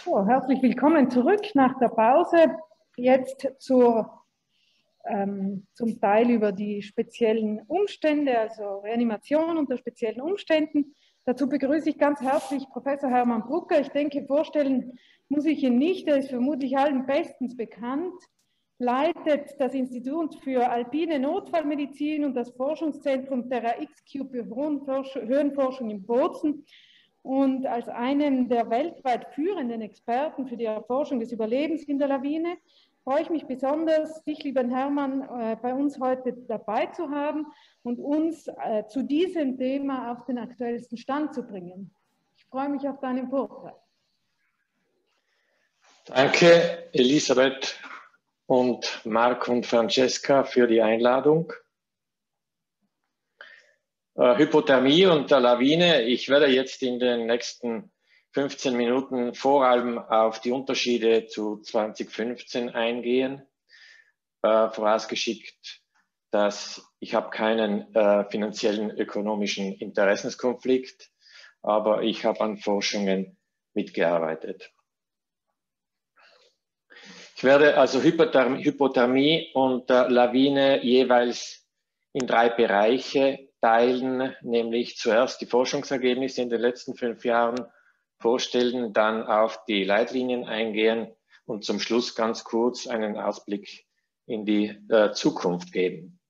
So, herzlich willkommen zurück nach der Pause. Jetzt zur, ähm, zum Teil über die speziellen Umstände, also Reanimation unter speziellen Umständen. Dazu begrüße ich ganz herzlich Professor Hermann Brucker. Ich denke, vorstellen muss ich ihn nicht, er ist vermutlich allen bestens bekannt, leitet das Institut für alpine Notfallmedizin und das Forschungszentrum TerraX-Cube für Höhenforschung in Bozen. Und als einen der weltweit führenden Experten für die Erforschung des Überlebens in der Lawine freue ich mich besonders, dich, lieber Hermann, äh, bei uns heute dabei zu haben und uns äh, zu diesem Thema auf den aktuellsten Stand zu bringen. Ich freue mich auf deinen Vortrag. Danke, Elisabeth und Marc und Francesca für die Einladung. Hypothermie und der Lawine. Ich werde jetzt in den nächsten fünfzehn Minuten vor allem auf die Unterschiede zu zweitausendfünfzehn eingehen. Äh, vorausgeschickt, dass ich habe keinen äh, finanziellen ökonomischen Interessenskonflikt, aber ich habe an Forschungen mitgearbeitet. Ich werde also Hypothermie, Hypothermie und äh, Lawine jeweils in drei Bereiche teilen, nämlich zuerst die Forschungsergebnisse in den letzten fünf Jahren vorstellen, dann auf die Leitlinien eingehen und zum Schluss ganz kurz einen Ausblick in die äh, Zukunft geben.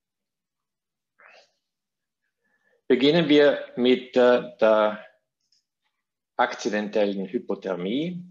Beginnen wir mit äh, der akzidentellen Hypothermie.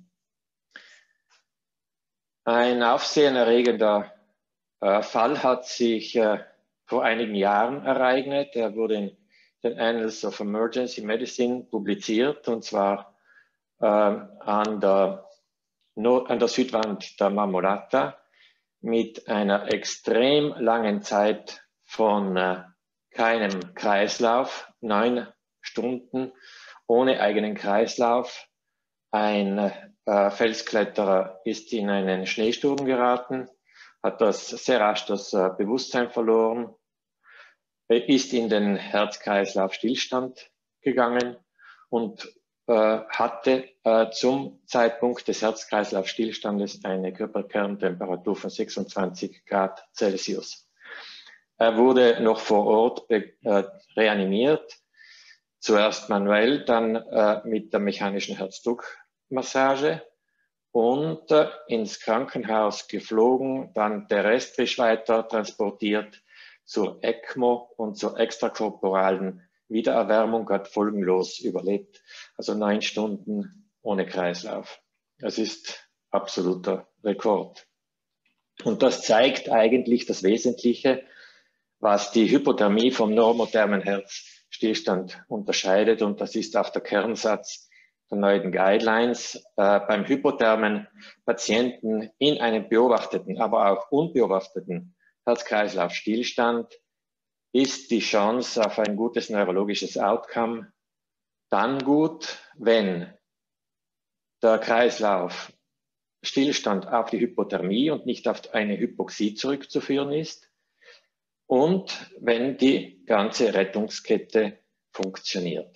Ein aufsehenerregender äh, Fall hat sich äh, vor einigen Jahren ereignet. Er wurde in den Annals of Emergency Medicine publiziert, und zwar äh, an, der Nord an der Südwand der Marmolata mit einer extrem langen Zeit von äh, keinem Kreislauf, neun Stunden ohne eigenen Kreislauf. Ein äh, Felskletterer ist in einen Schneesturm geraten, hat das sehr rasch das äh, Bewusstsein verloren, ist in den Herz-Kreislauf-Stillstand gegangen und äh, hatte äh, zum Zeitpunkt des Herz-Kreislauf-Stillstandes eine Körperkerntemperatur von sechsundzwanzig Grad Celsius. Er wurde noch vor Ort äh, reanimiert, zuerst manuell, dann äh, mit der mechanischen Herzdruckmassage und äh, ins Krankenhaus geflogen, dann terrestrisch weiter transportiert zur ECMO und zur extrakorporalen Wiedererwärmung, hat folgenlos überlebt. Also neun Stunden ohne Kreislauf. Das ist absoluter Rekord. Und das zeigt eigentlich das Wesentliche, was die Hypothermie vom normothermen Herzstillstand unterscheidet. Und das ist auch der Kernsatz der neuen Guidelines. Äh, beim hypothermen Patienten in einem beobachteten, aber auch unbeobachteten Herz-Kreislauf-Stillstand ist die Chance auf ein gutes neurologisches Outcome dann gut, wenn der Kreislauf-Stillstand auf die Hypothermie und nicht auf eine Hypoxie zurückzuführen ist und wenn die ganze Rettungskette funktioniert.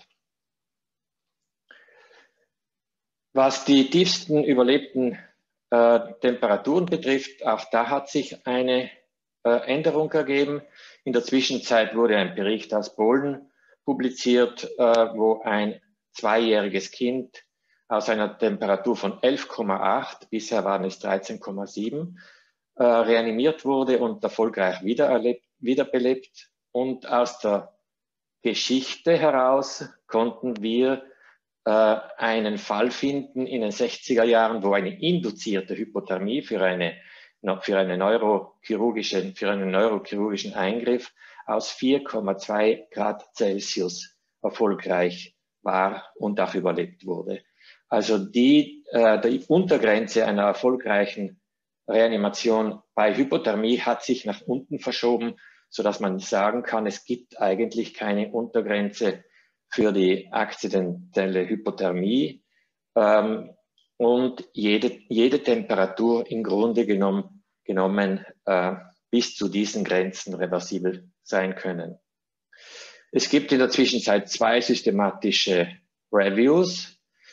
Was die tiefsten überlebten äh, Temperaturen betrifft, auch da hat sich eine Änderung ergeben. In der Zwischenzeit wurde ein Bericht aus Polen publiziert, äh, wo ein zweijähriges Kind aus einer Temperatur von elf Komma acht, bisher waren es dreizehn Komma sieben, äh, reanimiert wurde und erfolgreich wiedererlebt, wiederbelebt. Und aus der Geschichte heraus konnten wir äh, einen Fall finden in den sechziger Jahren, wo eine induzierte Hypothermie für eine für, eine neurochirurgische, für einen neurochirurgischen Eingriff aus vier Komma zwei Grad Celsius erfolgreich war und auch überlebt wurde. Also die, äh, die Untergrenze einer erfolgreichen Reanimation bei Hypothermie hat sich nach unten verschoben, sodass man sagen kann, es gibt eigentlich keine Untergrenze für die akzidentelle Hypothermie. Ähm, und jede, jede Temperatur im Grunde genommen, genommen äh, bis zu diesen Grenzen reversibel sein können. Es gibt in der Zwischenzeit zwei systematische Reviews.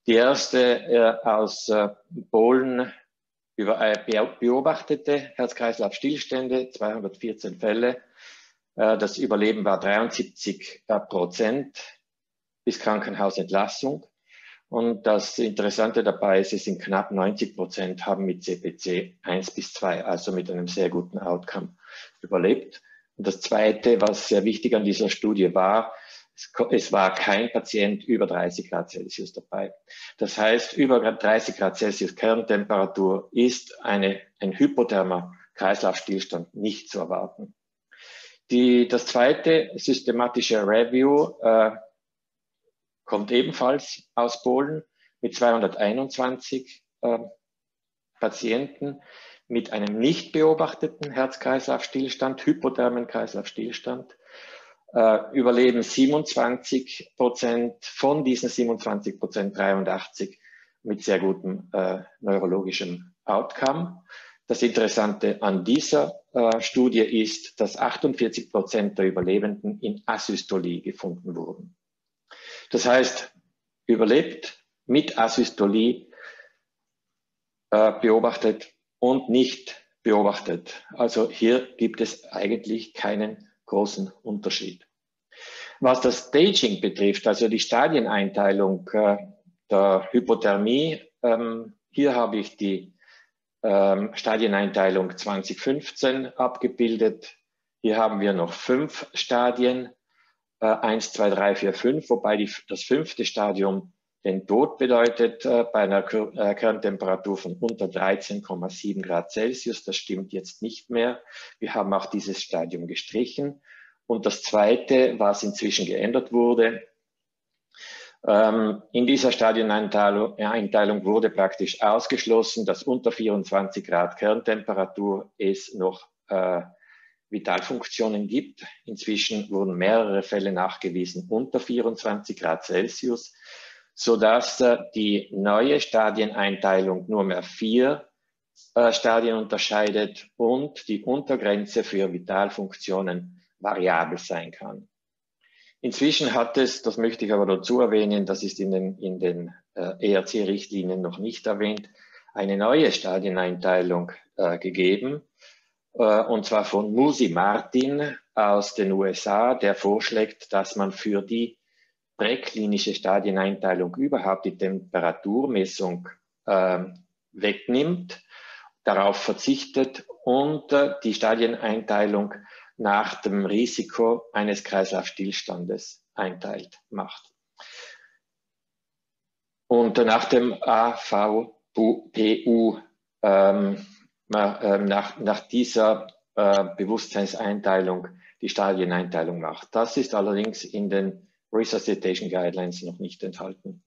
Die erste äh, aus äh, Polen über äh, beobachtete Herz-Kreislauf-Stillstände, zweihundertvierzehn Fälle. Äh, das Überleben war dreiundsiebzig Prozent bis Krankenhausentlassung. Und das Interessante dabei ist, es sind knapp neunzig Prozent haben mit C P C eins bis zwei, also mit einem sehr guten Outcome, überlebt. Und das Zweite, was sehr wichtig an dieser Studie war, es, es war kein Patient über dreißig Grad Celsius dabei. Das heißt, über dreißig Grad Celsius Kerntemperatur ist eine, ein hypothermer Kreislaufstillstand nicht zu erwarten. Die, das zweite systematische Review äh, kommt ebenfalls aus Polen mit zweihunderteinundzwanzig äh, Patienten mit einem nicht beobachteten Herz-Kreislauf-Stillstand, hypothermen Kreislauf-Stillstand. Äh, überleben siebenundzwanzig Prozent, von diesen siebenundzwanzig Prozent dreiundachtzig mit sehr gutem äh, neurologischem Outcome. Das Interessante an dieser äh, Studie ist, dass achtundvierzig Prozent der Überlebenden in Asystolie gefunden wurden. Das heißt, überlebt mit Asystolie äh, beobachtet und nicht beobachtet. Also hier gibt es eigentlich keinen großen Unterschied. Was das Staging betrifft, also die Stadieneinteilung äh, der Hypothermie, ähm, hier habe ich die ähm, Stadieneinteilung zweitausendfünfzehn abgebildet. Hier haben wir noch fünf Stadien. eins, zwei, drei, vier, fünf, wobei die, das fünfte Stadium den Tod bedeutet äh, bei einer äh, Kerntemperatur von unter dreizehn Komma sieben Grad Celsius. Das stimmt jetzt nicht mehr. Wir haben auch dieses Stadium gestrichen. Und das zweite, was inzwischen geändert wurde, ähm, in dieser Stadieneinteilung Einteilung wurde praktisch ausgeschlossen, dass unter vierundzwanzig Grad Kerntemperatur es noch äh, Vitalfunktionen gibt. Inzwischen wurden mehrere Fälle nachgewiesen unter vierundzwanzig Grad Celsius, sodass äh, die neue Stadieneinteilung nur mehr vier äh, Stadien unterscheidet und die Untergrenze für Vitalfunktionen variabel sein kann. Inzwischen hat es, das möchte ich aber dazu erwähnen, das ist in den, in den äh, E R C-Richtlinien noch nicht erwähnt, eine neue Stadieneinteilung äh, gegeben, und zwar von Musi Martin aus den U S A, der vorschlägt, dass man für die präklinische Stadieneinteilung überhaupt die Temperaturmessung äh, wegnimmt, darauf verzichtet und äh, die Stadieneinteilung nach dem Risiko eines Kreislaufstillstandes einteilt macht. Und nach dem A V P U ähm, Nach, nach dieser äh, Bewusstseinseinteilung die Stadieneinteilung macht. Das ist allerdings in den Resuscitation Guidelines noch nicht enthalten.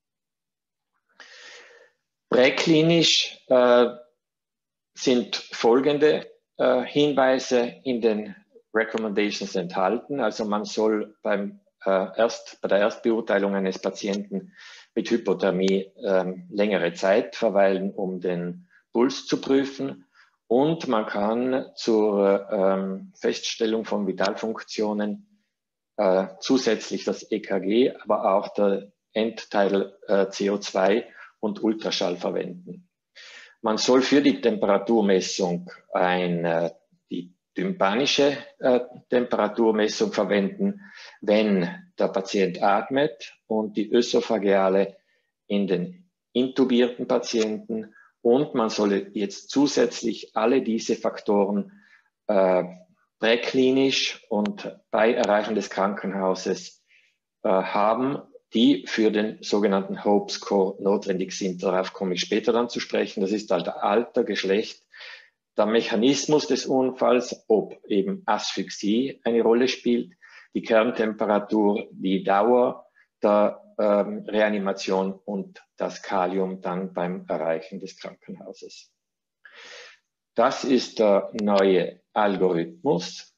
Präklinisch äh, sind folgende äh, Hinweise in den Recommendations enthalten. Also man soll beim, äh, erst, bei der Erstbeurteilung eines Patienten mit Hypothermie äh, längere Zeit verweilen, um den Puls zu prüfen, und man kann zur ähm, Feststellung von Vitalfunktionen äh, zusätzlich das E K G, aber auch der Endteil äh, C O zwei und Ultraschall verwenden. Man soll für die Temperaturmessung ein, äh, die tympanische äh, Temperaturmessung verwenden, wenn der Patient atmet, und die ösophageale in den intubierten Patienten. Und man solle jetzt zusätzlich alle diese Faktoren äh, präklinisch und bei Erreichen des Krankenhauses äh, haben, die für den sogenannten Hope Score notwendig sind. Darauf komme ich später dann zu sprechen. Das ist halt der Alter, Geschlecht, der Mechanismus des Unfalls, ob eben Asphyxie eine Rolle spielt, die Kerntemperatur, die Dauer der ähm, Reanimation und das Kalium dann beim Erreichen des Krankenhauses. Das ist der neue Algorithmus.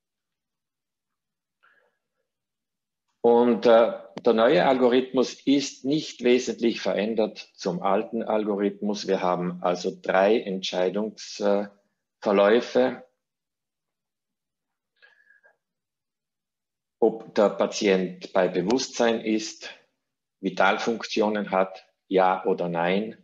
Und äh, der neue Algorithmus ist nicht wesentlich verändert zum alten Algorithmus. Wir haben also drei Entscheidungsverläufe. Ob der Patient bei Bewusstsein ist, Vitalfunktionen hat, ja oder nein,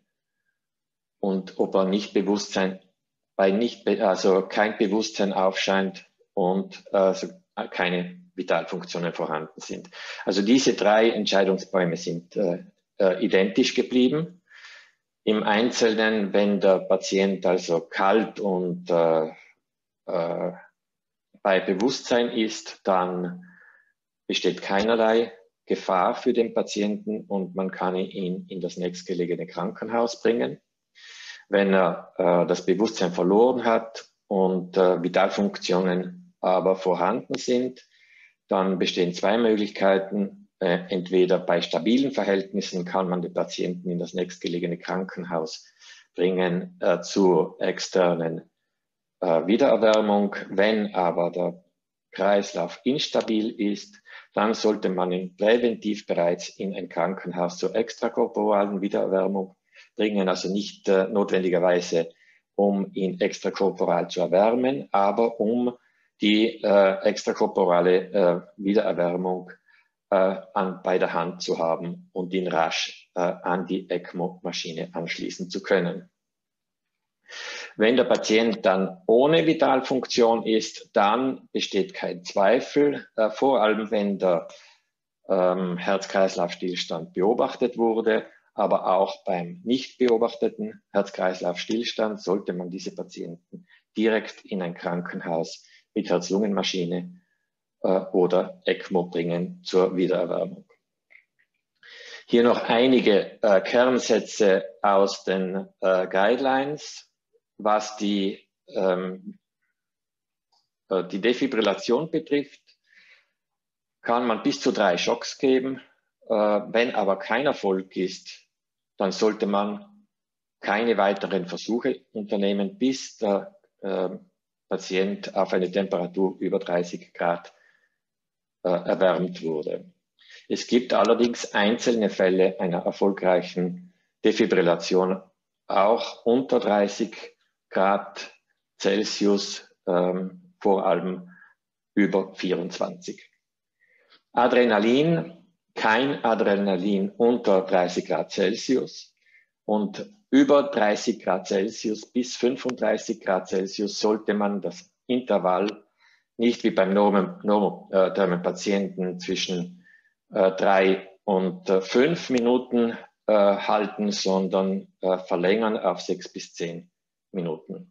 und ob er nicht Bewusstsein, bei nicht, also kein Bewusstsein aufscheint und also keine Vitalfunktionen vorhanden sind. Also diese drei Entscheidungsbäume sind äh, äh, identisch geblieben. Im Einzelnen, wenn der Patient also kalt und äh, äh, bei Bewusstsein ist, dann besteht keinerlei Gefahr für den Patienten und man kann ihn in das nächstgelegene Krankenhaus bringen. Wenn er äh, das Bewusstsein verloren hat und äh, Vitalfunktionen aber vorhanden sind, dann bestehen zwei Möglichkeiten. Äh, entweder bei stabilen Verhältnissen kann man den Patienten in das nächstgelegene Krankenhaus bringen äh, zur externen äh, Wiedererwärmung. Wenn aber der Kreislauf instabil ist, dann sollte man ihn präventiv bereits in ein Krankenhaus zur extrakorporalen Wiedererwärmung bringen, also nicht äh, notwendigerweise, um ihn extrakorporal zu erwärmen, aber um die äh, extrakorporale äh, Wiedererwärmung äh, an, bei der Hand zu haben und ihn rasch äh, an die ECMO-Maschine anschließen zu können. Wenn der Patient dann ohne Vitalfunktion ist, dann besteht kein Zweifel, äh, vor allem wenn der ähm, Herz-Kreislauf-Stillstand beobachtet wurde, aber auch beim nicht beobachteten Herz-Kreislauf-Stillstand sollte man diese Patienten direkt in ein Krankenhaus mit Herz-Lungen-Maschine äh, oder ECMO bringen zur Wiedererwärmung. Hier noch einige äh, Kernsätze aus den äh, Guidelines, was die, ähm, äh, die Defibrillation betrifft. Kann man bis zu drei Schocks geben. Äh, wenn aber kein Erfolg ist, dann sollte man keine weiteren Versuche unternehmen, bis der äh, Patient auf eine Temperatur über dreißig Grad äh, erwärmt wurde. Es gibt allerdings einzelne Fälle einer erfolgreichen Defibrillation, auch unter dreißig Grad Celsius, ähm, vor allem über vierundzwanzig. Adrenalin, kein Adrenalin unter dreißig Grad Celsius und über dreißig Grad Celsius bis fünfunddreißig Grad Celsius sollte man das Intervall nicht wie beim normothermen Patienten zwischen äh, drei und äh, fünf Minuten äh, halten, sondern äh, verlängern auf sechs bis zehn Minuten.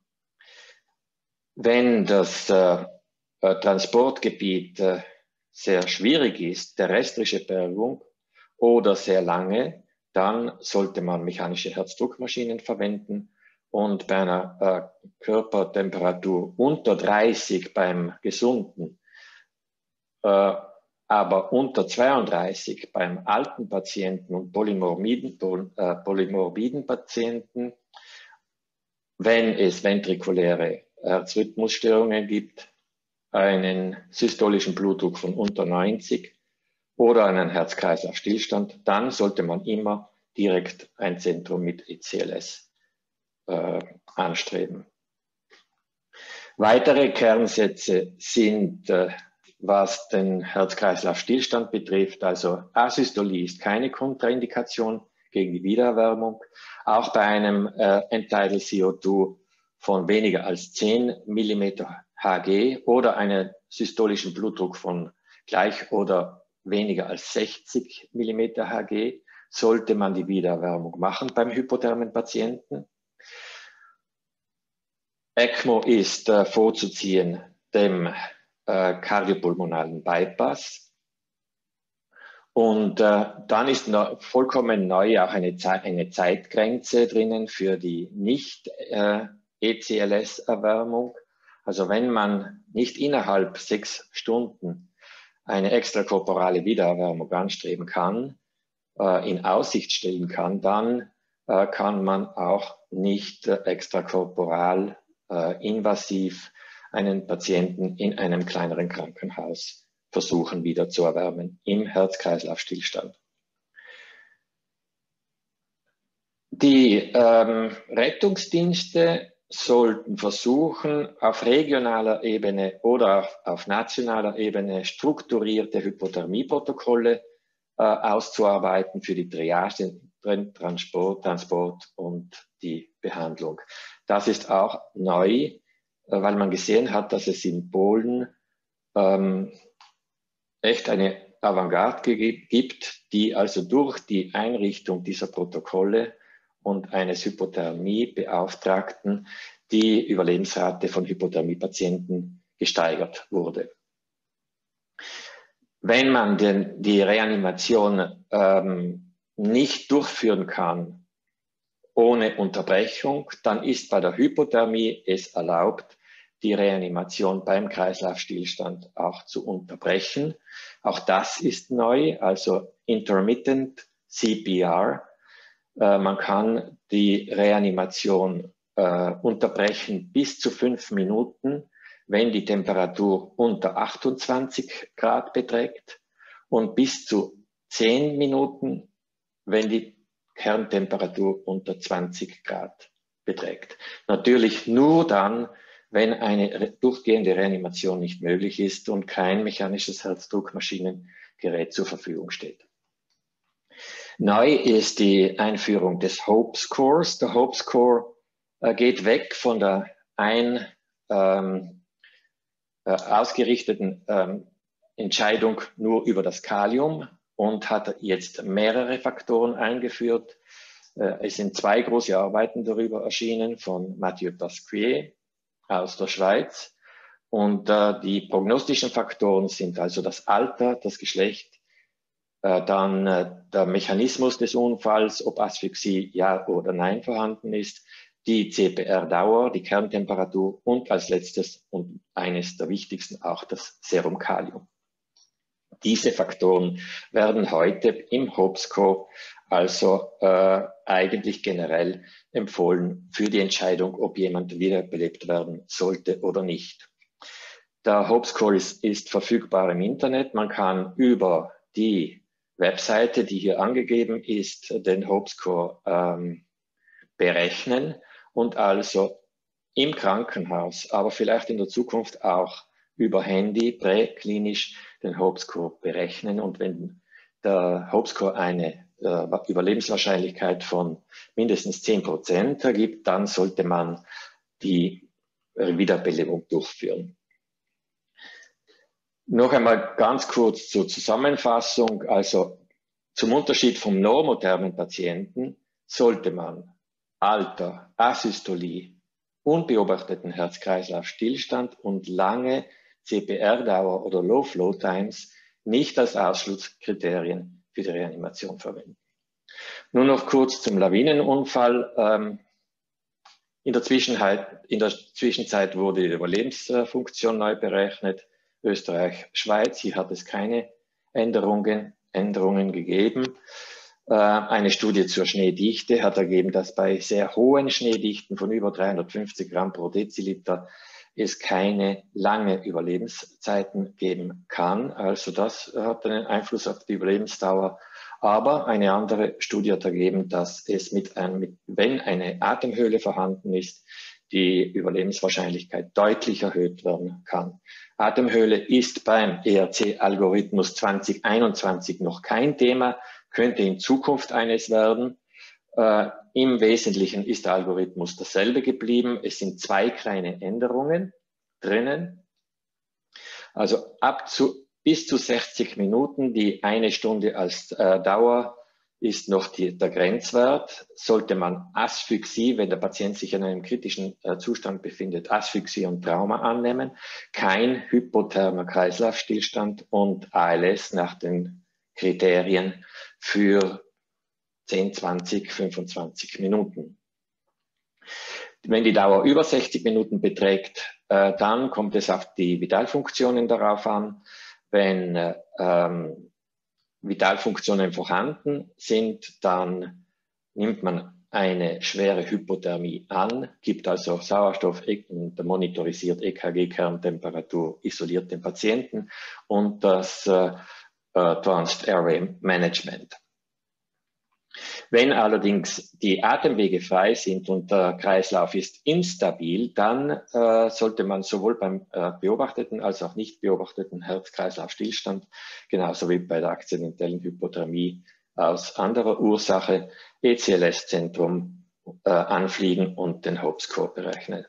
Wenn das äh, äh, Transportgebiet äh, sehr schwierig ist, terrestrische Bergung oder sehr lange, dann sollte man mechanische Herzdruckmaschinen verwenden und bei einer äh, Körpertemperatur unter dreißig beim Gesunden, äh, aber unter zweiunddreißig beim alten Patienten und polymorbiden, äh, polymorbiden Patienten, wenn es ventrikuläre Herzrhythmusstörungen gibt, einen systolischen Blutdruck von unter neunzig oder einen Herz-Kreislauf-Stillstand, dann sollte man immer direkt ein Zentrum mit E C L S äh, anstreben. Weitere Kernsätze sind, äh, was den Herz-Kreislauf-Stillstand betrifft, also Asystolie ist keine Kontraindikation gegen die Wiedererwärmung. Auch bei einem äh, End-Tidal C O zwei von weniger als zehn Millimeter Hg oder einen systolischen Blutdruck von gleich oder weniger als sechzig Millimeter Hg sollte man die Wiedererwärmung machen beim hypothermen Patienten. ECMO ist äh, vorzuziehen dem äh, kardiopulmonalen Bypass. Und äh, dann ist noch vollkommen neu auch eine, Ze eine Zeitgrenze drinnen für die nicht äh, E C L S-Erwärmung. Also wenn man nicht innerhalb sechs Stunden eine extrakorporale Wiedererwärmung anstreben kann, äh, in Aussicht stellen kann, dann äh, kann man auch nicht äh, extrakorporal äh, invasiv einen Patienten in einem kleineren Krankenhaus versuchen wieder zu erwärmen im Herz-Kreislauf-Stillstand. Die ähm, Rettungsdienste sollten versuchen, auf regionaler Ebene oder auf, auf nationaler Ebene strukturierte Hypothermieprotokolle äh, äh, auszuarbeiten für die Triage, den Transport, Transport und die Behandlung. Das ist auch neu, äh, weil man gesehen hat, dass es in Polen ähm, echt eine Avantgarde gibt, die also durch die Einrichtung dieser Protokolle und eines Hypothermie-Beauftragten die Überlebensrate von Hypothermiepatienten gesteigert wurde. Wenn man den, die Reanimation ähm, nicht durchführen kann ohne Unterbrechung, dann ist bei der Hypothermie es erlaubt, die Reanimation beim Kreislaufstillstand auch zu unterbrechen. Auch das ist neu, also Intermittent C P R. Äh, man kann die Reanimation äh, unterbrechen bis zu fünf Minuten, wenn die Temperatur unter achtundzwanzig Grad beträgt, und bis zu zehn Minuten, wenn die Kerntemperatur unter zwanzig Grad beträgt. Natürlich nur dann, wenn eine durchgehende Reanimation nicht möglich ist und kein mechanisches Herzdruckmaschinengerät zur Verfügung steht. Neu ist die Einführung des Hope Scores. Der Hope Score äh, geht weg von der ein ähm, äh, ausgerichteten ähm, Entscheidung nur über das Kalium und hat jetzt mehrere Faktoren eingeführt. Äh, es sind zwei große Arbeiten darüber erschienen von Mathieu Pasquier aus der Schweiz. Und äh, die prognostischen Faktoren sind also das Alter, das Geschlecht, äh, dann äh, der Mechanismus des Unfalls, ob Asphyxie ja oder nein vorhanden ist, die C P R-Dauer, die Kerntemperatur und als letztes und eines der wichtigsten auch das Serumkalium. Diese Faktoren werden heute im Hope Score also äh, eigentlich generell empfohlen für die Entscheidung, ob jemand wiederbelebt werden sollte oder nicht. Der Hope Score ist, ist verfügbar im Internet. Man kann über die Webseite, die hier angegeben ist, den Hope Score ähm, berechnen und also im Krankenhaus, aber vielleicht in der Zukunft auch über Handy präklinisch den Hope Score berechnen. Und wenn der Hope Score eine äh, Überlebenswahrscheinlichkeit von mindestens zehn Prozent ergibt, dann sollte man die Wiederbelebung durchführen. Noch einmal ganz kurz zur Zusammenfassung. Also zum Unterschied vom normothermen Patienten sollte man Alter, Asystolie, unbeobachteten Herz-Kreislauf-Stillstand und lange C P R-Dauer oder Low-Flow-Times nicht als Ausschlusskriterien für die Reanimation verwenden. Nur noch kurz zum Lawinenunfall. Ähm, in, der Zwischenzeit, in der Zwischenzeit wurde die Überlebensfunktion neu berechnet. Österreich, Schweiz, hier hat es keine Änderungen, Änderungen gegeben. Äh, eine Studie zur Schneedichte hat ergeben, dass bei sehr hohen Schneedichten von über dreihundertfünfzig Gramm pro Deziliter es keine lange Überlebenszeiten geben kann. Also das hat einen Einfluss auf die Überlebensdauer. Aber eine andere Studie hat ergeben, dass es mit einem, mit, wenn eine Atemhöhle vorhanden ist, die Überlebenswahrscheinlichkeit deutlich erhöht werden kann. Atemhöhle ist beim E R C-Algorithmus zwanzig einundzwanzig noch kein Thema, könnte in Zukunft eines werden. Äh, Im Wesentlichen ist der Algorithmus dasselbe geblieben. Es sind zwei kleine Änderungen drinnen. Also ab zu, bis zu sechzig Minuten, die eine Stunde als äh, Dauer ist noch die, der Grenzwert. Sollte man Asphyxie, wenn der Patient sich in einem kritischen äh, Zustand befindet, Asphyxie und Trauma annehmen, kein hypothermer Kreislaufstillstand und A L S nach den Kriterien für zehn, zwanzig, fünfundzwanzig Minuten. Wenn die Dauer über sechzig Minuten beträgt, äh, dann kommt es auf die Vitalfunktionen darauf an. Wenn äh, ähm, Vitalfunktionen vorhanden sind, dann nimmt man eine schwere Hypothermie an, gibt also Sauerstoff, monitorisiert E K G-Kerntemperatur, isoliert den Patienten und das äh, Advanced Airway Management. Wenn allerdings die Atemwege frei sind und der Kreislauf ist instabil, dann äh, sollte man sowohl beim äh, beobachteten als auch nicht beobachteten Herz-Kreislauf-Stillstand, genauso wie bei der akzidentellen Hypothermie aus anderer Ursache, E C L S-Zentrum äh, anfliegen und den Hope-Score berechnen.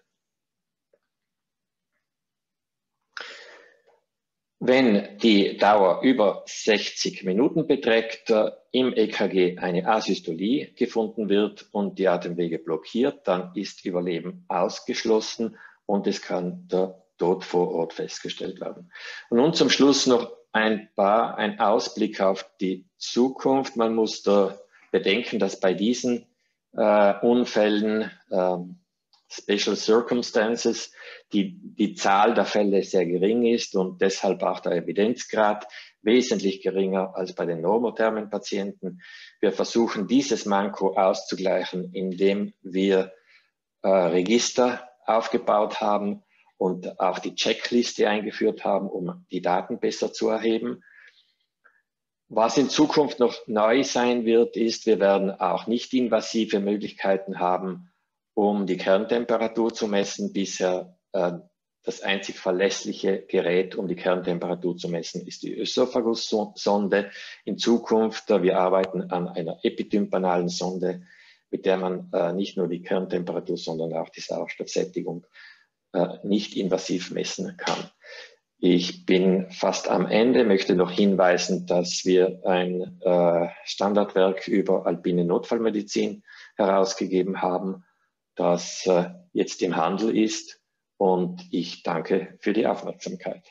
Wenn die Dauer über sechzig Minuten beträgt, äh, im E K G eine Asystolie gefunden wird und die Atemwege blockiert, dann ist Überleben ausgeschlossen und es kann der Tod vor Ort festgestellt werden. Und nun zum Schluss noch ein paar, ein Ausblick auf die Zukunft. Man muss da bedenken, dass bei diesen äh, Unfällen äh, Special Circumstances, die, die Zahl der Fälle sehr gering ist und deshalb auch der Evidenzgrad wesentlich geringer als bei den normothermen Patienten. Wir versuchen, dieses Manko auszugleichen, indem wir äh, Register aufgebaut haben und auch die Checkliste eingeführt haben, um die Daten besser zu erheben. Was in Zukunft noch neu sein wird, ist, wir werden auch nicht invasive Möglichkeiten haben, um die Kerntemperatur zu messen. Bisher äh, das einzig verlässliche Gerät, um die Kerntemperatur zu messen, ist die Ösophagus-Sonde. In Zukunft, äh, wir arbeiten an einer epitympanalen Sonde, mit der man äh, nicht nur die Kerntemperatur, sondern auch die Sauerstoffsättigung äh, nicht invasiv messen kann. Ich bin fast am Ende, möchte noch hinweisen, dass wir ein äh, Standardwerk über alpine Notfallmedizin herausgegeben haben, das äh, jetzt im Handel ist, und ich danke für die Aufmerksamkeit.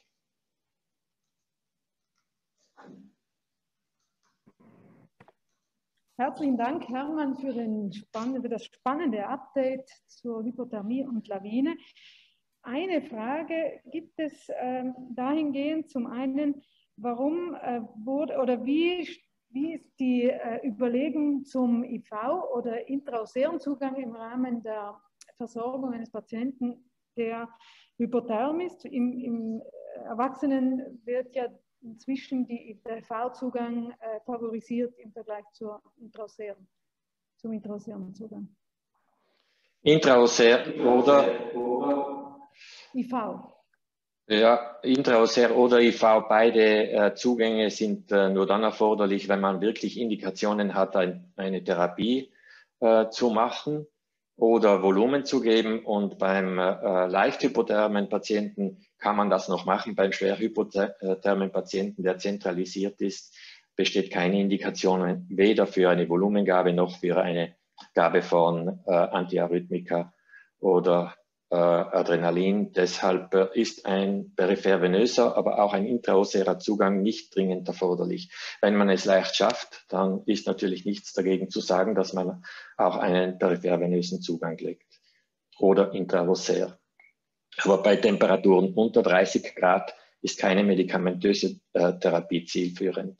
Herzlichen Dank, Hermann, für, den spannende, für das spannende Update zur Hypothermie und Lawine. Eine Frage gibt es äh, dahingehend, zum einen, warum äh, wurde oder wie Wie ist die äh, Überlegung zum I V oder intraosären Zugang im Rahmen der Versorgung eines Patienten, der hypotherm ist? Im, im Erwachsenen wird ja inzwischen die, der I V-Zugang äh, favorisiert im Vergleich zur intraosären, zum intraosären Zugang. Intraosär oder, oder I V. Ja, intraosär oder I V, beide äh, Zugänge sind äh, nur dann erforderlich, wenn man wirklich Indikationen hat, ein, eine Therapie äh, zu machen oder Volumen zu geben. Und beim äh, leicht hypothermen Patienten kann man das noch machen. Beim schwer hypothermen Patienten, der zentralisiert ist, besteht keine Indikation weder für eine Volumengabe noch für eine Gabe von äh, Antiarrhythmika oder äh, Adrenalin. Deshalb äh, ist ein peripher venöser, aber auch ein intraosärer Zugang nicht dringend erforderlich. Wenn man es leicht schafft, dann ist natürlich nichts dagegen zu sagen, dass man auch einen peripher venösen Zugang legt oder intraosär. Aber bei Temperaturen unter dreißig Grad ist keine medikamentöse äh, Therapie zielführend.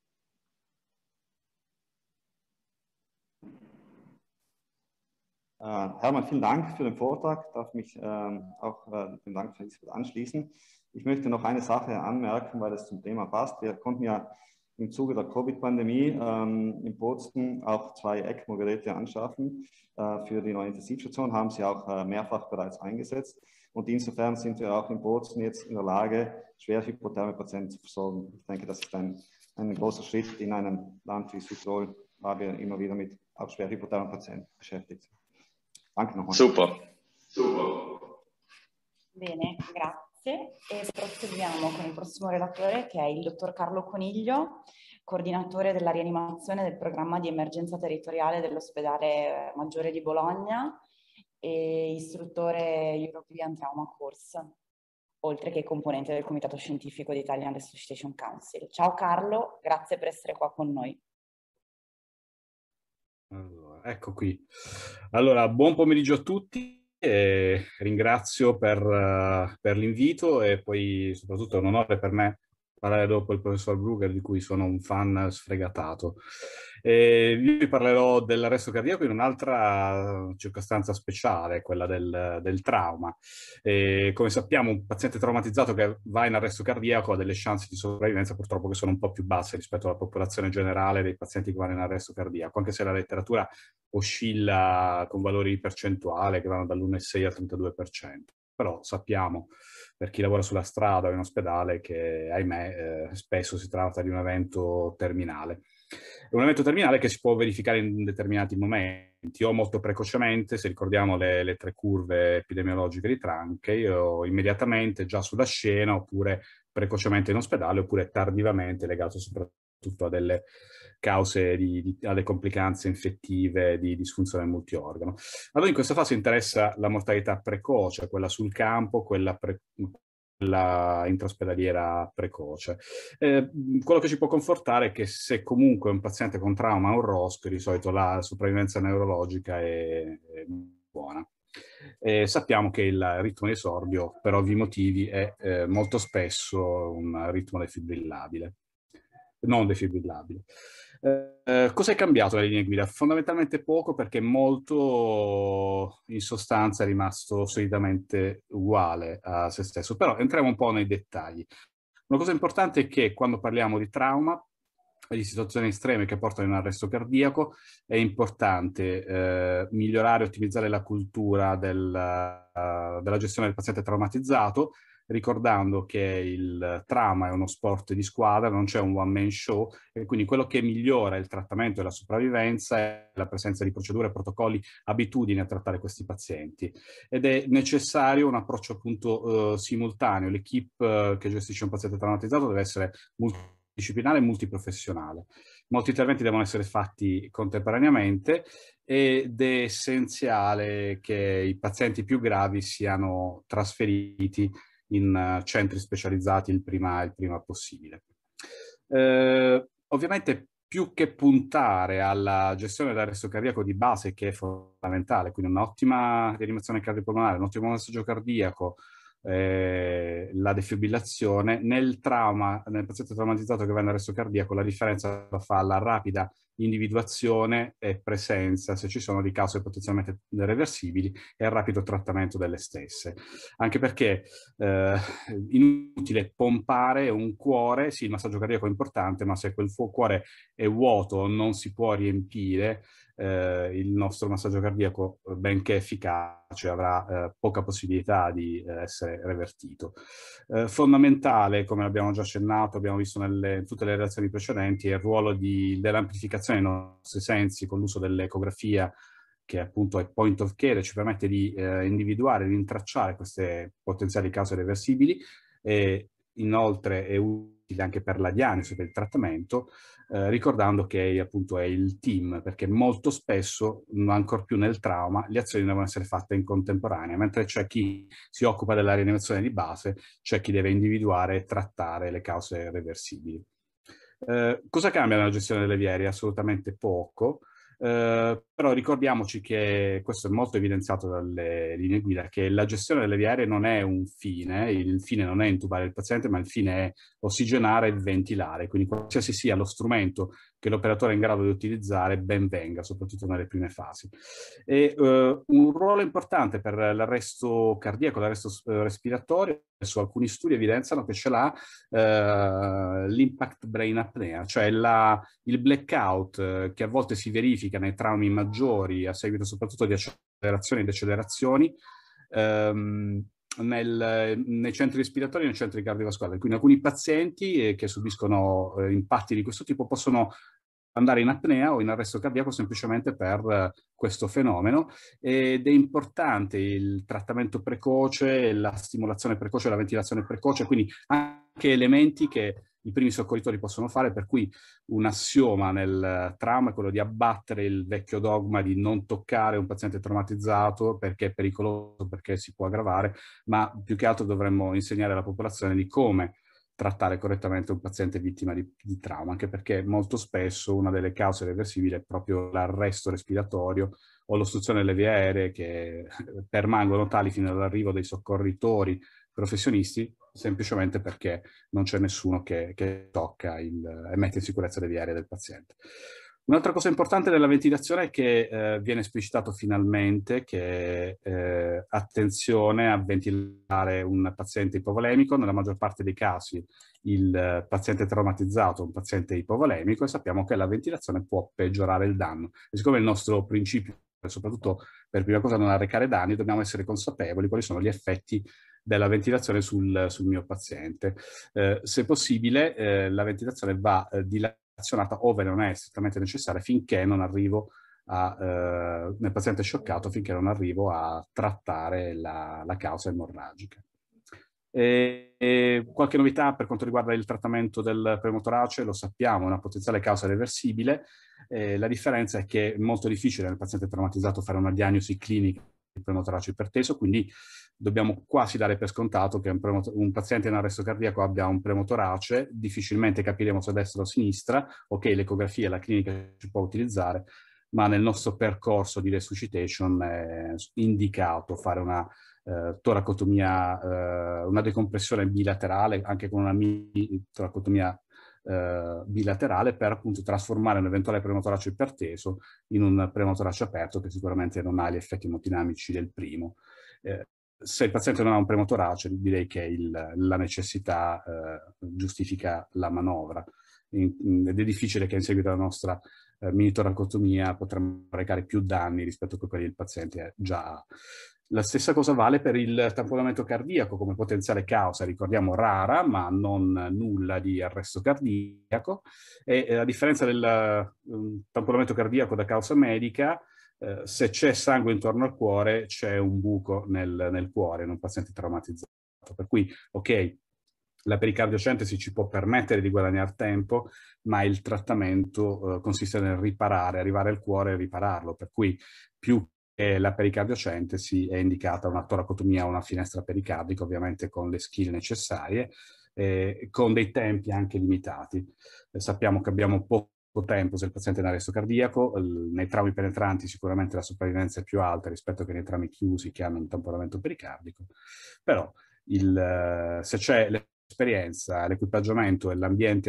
Äh, Hermann, vielen Dank für den Vortrag. Ich darf mich ähm, auch äh, dem Dank für Elisabeth anschließen. Ich möchte noch eine Sache anmerken, weil es zum Thema passt. Wir konnten ja im Zuge der Covid-Pandemie ähm, in Bozen auch zwei ECMO-Geräte anschaffen. Äh, für die neue Intensivstation haben sie auch äh, mehrfach bereits eingesetzt. Und insofern sind wir auch in Bozen jetzt in der Lage, schwer hypotherme Patienten zu versorgen. Ich denke, das ist ein, ein großer Schritt in einem Land wie Südtirol, weil wir immer wieder mit auch schwer hypothermen Patienten beschäftigt sind. Danke nochmal. Super. Super. Bene, grazie. E proseguiamo con il prossimo relatore, che è il dottor Carlo Coniglio, coordinatore della rianimazione del programma di emergenza territoriale dell'ospedale Maggiore di Bologna e istruttore European Trauma Course, oltre che componente del comitato scientifico di Italian Resuscitation Council. Ciao Carlo, grazie per essere qua con noi. Allora, ecco qui. Allora, buon pomeriggio a tutti e ringrazio per, uh, per l'invito e poi soprattutto è un onore per me parlare dopo il professor Brugger, di cui sono un fan sfegatato. E io vi parlerò dell'arresto cardiaco in un'altra circostanza speciale, quella del, del trauma. E come sappiamo, un paziente traumatizzato che va in arresto cardiaco ha delle chance di sopravvivenza purtroppo che sono un po' più basse rispetto alla popolazione generale dei pazienti che vanno in arresto cardiaco, anche se la letteratura oscilla con valori di percentuale che vanno dall'uno virgola sei al trentadue per cento. Però sappiamo, per chi lavora sulla strada o in ospedale, che ahimè eh, spesso si tratta di un evento terminale. È un evento terminale che si può verificare in determinati momenti, o molto precocemente, se ricordiamo le, le tre curve epidemiologiche di Trankey, o immediatamente già sulla scena, oppure precocemente in ospedale, oppure tardivamente, legato soprattutto a delle cause, di, di, alle complicanze infettive di disfunzione multiorgano. A noi in questa fase interessa la mortalità precoce, quella sul campo, quella pre la intraospedaliera precoce. Eh, quello che ci può confortare è che se comunque un paziente con trauma ha un rosco, di solito la sopravvivenza neurologica è, è buona. Eh, sappiamo che il ritmo di esordio, per ovvi motivi, è eh, molto spesso un ritmo defibrillabile, non defibrillabile. Eh, cosa è cambiato nelle linee guida? Fondamentalmente poco, perché molto in sostanza è rimasto solidamente uguale a se stesso, però entriamo un po' nei dettagli. Una cosa importante è che quando parliamo di trauma e di situazioni estreme che portano in arresto cardiaco, è importante eh, migliorare e ottimizzare la cultura del, uh, della gestione del paziente traumatizzato, ricordando che il trauma è uno sport di squadra, non c'è un one man show, e quindi quello che migliora il trattamento e la sopravvivenza è la presenza di procedure, protocolli, abitudini a trattare questi pazienti. Ed è necessario un approccio appunto eh, simultaneo. L'equipe eh, che gestisce un paziente traumatizzato deve essere multidisciplinare e multiprofessionale. Molti interventi devono essere fatti contemporaneamente ed è essenziale che i pazienti più gravi siano trasferiti in centri specializzati il prima, il prima possibile. Eh, ovviamente più che puntare alla gestione dell'arresto cardiaco di base, che è fondamentale, quindi un'ottima rianimazione cardiopolmonare, un ottimo massaggio cardiaco, eh, la defibrillazione, nel trauma, nel paziente traumatizzato che va in arresto cardiaco, la differenza la fa la rapida individuazione e presenza, se ci sono, di cause potenzialmente reversibili, e il rapido trattamento delle stesse. Anche perché eh, inutile pompare un cuore, sì, il massaggio cardiaco è importante, ma se quel cuore è vuoto, non si può riempire, eh, il nostro massaggio cardiaco, benché efficace, avrà eh, poca possibilità di eh, essere revertito. Eh, fondamentale, come abbiamo già accennato, abbiamo visto nelle, in tutte le relazioni precedenti, è il ruolo dell'amplificazione dei nostri sensi con l'uso dell'ecografia, che appunto è point of care, ci permette di eh, individuare, di intracciare queste potenziali cause reversibili, e inoltre è utile anche per la diagnosi, per il trattamento, eh, ricordando che appunto è il team, perché molto spesso, ancor più nel trauma, le azioni devono essere fatte in contemporanea, mentre c'è chi si occupa della rianimazione di base, c'è chi deve individuare e trattare le cause reversibili. Eh, cosa cambia nella gestione delle vie aeree? Assolutamente poco. Uh, però ricordiamoci che questo è molto evidenziato dalle linee guida, che la gestione delle vie aeree non è un fine, il fine non è intubare il paziente, ma il fine è ossigenare e ventilare, quindi qualsiasi sia lo strumento che l'operatore è in grado di utilizzare, ben venga, soprattutto nelle prime fasi. E uh, un ruolo importante per l'arresto cardiaco, l'arresto respiratorio, su alcuni studi evidenziano che ce l'ha uh, l'impact brain apnea, cioè la, il blackout uh, che a volte si verifica nei traumi maggiori a seguito soprattutto di accelerazioni e decelerazioni um, nel, nei centri respiratori e nei centri cardiovascolari. Quindi alcuni pazienti eh, che subiscono eh, impatti di questo tipo possono andare in apnea o in arresto cardiaco semplicemente per eh, questo fenomeno, ed è importante il trattamento precoce, la stimolazione precoce, la ventilazione precoce, quindi anche elementi che i primi soccorritori possono fare, per cui un assioma nel trauma è quello di abbattere il vecchio dogma di non toccare un paziente traumatizzato perché è pericoloso, perché si può aggravare, ma più che altro dovremmo insegnare alla popolazione di come trattare correttamente un paziente vittima di, di trauma, anche perché molto spesso una delle cause reversibili è proprio l'arresto respiratorio o l'ostruzione delle vie aeree, che permangono tali fino all'arrivo dei soccorritori professionisti, semplicemente perché non c'è nessuno che, che tocca il, e mette in sicurezza le vie aeree del paziente. Un'altra cosa importante della ventilazione è che eh, viene esplicitato finalmente che eh, attenzione a ventilare un paziente ipovolemico, nella maggior parte dei casi il eh, paziente traumatizzato è un paziente ipovolemico e sappiamo che la ventilazione può peggiorare il danno. E siccome il nostro principio è soprattutto per prima cosa non arrecare danni, dobbiamo essere consapevoli quali sono gli effetti della ventilazione sul, sul mio paziente. Eh, se possibile eh, la ventilazione va eh, dilatata ove non è strettamente necessaria finché non arrivo a, eh, nel paziente scioccato, finché non arrivo a trattare la, la causa emorragica. E, e qualche novità per quanto riguarda il trattamento del pneumotorace, lo sappiamo, è una potenziale causa reversibile. Eh, la differenza è che è molto difficile nel paziente traumatizzato fare una diagnosi clinica di pneumotorace iperteso, quindi dobbiamo quasi dare per scontato che un, un paziente in arresto cardiaco abbia un pneumotorace, difficilmente capiremo se a destra o a sinistra, ok, l'ecografia e la clinica ci può utilizzare, ma nel nostro percorso di resuscitation è indicato fare una eh, toracotomia, eh, una decompressione bilaterale, anche con una mini toracotomia eh, bilaterale, per appunto trasformare un eventuale pneumotorace iperteso in un pneumotorace aperto che sicuramente non ha gli effetti emodinamici del primo. Eh, Se il paziente non ha un pneumotorace, direi che il, la necessità eh, giustifica la manovra. In, in, ed è difficile che in seguito alla nostra eh, minitoracotomia potremmo recare più danni rispetto a quelli che il paziente già ha. La stessa cosa vale per il tamponamento cardiaco come potenziale causa, ricordiamo rara, ma non nulla di arresto cardiaco. E eh, a differenza del um, tamponamento cardiaco da causa medica, Eh, se c'è sangue intorno al cuore, c'è un buco nel, nel cuore in un paziente traumatizzato. Per cui, ok, la pericardiocentesi ci può permettere di guadagnare tempo, ma il trattamento eh, consiste nel riparare, arrivare al cuore e ripararlo. Per cui, più che la pericardiocentesi è indicata una toracotomia o una finestra pericardica, ovviamente con le skill necessarie, eh, con dei tempi anche limitati. Eh, sappiamo che abbiamo poco tempo se il paziente è in arresto cardiaco, nei traumi penetranti sicuramente la sopravvivenza è più alta rispetto che nei traumi chiusi che hanno un tamponamento pericardico, però il, se c'è l'esperienza, l'equipaggiamento e l'ambiente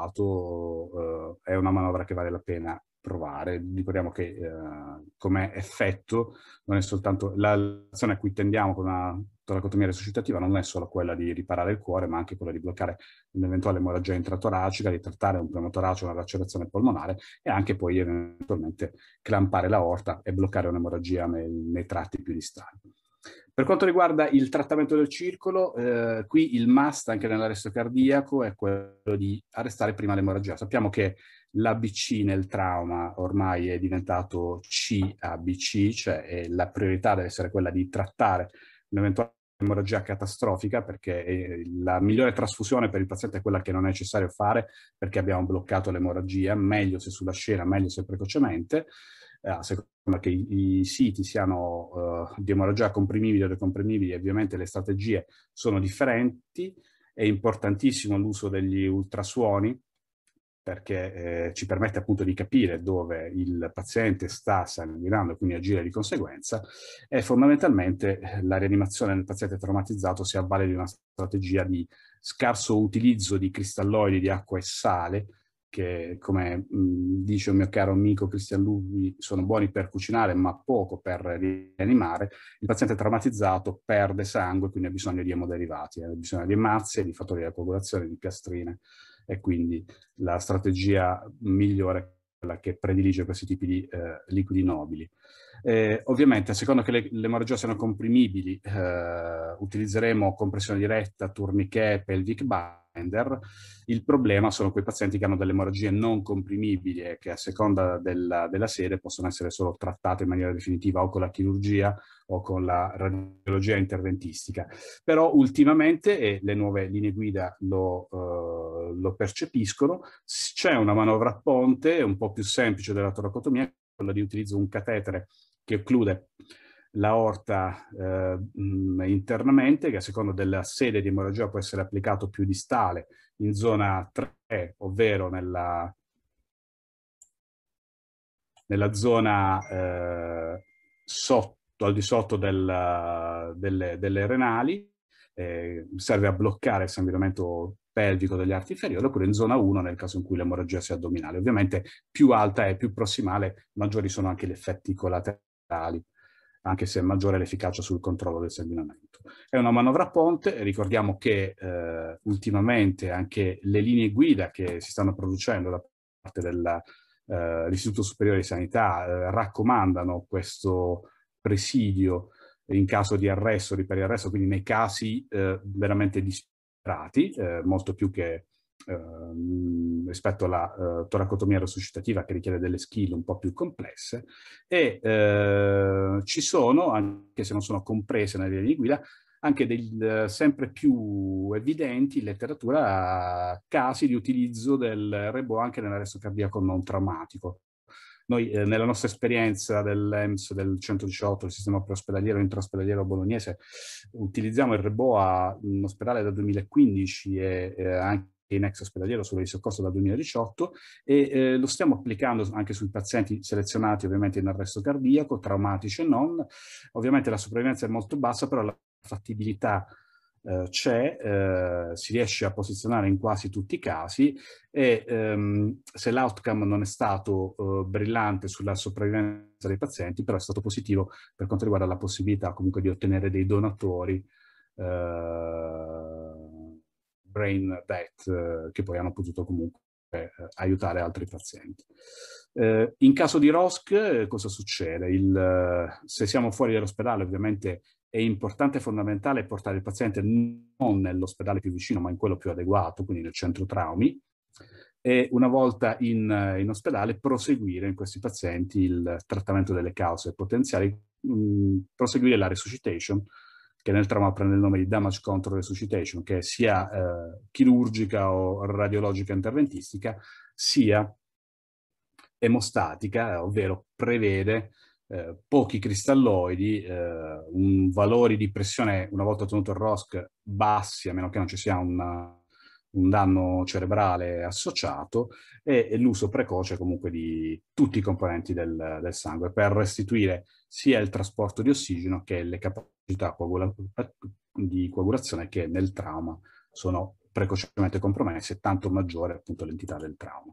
adeguato eh, è una manovra che vale la pena provare. Ricordiamo che eh, come effetto non è soltanto l'azione a cui tendiamo con una toracotomia resuscitativa, non è solo quella di riparare il cuore, ma anche quella di bloccare un'eventuale emorragia intratoracica, di trattare un pneumotorace, una lacerazione polmonare e anche poi eventualmente clampare l'aorta e bloccare un'emorragia nei, nei tratti più distali. Per quanto riguarda il trattamento del circolo, eh, qui il must anche nell'arresto cardiaco è quello di arrestare prima l'emorragia. Sappiamo che l'A B C nel trauma ormai è diventato C A B C, cioè la priorità deve essere quella di trattare un'eventuale emorragia catastrofica, perché la migliore trasfusione per il paziente è quella che non è necessario fare perché abbiamo bloccato l'emorragia, meglio se sulla scena, meglio se precocemente, eh, a seconda che i, i siti siano uh, di emorragia comprimibili o decomprimibili, ovviamente le strategie sono differenti. È importantissimo l'uso degli ultrasuoni, perché eh, ci permette appunto di capire dove il paziente sta sanguinando e quindi agire di conseguenza, e fondamentalmente la rianimazione nel paziente traumatizzato si avvale di una strategia di scarso utilizzo di cristalloidi di acqua e sale, che come mh, dice un mio caro amico Cristian Luvi sono buoni per cucinare ma poco per rianimare. Il paziente traumatizzato perde sangue, quindi ha bisogno di emoderivati, ha bisogno di emazze, di fattori di coagulazione, di piastrine, e quindi la strategia migliore è quella che predilige questi tipi di eh, liquidi nobili. Eh, ovviamente, a seconda che le, le emorragie siano comprimibili, eh, utilizzeremo compressione diretta, tourniquet, pelvic binder. Il problema sono quei pazienti che hanno delle emorragie non comprimibili e che a seconda della, della sede possono essere solo trattate in maniera definitiva o con la chirurgia o con la radiologia interventistica. Però ultimamente, e le nuove linee guida lo, uh, lo percepiscono, c'è una manovra a ponte un po' più semplice della toracotomia, quella di utilizzo di un catetere che occlude l'aorta eh, internamente, che a seconda della sede di emorragia può essere applicato più distale in zona tre, ovvero nella, nella zona eh, sotto, al di sotto del, delle, delle renali, eh, serve a bloccare il sanguinamento pelvico degli arti inferiori, oppure in zona uno nel caso in cui l'emorragia sia addominale. Ovviamente più alta è, più prossimale, maggiori sono anche gli effetti collaterali, anche se è maggiore l'efficacia sul controllo del sanguinamento. È una manovra a ponte, ricordiamo che eh, ultimamente anche le linee guida che si stanno producendo da parte dell'Istituto eh, Superiore di Sanità eh, raccomandano questo presidio in caso di arresto, di periarresto, quindi nei casi eh, veramente disperati, eh, molto più che eh, rispetto alla eh, toracotomia resuscitativa che richiede delle skill un po' più complesse, e eh, ci sono, anche se non sono comprese nelle linee guida, anche dei eh, sempre più evidenti in letteratura casi di utilizzo del REBO anche nell'arresto cardiaco non traumatico. Noi eh, nella nostra esperienza dell'E M S del centodiciotto, il sistema preospedaliero e intraospedaliero bolognese, utilizziamo il REBO in ospedale dal duemilaquindici e eh, anche in ex ospedaliero sulle di soccorso dal duemiladiciotto, e eh, lo stiamo applicando anche sui pazienti selezionati ovviamente in arresto cardiaco, traumatici e non. Ovviamente la sopravvivenza è molto bassa, però la fattibilità Uh, c'è, uh, si riesce a posizionare in quasi tutti i casi, e um, se l'outcome non è stato uh, brillante sulla sopravvivenza dei pazienti, però è stato positivo per quanto riguarda la possibilità comunque di ottenere dei donatori uh, brain death uh, che poi hanno potuto comunque uh, aiutare altri pazienti. Uh, in caso di R O S C uh, cosa succede? Il, uh, se siamo fuori dall'ospedale ovviamente è importante e fondamentale portare il paziente non nell'ospedale più vicino, ma in quello più adeguato, quindi nel centro traumi, e una volta in, in ospedale proseguire in questi pazienti il trattamento delle cause potenziali, mh, proseguire la resuscitation, che nel trauma prende il nome di damage control resuscitation, che è sia eh, chirurgica o radiologica interventistica, sia emostatica, ovvero prevede Eh, pochi cristalloidi, eh, un, valori di pressione una volta ottenuto il R O S C bassi, a meno che non ci sia una, un danno cerebrale associato, e, e l'uso precoce comunque di tutti i componenti del, del sangue per restituire sia il trasporto di ossigeno che le capacità coagula di coagulazione che nel trauma sono precocemente compromesse, tanto maggiore appunto l'entità del trauma.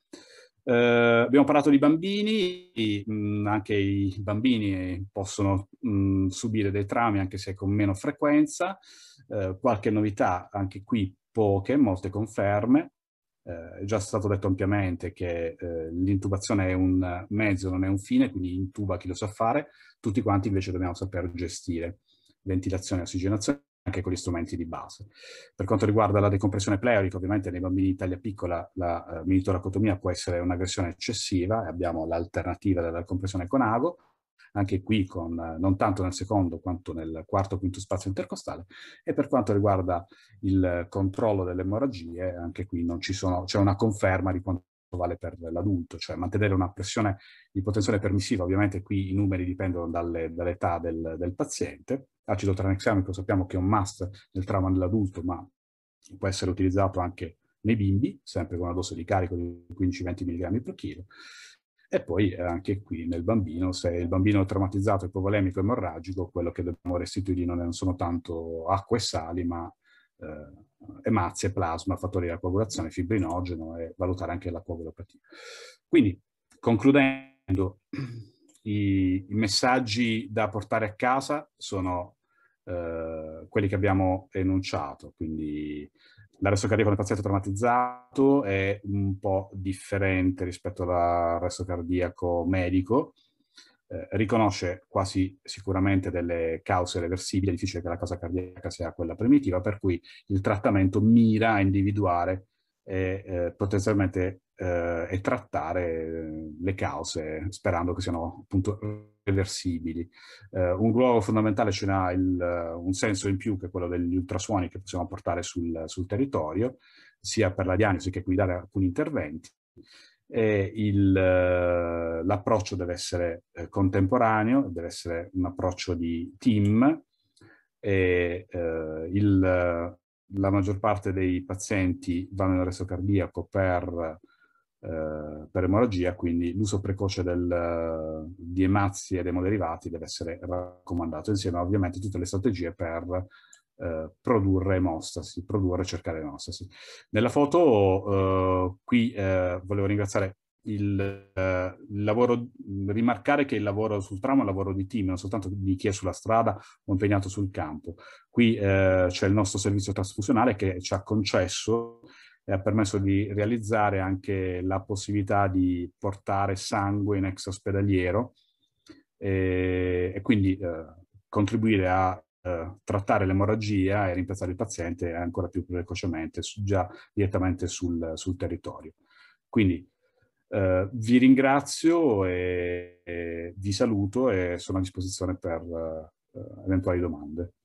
Uh, abbiamo parlato di bambini, mh, anche i bambini possono mh, subire dei traumi anche se con meno frequenza, uh, qualche novità anche qui poche, molte conferme. Uh, è già stato detto ampiamente che uh, l'intubazione è un mezzo, non è un fine, quindi intuba chi lo sa fare, tutti quanti invece dobbiamo saper gestire ventilazione e ossigenazione anche con gli strumenti di base. Per quanto riguarda la decompressione pleurica, ovviamente nei bambini di taglia piccola la uh, minitoracotomia può essere un'aggressione eccessiva, e abbiamo l'alternativa della compressione con ago, anche qui con, uh, non tanto nel secondo quanto nel quarto o quinto spazio intercostale. E per quanto riguarda il controllo delle emorragie, anche qui non ci sono, c'è una conferma di quanto vale per l'adulto, cioè mantenere una pressione di potenziale permissiva. Ovviamente qui i numeri dipendono dalle, dall'età del, del paziente. Acido tranexamico sappiamo che è un must nel trauma dell'adulto, ma può essere utilizzato anche nei bimbi, sempre con una dose di carico di quindici venti milligrammi per chilo. E poi anche qui nel bambino, se il bambino è traumatizzato, ipovolemico, emorragico, quello che dobbiamo restituirgli non sono tanto acqua e sali, ma eh, emazie, plasma, fattori della coagulazione, fibrinogeno, e valutare anche la coagulopatia. Quindi, concludendo, i, i messaggi da portare a casa sono eh, quelli che abbiamo enunciato, quindi l'arresto cardiaco nel paziente traumatizzato è un po' differente rispetto all'arresto cardiaco medico, eh, riconosce quasi sicuramente delle cause reversibili, è difficile che la causa cardiaca sia quella primitiva, per cui il trattamento mira a individuare e eh, potenzialmente eh, e trattare le cause, sperando che siano appunto reversibili. Eh, un ruolo fondamentale ce n'ha un senso in più, che è quello degli ultrasuoni che possiamo portare sul, sul territorio, sia per la diagnosi che guidare alcuni interventi. E l'approccio deve essere eh, contemporaneo, deve essere un approccio di team, e eh, il, la maggior parte dei pazienti vanno in arresto cardiaco per Uh, per emorragia, quindi l'uso precoce del, uh, di emazi ed emoderivati deve essere raccomandato, insieme ovviamente a tutte le strategie per eh, produrre emostasi, produrre e cercare emostasi. Nella foto eh, qui eh, volevo ringraziare il, eh, il lavoro, rimarcare che il lavoro sul trauma è un lavoro di team, non soltanto di chi è sulla strada o impegnato sul campo. Qui eh, c'è il nostro servizio trasfusionale che ci ha concesso e ha permesso di realizzare anche la possibilità di portare sangue in extraospedaliero e, e quindi eh, contribuire a eh, trattare l'emorragia e rimpiazzare il paziente ancora più precocemente, già direttamente sul, sul territorio. Quindi eh, vi ringrazio e, e vi saluto e sono a disposizione per eh, eventuali domande.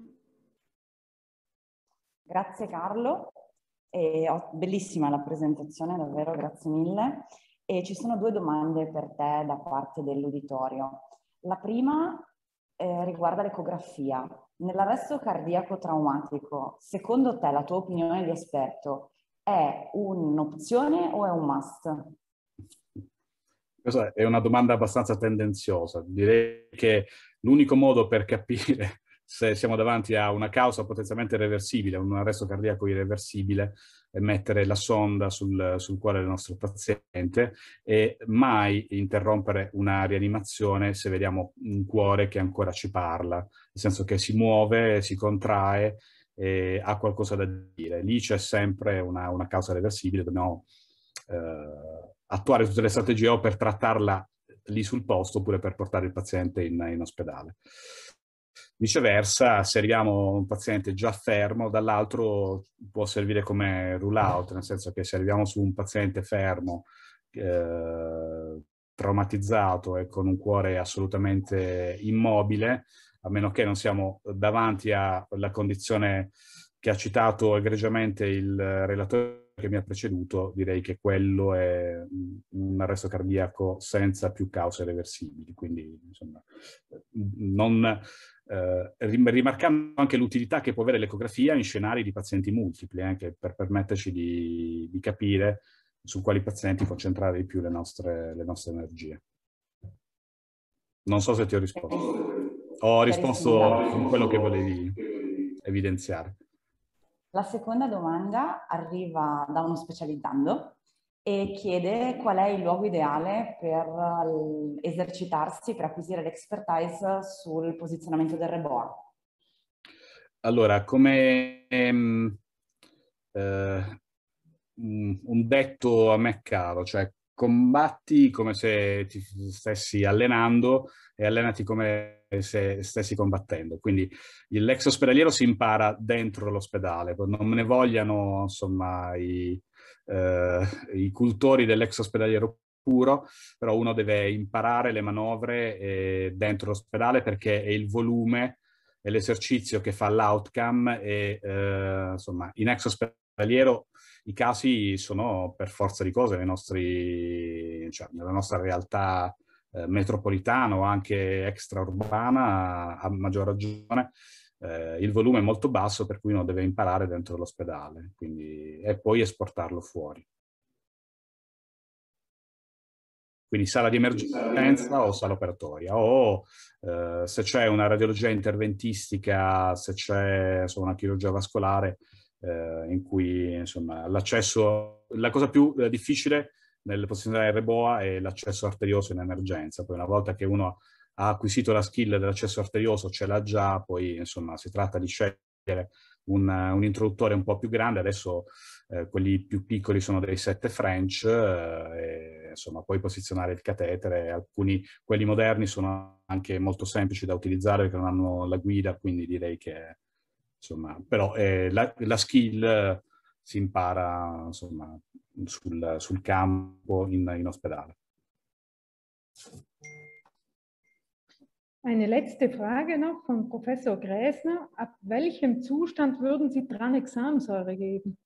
Grazie Carlo. E ho, bellissima la presentazione, davvero, grazie mille. E ci sono due domande per te da parte dell'uditorio. La prima eh, riguarda l'ecografia. Nell'arresto cardiaco traumatico, secondo te, la tua opinione di esperto, è un'opzione o è un must? Questa è una domanda abbastanza tendenziosa. Direi che l'unico modo per capire se siamo davanti a una causa potenzialmente reversibile, un arresto cardiaco irreversibile, è mettere la sonda sul, sul cuore del nostro paziente e mai interrompere una rianimazione se vediamo un cuore che ancora ci parla, nel senso che si muove, si contrae e ha qualcosa da dire. Lì c'è sempre una, una causa reversibile, dobbiamo eh, attuare tutte le strategie o per trattarla lì sul posto oppure per portare il paziente in, in ospedale. Viceversa, se arriviamo a un paziente già fermo, dall'altro può servire come rule out, nel senso che se arriviamo su un paziente fermo, eh, traumatizzato e con un cuore assolutamente immobile, a meno che non siamo davanti alla condizione che ha citato egregiamente il relatore che mi ha preceduto, direi che quello è un arresto cardiaco senza più cause reversibili. Quindi, insomma, non... Eh, rimarcando anche l'utilità che può avere l'ecografia in scenari di pazienti multipli, anche eh, per permetterci di, di capire su quali pazienti concentrare di più le nostre, le nostre energie. Non so se ti ho risposto. Ho risposto a quello che volevi evidenziare. La seconda domanda arriva da uno specializzando e chiede qual è il luogo ideale per esercitarsi, per acquisire l'expertise sul posizionamento del REBOA. Allora, come ehm, eh, un detto a me caro, cioè combatti come se ti stessi allenando e allenati come se stessi combattendo. Quindi l'ex ospedaliero si impara dentro l'ospedale, non me ne vogliano insomma i... Uh, i cultori dell'ex ospedaliero puro, però uno deve imparare le manovre eh, dentro l'ospedale perché è il volume e l'esercizio che fa l'outcome e eh, insomma in ex ospedaliero i casi sono per forza di cose nei nostri, cioè, nella nostra realtà eh, metropolitana o anche extraurbana a maggior ragione. Eh, il volume è molto basso, per cui uno deve imparare dentro l'ospedale e poi esportarlo fuori. Quindi sala di emergenza o sala operatoria, o eh, se c'è una radiologia interventistica, se c'è una chirurgia vascolare, eh, in cui insomma l'accesso, la cosa più eh, difficile nel posizionare il REBOA è l'accesso arterioso in emergenza. Poi una volta che uno ha acquisito la skill dell'accesso arterioso, ce l'ha già, poi insomma si tratta di scegliere un, un introduttore un po' più grande. Adesso eh, quelli più piccoli sono dei sette French, eh, e, insomma puoi posizionare il catetere. Alcuni, quelli moderni, sono anche molto semplici da utilizzare perché non hanno la guida, quindi direi che insomma, però eh, la, la skill eh, si impara insomma sul, sul campo in, in ospedale. Eine letzte Frage noch von Professor Gräsner. Ab welchem Zustand würden Sie Tranexamsäure geben?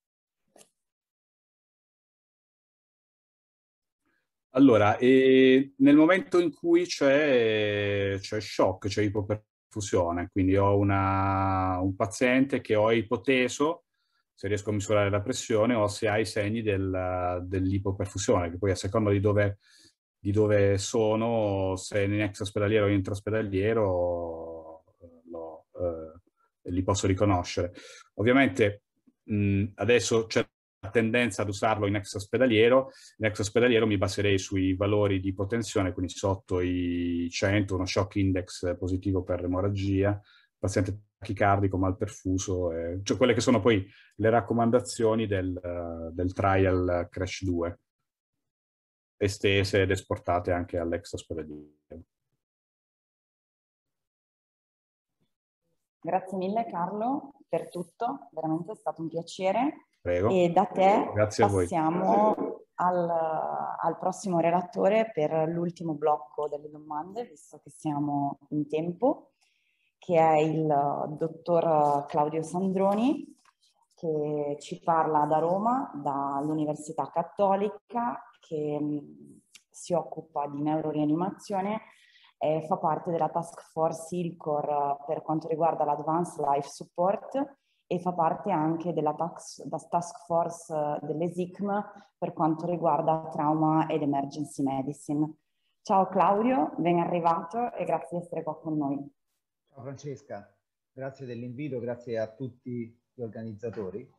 Allora, eh, nel momento in cui c'è shock, c'è ipoperfusione, quindi ho una, un paziente che ho ipoteso, se riesco a misurare la pressione, o se ha i segni del, dell'ipoperfusione, che poi a seconda di dove... di dove sono, se in ex ospedaliero o intraospedaliero, lo, eh, li posso riconoscere. Ovviamente mh, adesso c'è la tendenza ad usarlo in extraospedaliero. In extraospedaliero mi baserei sui valori di ipotensione, quindi sotto i cento, uno shock index positivo per emorragia, paziente tachicardico, malperfuso, eh, cioè quelle che sono poi le raccomandazioni del, uh, del trial CRASH due, estese ed esportate anche all'extraospedaliero. Grazie mille Carlo per tutto, veramente è stato un piacere. Prego. E da te Grazie a voi. passiamo al, al prossimo relatore per l'ultimo blocco delle domande, visto che siamo in tempo, che è il dottor Claudio Sandroni, che ci parla da Roma, dall'Università Cattolica, che mh, si occupa di neurorianimazione e fa parte della task force ILCOR per quanto riguarda l'Advanced Life Support e fa parte anche della task, da task force dell'E S I C M per quanto riguarda trauma ed emergency medicine. Ciao Claudio, ben arrivato e grazie di essere qua con noi. Ciao Francesca, grazie dell'invito, grazie a tutti gli organizzatori.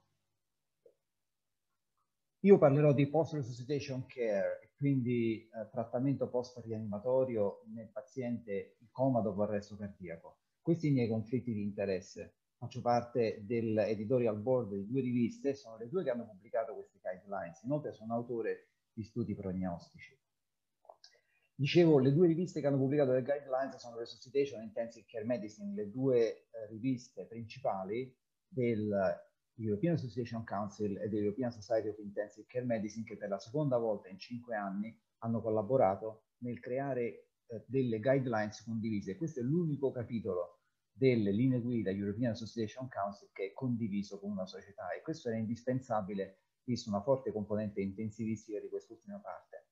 Io parlerò di post-resuscitation care, quindi eh, trattamento post-rianimatorio nel paziente in coma dopo arresto cardiaco. Questi i miei conflitti di interesse. Faccio parte dell'editorial board di due riviste, sono le due che hanno pubblicato questi guidelines. Inoltre sono autore di studi prognostici. Dicevo, le due riviste che hanno pubblicato le guidelines sono Resuscitation e Intensive Care Medicine, le due eh, riviste principali del European Resuscitation Council e dell'European Society of Intensive Care Medicine, che per la seconda volta in cinque anni hanno collaborato nel creare eh, delle guidelines condivise. Questo è l'unico capitolo delle linee guida European Resuscitation Council che è condiviso con una società, e questo era indispensabile visto una forte componente intensivistica di quest'ultima parte.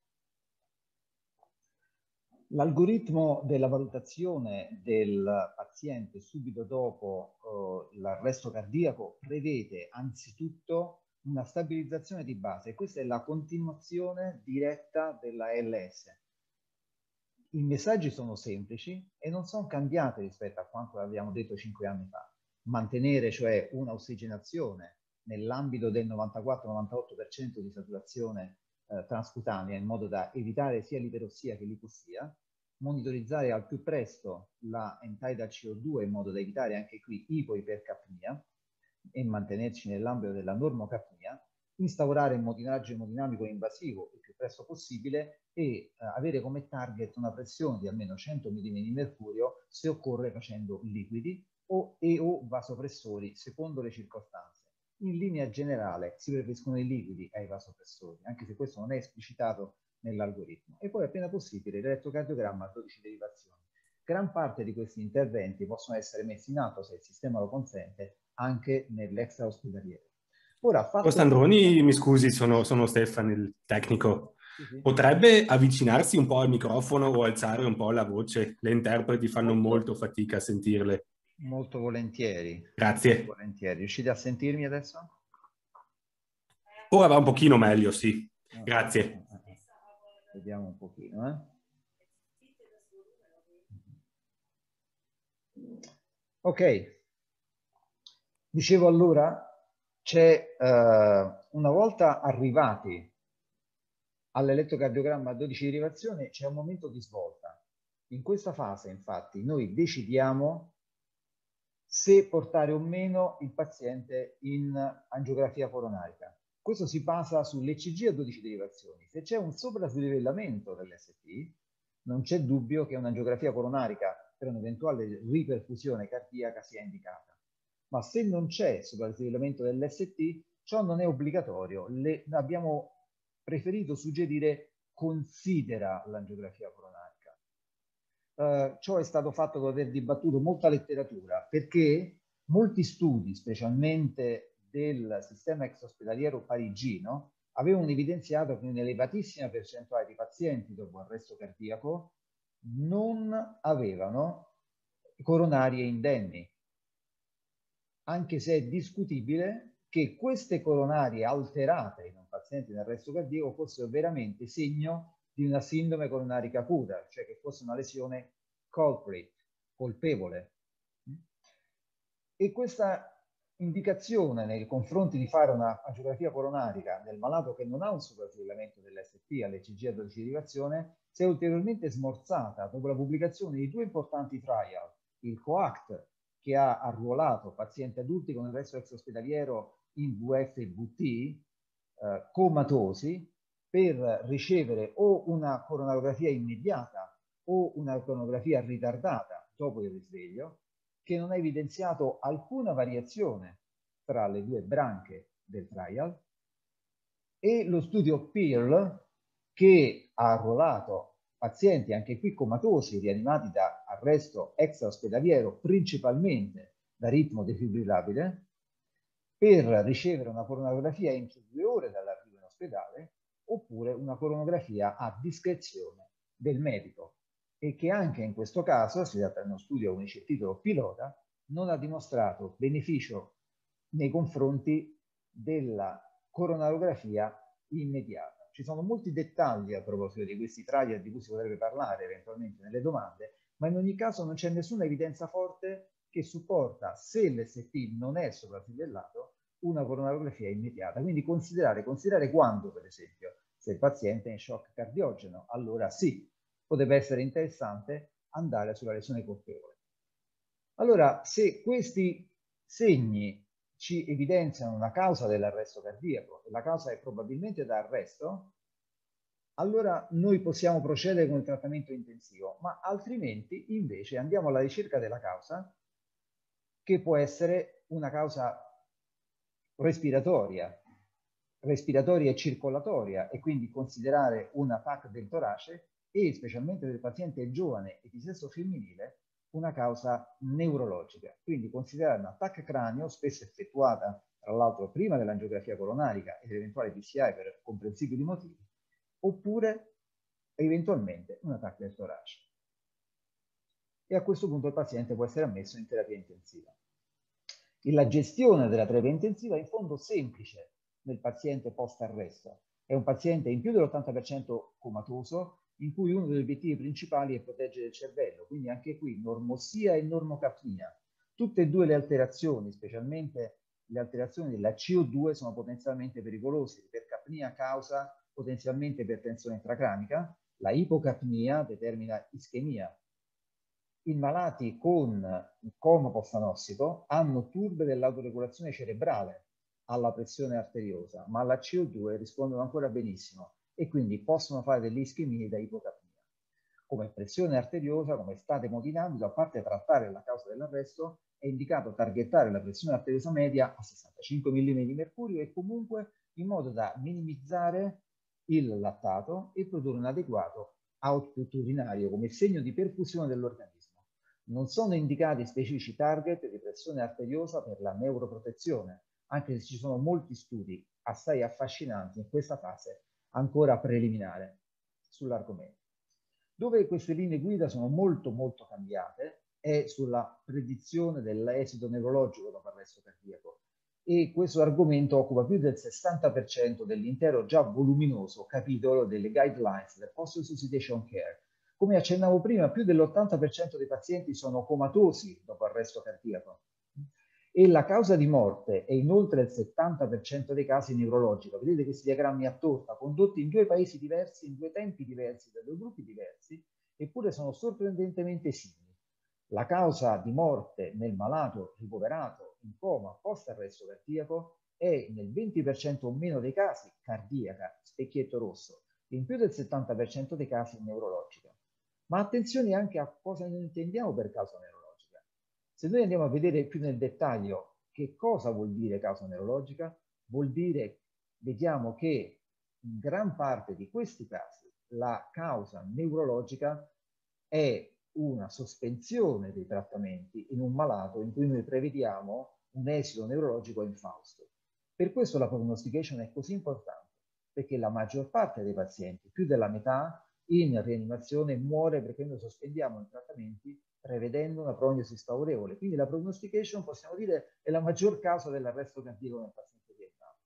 L'algoritmo della valutazione del paziente subito dopo uh, l'arresto cardiaco prevede anzitutto una stabilizzazione di base, e questa è la continuazione diretta della A L S. I messaggi sono semplici e non sono cambiati rispetto a quanto abbiamo detto cinque anni fa. Mantenere cioè una ossigenazione nell'ambito del novantaquattro novantotto per cento di saturazione eh, transcutanea, in modo da evitare sia l'iperossia che l'ipossia, monitorizzare al più presto la entità C O due in modo da evitare anche qui ipoipercapnia e mantenerci nell'ambito della normocapnia, instaurare il monitoraggio emodinamico invasivo il più presto possibile e eh, avere come target una pressione di almeno cento millimetri di mercurio, se occorre facendo liquidi o, e o vasopressori secondo le circostanze. In linea generale si preferiscono i liquidi ai vasopressori, anche se questo non è esplicitato nell'algoritmo. E poi appena possibile l'elettrocardiogramma a dodici derivazioni. Gran parte di questi interventi possono essere messi in atto, se il sistema lo consente, anche nell'extraospedaliero. Ora, fatto... Sandroni, mi scusi, sono, sono Stefano, il tecnico. Sì, sì. Potrebbe avvicinarsi un po' al microfono o alzare un po' la voce? Le interpreti fanno molto fatica a sentirle. Molto volentieri. Grazie. Molto volentieri. Riuscite a sentirmi adesso? Ora va un pochino meglio, sì. Grazie. Vediamo un pochino, eh. Ok. Dicevo allora, c'è uh, una volta arrivati all'elettrocardiogramma a dodici derivazioni, c'è un momento di svolta. In questa fase, infatti, noi decidiamo se portare o meno il paziente in angiografia coronarica. Questo si basa sull'E C G a dodici derivazioni. Se c'è un sopraslivellamento dell'S T, non c'è dubbio che un'angiografia coronarica per un'eventuale riperfusione cardiaca sia indicata. Ma se non c'è sopraslivellamento dell'S T, ciò non è obbligatorio. Le, abbiamo preferito suggerire considera l'angiografia coronaria. Uh, ciò è stato fatto dopo aver dibattuto molta letteratura, perché molti studi, specialmente del sistema extraospedaliero parigino, avevano evidenziato che un'elevatissima percentuale di pazienti dopo arresto cardiaco non avevano coronarie indenni, anche se è discutibile che queste coronarie alterate in un paziente in arresto cardiaco fossero veramente segno di una sindrome coronarica acuta, cioè che fosse una lesione culprit, colpevole. E questa indicazione nei confronti di fare una angiografia coronarica nel malato che non ha un sovraffollamento dell'S T all'E C G a dodici derivazione si è ulteriormente smorzata dopo la pubblicazione di due importanti trial, il COACT, che ha arruolato pazienti adulti con arresto extraospedaliero in V F V T eh, comatosi per ricevere o una coronarografia immediata o una coronarografia ritardata dopo il risveglio, che non ha evidenziato alcuna variazione tra le due branche del trial, e lo studio PEARL, che ha arruolato pazienti anche qui comatosi rianimati da arresto extraospedaliero principalmente da ritmo defibrillabile per ricevere una coronarografia entro due ore dall'arrivo in ospedale oppure una coronografia a discrezione del medico, e che anche in questo caso, si tratta di uno studio con il titolo pilota, non ha dimostrato beneficio nei confronti della coronarografia immediata. Ci sono molti dettagli a proposito di questi trial di cui si potrebbe parlare eventualmente nelle domande, ma in ogni caso non c'è nessuna evidenza forte che supporta, se l'S T non è sovraffidellato, una coronarografia immediata. Quindi considerare, considerare quando, per esempio, se il paziente è in shock cardiogeno, allora sì, potrebbe essere interessante andare sulla lesione colpevole. Allora, se questi segni ci evidenziano una causa dell'arresto cardiaco e la causa è probabilmente da arresto, allora noi possiamo procedere con il trattamento intensivo, ma altrimenti invece andiamo alla ricerca della causa, che può essere una causa respiratoria, respiratoria e circolatoria, e quindi considerare una P A C del torace e, specialmente del paziente giovane e di sesso femminile, una causa neurologica. Quindi considerare una T A C cranio, spesso effettuata tra l'altro prima dell'angiografia coronarica e dell'eventuale P C I per comprensibili motivi, oppure eventualmente una T A C del torace. E a questo punto il paziente può essere ammesso in terapia intensiva. E la gestione della terapia intensiva è in fondo semplice nel paziente post-arresto. È un paziente in più dell'ottanta per cento comatoso, in cui uno degli obiettivi principali è proteggere il cervello, quindi anche qui normossia e normocapnia. Tutte e due le alterazioni, specialmente le alterazioni della C O due, sono potenzialmente pericolose. L'ipercapnia causa potenzialmente ipertensione intracranica, la ipocapnia determina ischemia. I malati con coma postanossico hanno turbe dell'autoregolazione cerebrale alla pressione arteriosa, ma alla C O due rispondono ancora benissimo e quindi possono fare delle ischemie da ipocapnia. Come pressione arteriosa, come stato emodinamico, a parte trattare la causa dell'arresto, è indicato targettare la pressione arteriosa media a sessantacinque millimetri di mercurio e comunque in modo da minimizzare il lattato e produrre un adeguato output urinario come segno di perfusione dell'organismo. Non sono indicati specifici target di pressione arteriosa per la neuroprotezione, anche se ci sono molti studi assai affascinanti in questa fase ancora preliminare sull'argomento. Dove queste linee guida sono molto molto cambiate è sulla predizione dell'esito neurologico dopo arresto cardiaco, e questo argomento occupa più del sessanta per cento dell'intero già voluminoso capitolo delle guidelines del post-resuscitation care. Come accennavo prima, più dell'ottanta per cento dei pazienti sono comatosi dopo arresto cardiaco e la causa di morte è in oltre il settanta per cento dei casi neurologico. Vedete questi diagrammi a torta, condotti in due paesi diversi, in due tempi diversi, da due gruppi diversi, eppure sono sorprendentemente simili. La causa di morte nel malato ricoverato in coma post-arresto cardiaco è nel venti per cento o meno dei casi cardiaca, specchietto rosso, e in più del settanta per cento dei casi neurologica. Ma attenzione anche a cosa noi intendiamo per causa neurologica. Se noi andiamo a vedere più nel dettaglio che cosa vuol dire causa neurologica, vuol dire, vediamo che in gran parte di questi casi la causa neurologica è una sospensione dei trattamenti in un malato in cui noi prevediamo un esito neurologico infausto. Per questo la prognostication è così importante, perché la maggior parte dei pazienti, più della metà, in rianimazione muore perché noi sospendiamo i trattamenti prevedendo una prognosi sfavorevole. Quindi la prognostication, possiamo dire, è la maggior causa dell'arresto cardiaco nel paziente vietnam.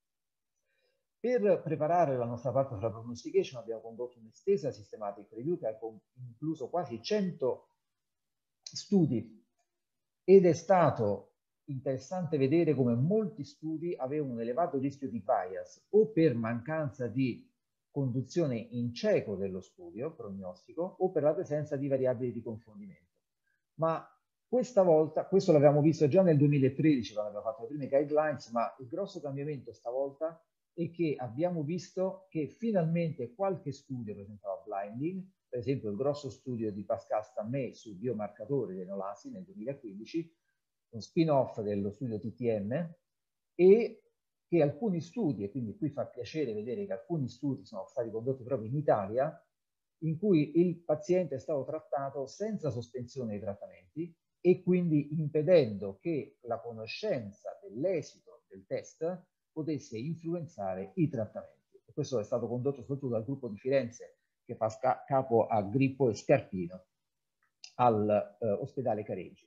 Per preparare la nostra parte sulla prognostication abbiamo condotto un'estesa systematic review che ha incluso quasi cento studi ed è stato interessante vedere come molti studi avevano un elevato rischio di bias, o per mancanza di conduzione in cieco dello studio prognostico o per la presenza di variabili di confondimento. Ma questa volta, questo l'abbiamo visto già nel duemilatredici quando abbiamo fatto le prime guidelines, ma il grosso cambiamento stavolta è che abbiamo visto che finalmente qualche studio presentava blinding, per esempio il grosso studio di Pascal Stammé sui biomarcatori dei Nolasi nel duemilaquindici, un spin-off dello studio T T M, e che alcuni studi, e quindi qui fa piacere vedere che alcuni studi sono stati condotti proprio in Italia, in cui il paziente è stato trattato senza sospensione dei trattamenti e quindi impedendo che la conoscenza dell'esito del test potesse influenzare i trattamenti. E questo è stato condotto soprattutto dal gruppo di Firenze che fa capo a Grippo e Scarpino all'ospedale eh, Careggi.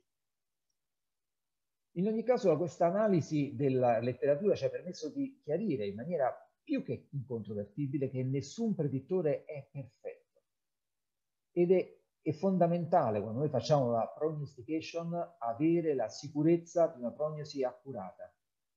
In ogni caso questa analisi della letteratura ci ha permesso di chiarire in maniera più che incontrovertibile che nessun predittore è perfetto ed è, è fondamentale quando noi facciamo la prognostication avere la sicurezza di una prognosi accurata.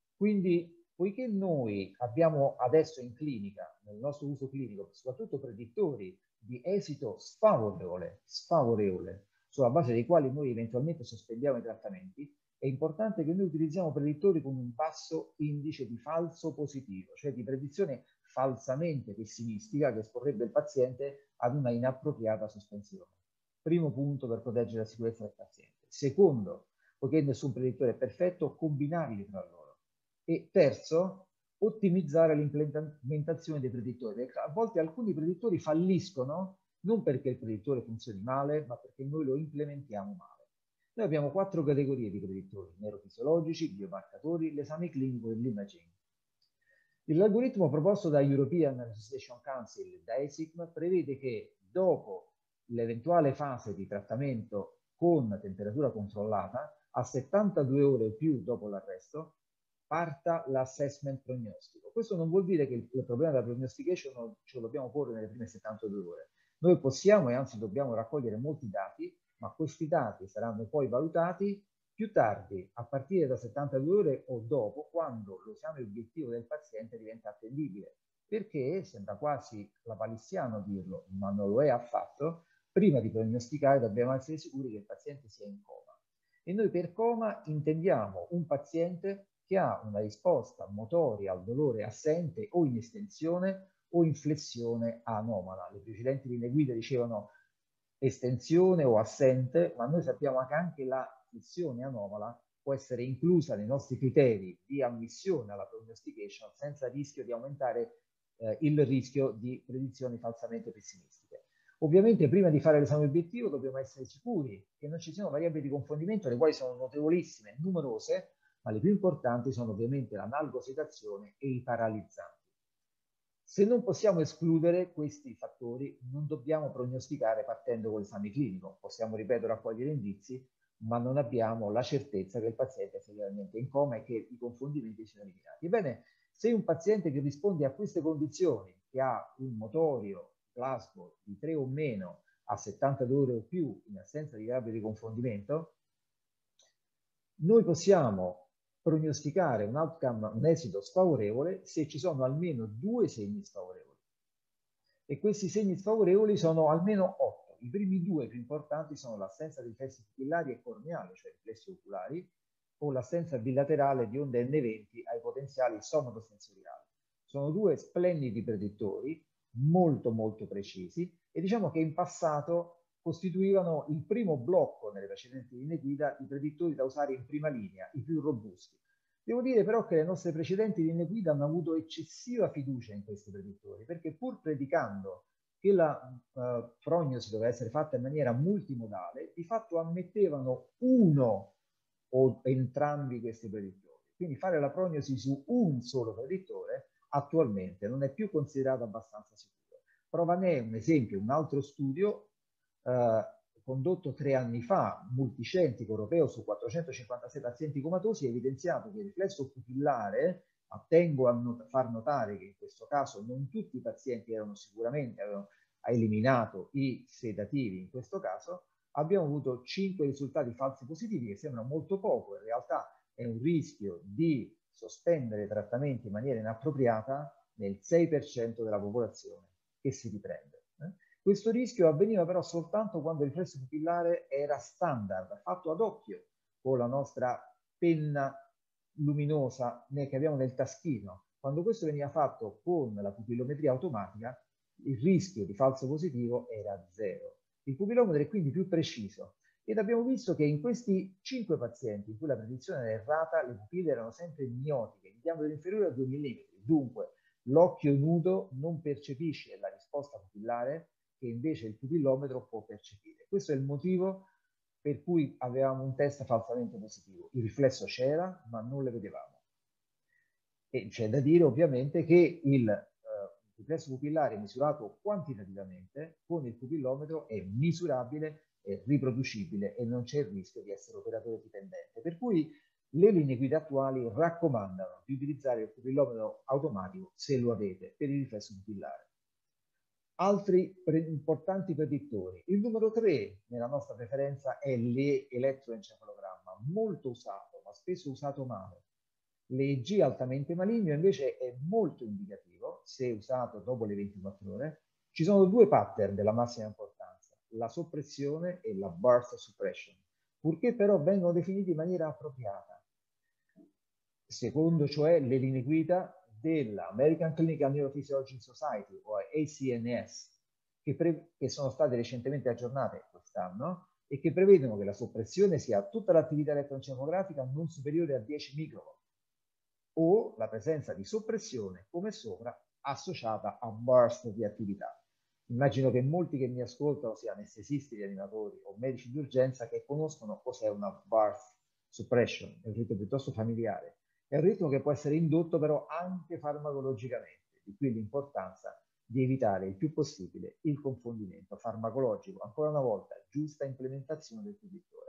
Quindi poiché noi abbiamo adesso in clinica, nel nostro uso clinico, soprattutto predittori di esito sfavorevole, sfavorevole sulla base dei quali noi eventualmente sospendiamo i trattamenti, è importante che noi utilizziamo predittori con un basso indice di falso positivo, cioè di predizione falsamente pessimistica che esporrebbe il paziente ad una inappropriata sospensione. Primo punto per proteggere la sicurezza del paziente. Secondo, poiché nessun predittore è perfetto, combinabili tra loro. E terzo, ottimizzare l'implementazione dei predittori. Perché a volte alcuni predittori falliscono non perché il predittore funzioni male, ma perché noi lo implementiamo male. Noi abbiamo quattro categorie di predittori: neurofisiologici, biomarcatori, l'esame clinico e l'imaging. L'algoritmo proposto da European Association Council, da E S I C M, prevede che dopo l'eventuale fase di trattamento con temperatura controllata, a settantadue ore o più dopo l'arresto, parta l'assessment prognostico. Questo non vuol dire che il, il problema della prognostication ce lo dobbiamo porre nelle prime settantadue ore. Noi possiamo e anzi dobbiamo raccogliere molti dati, ma questi dati saranno poi valutati più tardi, a partire da settantadue ore o dopo, quando l'esame obiettivo del paziente diventa attendibile. Perché, sembra quasi lapalissiano dirlo, ma non lo è affatto, prima di prognosticare dobbiamo essere sicuri che il paziente sia in coma. E noi per coma intendiamo un paziente che ha una risposta motoria al dolore assente o in estensione o in flessione anomala. Le precedenti linee guida dicevano estensione o assente, ma noi sappiamo che anche la flessione anomala può essere inclusa nei nostri criteri di ammissione alla prognostication senza rischio di aumentare eh, il rischio di predizioni falsamente pessimistiche. Ovviamente prima di fare l'esame obiettivo dobbiamo essere sicuri che non ci siano variabili di confondimento, le quali sono notevolissime, numerose, ma le più importanti sono ovviamente l'analgositazione e i paralizzanti. Se non possiamo escludere questi fattori, non dobbiamo prognosticare partendo con l'esame clinico. Possiamo, ripeto, raccogliere indizi, ma non abbiamo la certezza che il paziente sia realmente in coma e che i confondimenti siano eliminati. Ebbene, se un paziente che risponde a queste condizioni, che ha un motorio Glasgow di tre o meno a settantadue ore o più in assenza di variabili di confondimento, noi possiamo prognosticare un outcome, un esito sfavorevole se ci sono almeno due segni sfavorevoli. E questi segni sfavorevoli sono almeno otto. I primi due più importanti sono l'assenza di riflessi pupillari e corneali, cioè riflessi oculari, o l'assenza bilaterale di onde N venti ai potenziali somatosensoriali. Sono due splendidi predittori, molto molto precisi, e diciamo che in passato costituivano il primo blocco nelle precedenti linee guida di predittori da usare in prima linea, i più robusti. Devo dire però che le nostre precedenti linee guida hanno avuto eccessiva fiducia in questi predittori, perché pur predicando che la uh, prognosi doveva essere fatta in maniera multimodale, di fatto ammettevano uno o entrambi questi predittori. Quindi fare la prognosi su un solo predittore attualmente non è più considerato abbastanza sicuro. Prova ne è un esempio, un altro studio Uh, condotto tre anni fa, multicentrico europeo su quattrocentocinquantasei pazienti comatosi, ha evidenziato che il riflesso pupillare, ma tengo a not- far notare che in questo caso non tutti i pazienti erano sicuramente, avevano eliminato i sedativi in questo caso, abbiamo avuto cinque risultati falsi positivi, che sembrano molto poco, in realtà è un rischio di sospendere i trattamenti in maniera inappropriata nel sei per cento della popolazione che si riprende. Eh? Questo rischio avveniva però soltanto quando il riflesso pupillare era standard, fatto ad occhio, con la nostra penna luminosa che abbiamo nel taschino. Quando questo veniva fatto con la pupillometria automatica, il rischio di falso positivo era zero. Il pupillometro è quindi più preciso ed abbiamo visto che in questi cinque pazienti in cui la predizione era errata, le pupille erano sempre miotiche, in diametro inferiore a due millimetri. Dunque, l'occhio nudo non percepisce la risposta pupillare che invece il pupillometro può percepire. Questo è il motivo per cui avevamo un test falsamente positivo. Il riflesso c'era, ma non le vedevamo. E c'è da dire ovviamente che il eh, riflesso pupillare misurato quantitativamente con il pupillometro è misurabile, è riproducibile e non c'è il rischio di essere operatore dipendente. Per cui le linee guida attuali raccomandano di utilizzare il pupillometro automatico se lo avete per il riflesso pupillare. Altri pre importanti predittori. Il numero tre nella nostra preferenza è l'elettroencefalogramma, molto usato, ma spesso usato male. L'E E G altamente maligno invece è molto indicativo, se usato dopo le ventiquattro ore. Ci sono due pattern della massima importanza, la soppressione e la burst suppression, purché però vengono definiti in maniera appropriata, secondo cioè le linee guida dell'American Clinical Neurophysiology Society o A C N S, che, che sono state recentemente aggiornate quest'anno e che prevedono che la soppressione sia tutta l'attività elettroencefalografica non superiore a dieci microvolt o la presenza di soppressione, come sopra, associata a burst di attività. Immagino che molti che mi ascoltano siano anestesisti, rianimatori o medici di urgenza che conoscono cos'è una burst suppression, è un ritmo piuttosto familiare. È un ritmo che può essere indotto però anche farmacologicamente, di qui l'importanza di evitare il più possibile il confondimento farmacologico. Ancora una volta, giusta implementazione del predittore.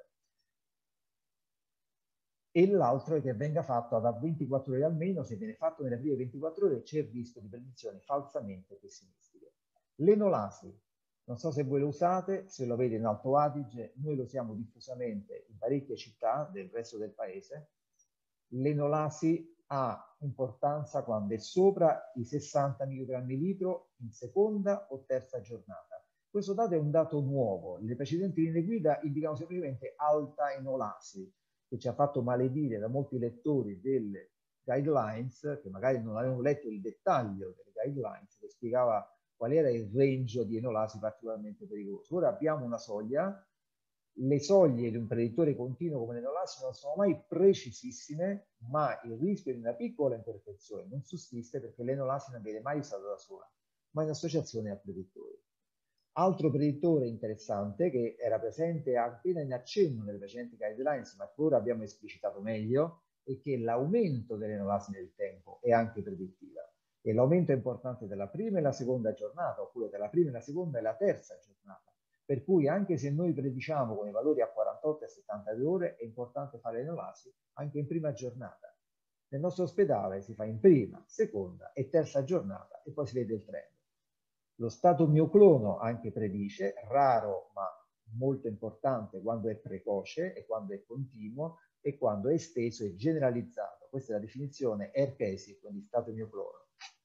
E l'altro è che venga fatto da ventiquattro ore almeno. Se viene fatto nelle prime ventiquattro ore c'è il rischio di predizioni falsamente pessimistiche. L'enolasi, non so se voi lo usate, se lo avete in Alto Adige, noi lo usiamo diffusamente in parecchie città del resto del paese. L'enolasi ha importanza quando è sopra i sessanta microgrammi litro in seconda o terza giornata. Questo dato è un dato nuovo. Le precedenti linee guida indicano semplicemente alta enolasi, che ci ha fatto maledire da molti lettori delle guidelines, che magari non avevano letto il dettaglio delle guidelines, che spiegava qual era il range di enolasi particolarmente pericoloso. Ora abbiamo una soglia. Le soglie di un predittore continuo come l'enolasi non sono mai precisissime, ma il rischio di una piccola imperfezione non sussiste perché l'enolasi non viene mai usato da sola, ma in associazione a predittori. Altro predittore interessante che era presente appena in accenno nelle precedenti guidelines, ma che ora abbiamo esplicitato meglio, è che l'aumento dell'enolasi nel tempo è anche predittiva. E l'aumento è importante della prima e la seconda giornata, oppure della prima e la seconda e la terza giornata. Per cui anche se noi prediciamo con i valori a quarantotto e settantadue ore, è importante fare l'enolasi anche in prima giornata. Nel nostro ospedale si fa in prima, seconda e terza giornata e poi si vede il trend. Lo stato mioclono anche predice, raro ma molto importante quando è precoce e quando è continuo e quando è esteso e generalizzato. Questa è la definizione E R C E S I, quindi stato mioclono.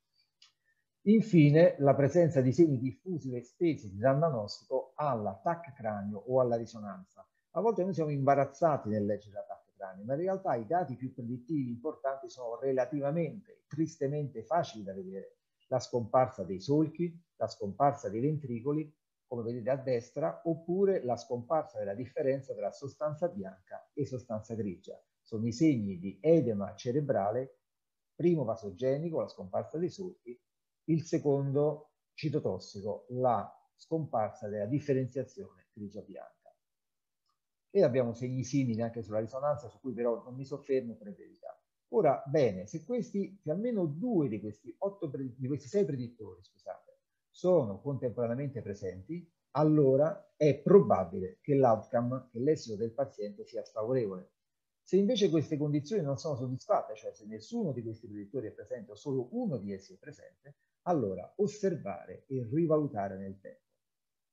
Infine, la presenza di segni diffusi o estesi di danno anostico alla T A C cranio o alla risonanza. A volte noi siamo imbarazzati nel leggere la T A C cranio, ma in realtà i dati più predittivi importanti sono relativamente, tristemente facili da vedere. La scomparsa dei solchi, la scomparsa dei ventricoli, come vedete a destra, oppure la scomparsa della differenza tra sostanza bianca e sostanza grigia. Sono i segni di edema cerebrale, primo vasogenico, la scomparsa dei solchi, il secondo citotossico, la scomparsa della differenziazione grigia-bianca. E abbiamo segni simili anche sulla risonanza, su cui però non mi soffermo per brevità. Ora, bene, se questi, se almeno due di questi, otto, di questi sei predittori, scusate, sono contemporaneamente presenti, allora è probabile che l'outcome, che l'esito del paziente sia sfavorevole. Se invece queste condizioni non sono soddisfatte, cioè se nessuno di questi predittori è presente o solo uno di essi è presente, allora osservare e rivalutare nel tempo.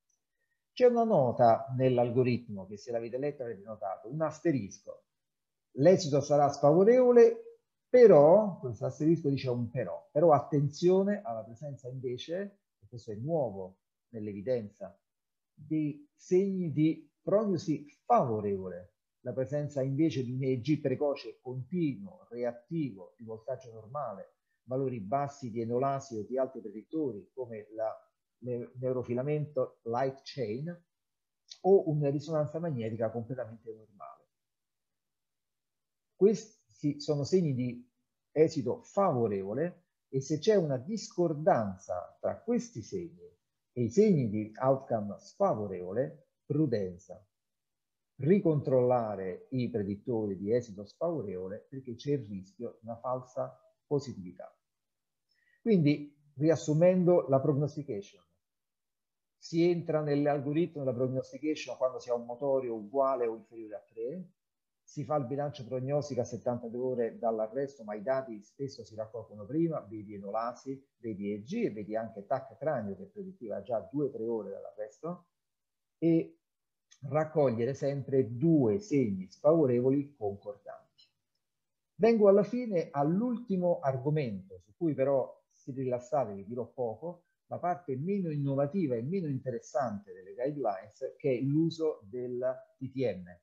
C'è una nota nell'algoritmo che, se l'avete letta avete notato, un asterisco. l'esito sarà sfavorevole, però, questo asterisco dice un però, però attenzione alla presenza invece, e questo è nuovo nell'evidenza, di segni di prognosi favorevole, la presenza invece di un E E G precoce continuo, reattivo, di voltaggio normale, valori bassi di enolasi o di altri predittori come la ne neurofilamento light chain o una risonanza magnetica completamente normale. Questi sono segni di esito favorevole e se c'è una discordanza tra questi segni e i segni di outcome sfavorevole, prudenza. Ricontrollare i predittori di esito sfavorevole perché c'è il rischio di una falsa positività. Quindi, riassumendo la prognostication, si entra nell'algoritmo della prognostication quando si ha un motorio uguale o inferiore a tre, si fa il bilancio prognostico a settantadue ore dall'arresto, ma i dati spesso si raccolgono prima, vedi enolasi, vedi E E G e vedi anche T A C cranio che predittiva già due tre ore dall'arresto, e raccogliere sempre due segni sfavorevoli concordanti. Vengo alla fine all'ultimo argomento, su cui però, se rilassate, vi dirò poco, la parte meno innovativa e meno interessante delle guidelines, che è l'uso del T T M,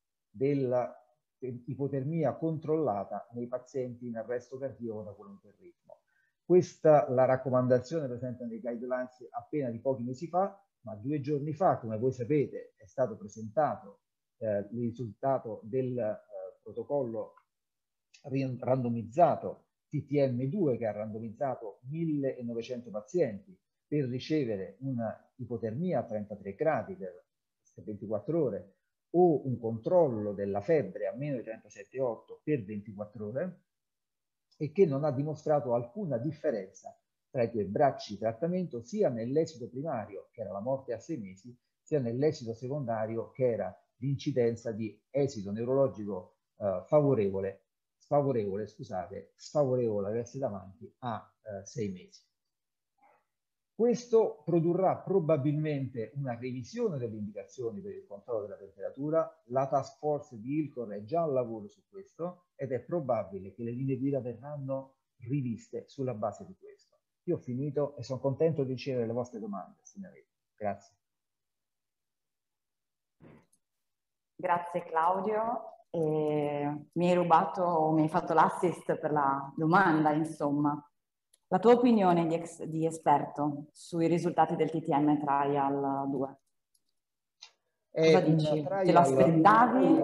dell'ipotermia controllata nei pazienti in arresto cardiaco da qualunque ritmo. Questa la raccomandazione presente nei guidelines appena di pochi mesi fa, ma due giorni fa, come voi sapete, è stato presentato eh, il risultato del eh, protocollo randomizzato T T M due, che ha randomizzato millenovecento pazienti per ricevere una ipotermia a trentatré gradi per ventiquattro ore o un controllo della febbre a meno di trentasette virgola otto per ventiquattro ore, e che non ha dimostrato alcuna differenza tra i due bracci di trattamento, sia nell'esito primario, che era la morte a sei mesi, sia nell'esito secondario, che era l'incidenza di esito neurologico eh, favorevole, sfavorevole, scusate, sfavorevole aversi davanti a eh, sei mesi. Questo produrrà probabilmente una revisione delle indicazioni per il controllo della temperatura. La task force di I L C O R è già al lavoro su questo ed è probabile che le linee guida verranno riviste sulla base di questo. Io ho finito e sono contento di ricevere le vostre domande, signori. Grazie. Grazie Claudio. E mi hai rubato, mi hai fatto l'assist per la domanda, insomma. La tua opinione di, ex, di esperto sui risultati del T T M Trial due? Cosa dici? Te lo aspettavi?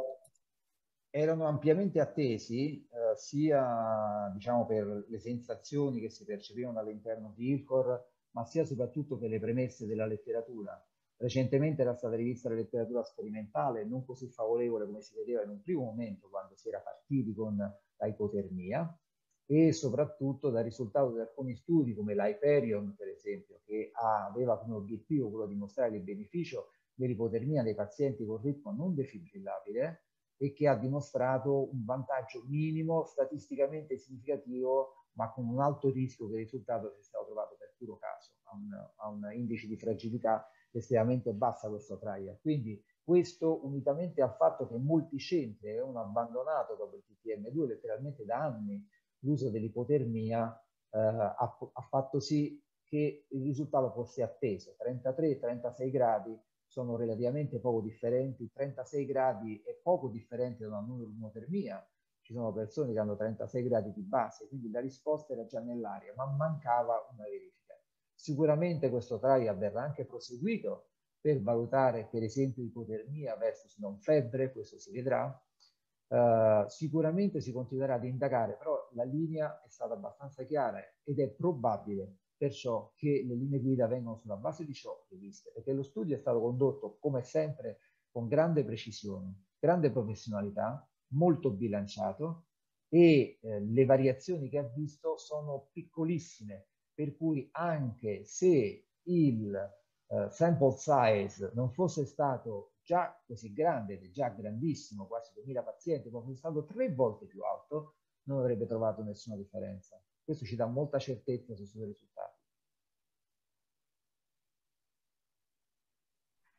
Erano ampiamente attesi, eh, sia diciamo, per le sensazioni che si percepivano all'interno di I L C O R, ma sia soprattutto per le premesse della letteratura. Recentemente era stata rivista la letteratura sperimentale, non così favorevole come si vedeva in un primo momento quando si era partiti con la ipotermia, e soprattutto dal risultato di alcuni studi come l'Hyperion, per esempio, che aveva come obiettivo quello di mostrare il beneficio dell'ipotermia dei pazienti con ritmo non defibrillabile e che ha dimostrato un vantaggio minimo statisticamente significativo, ma con un alto rischio che il risultato sia stato trovato per puro caso, ha un, ha un indice di fragilità estremamente bassa questo trial. Quindi questo, unitamente al fatto che molti centri avevano abbandonato dopo il T T M due letteralmente da anni l'uso dell'ipotermia, eh, ha, ha fatto sì che il risultato fosse atteso. trentatré trentasei gradi sono relativamente poco differenti, trentasei gradi è poco differente da una pneumotermia. Ci sono persone che hanno trentasei gradi di base, quindi la risposta era già nell'aria, ma mancava una verifica. Sicuramente questo trial verrà anche proseguito per valutare per esempio ipotermia versus non febbre, questo si vedrà. Uh, sicuramente si continuerà ad indagare, però la linea è stata abbastanza chiara ed è probabile perciò che le linee guida vengono sulla base di ciò riviste, perché lo studio è stato condotto come sempre con grande precisione, grande professionalità, molto bilanciato, e eh, le variazioni che ha visto sono piccolissime, per cui anche se il eh, sample size non fosse stato già così grande, ed è già grandissimo, quasi duemila pazienti, ma fosse stato tre volte più alto, non avrebbe trovato nessuna differenza. Questo ci dà molta certezza sui suoi risultati.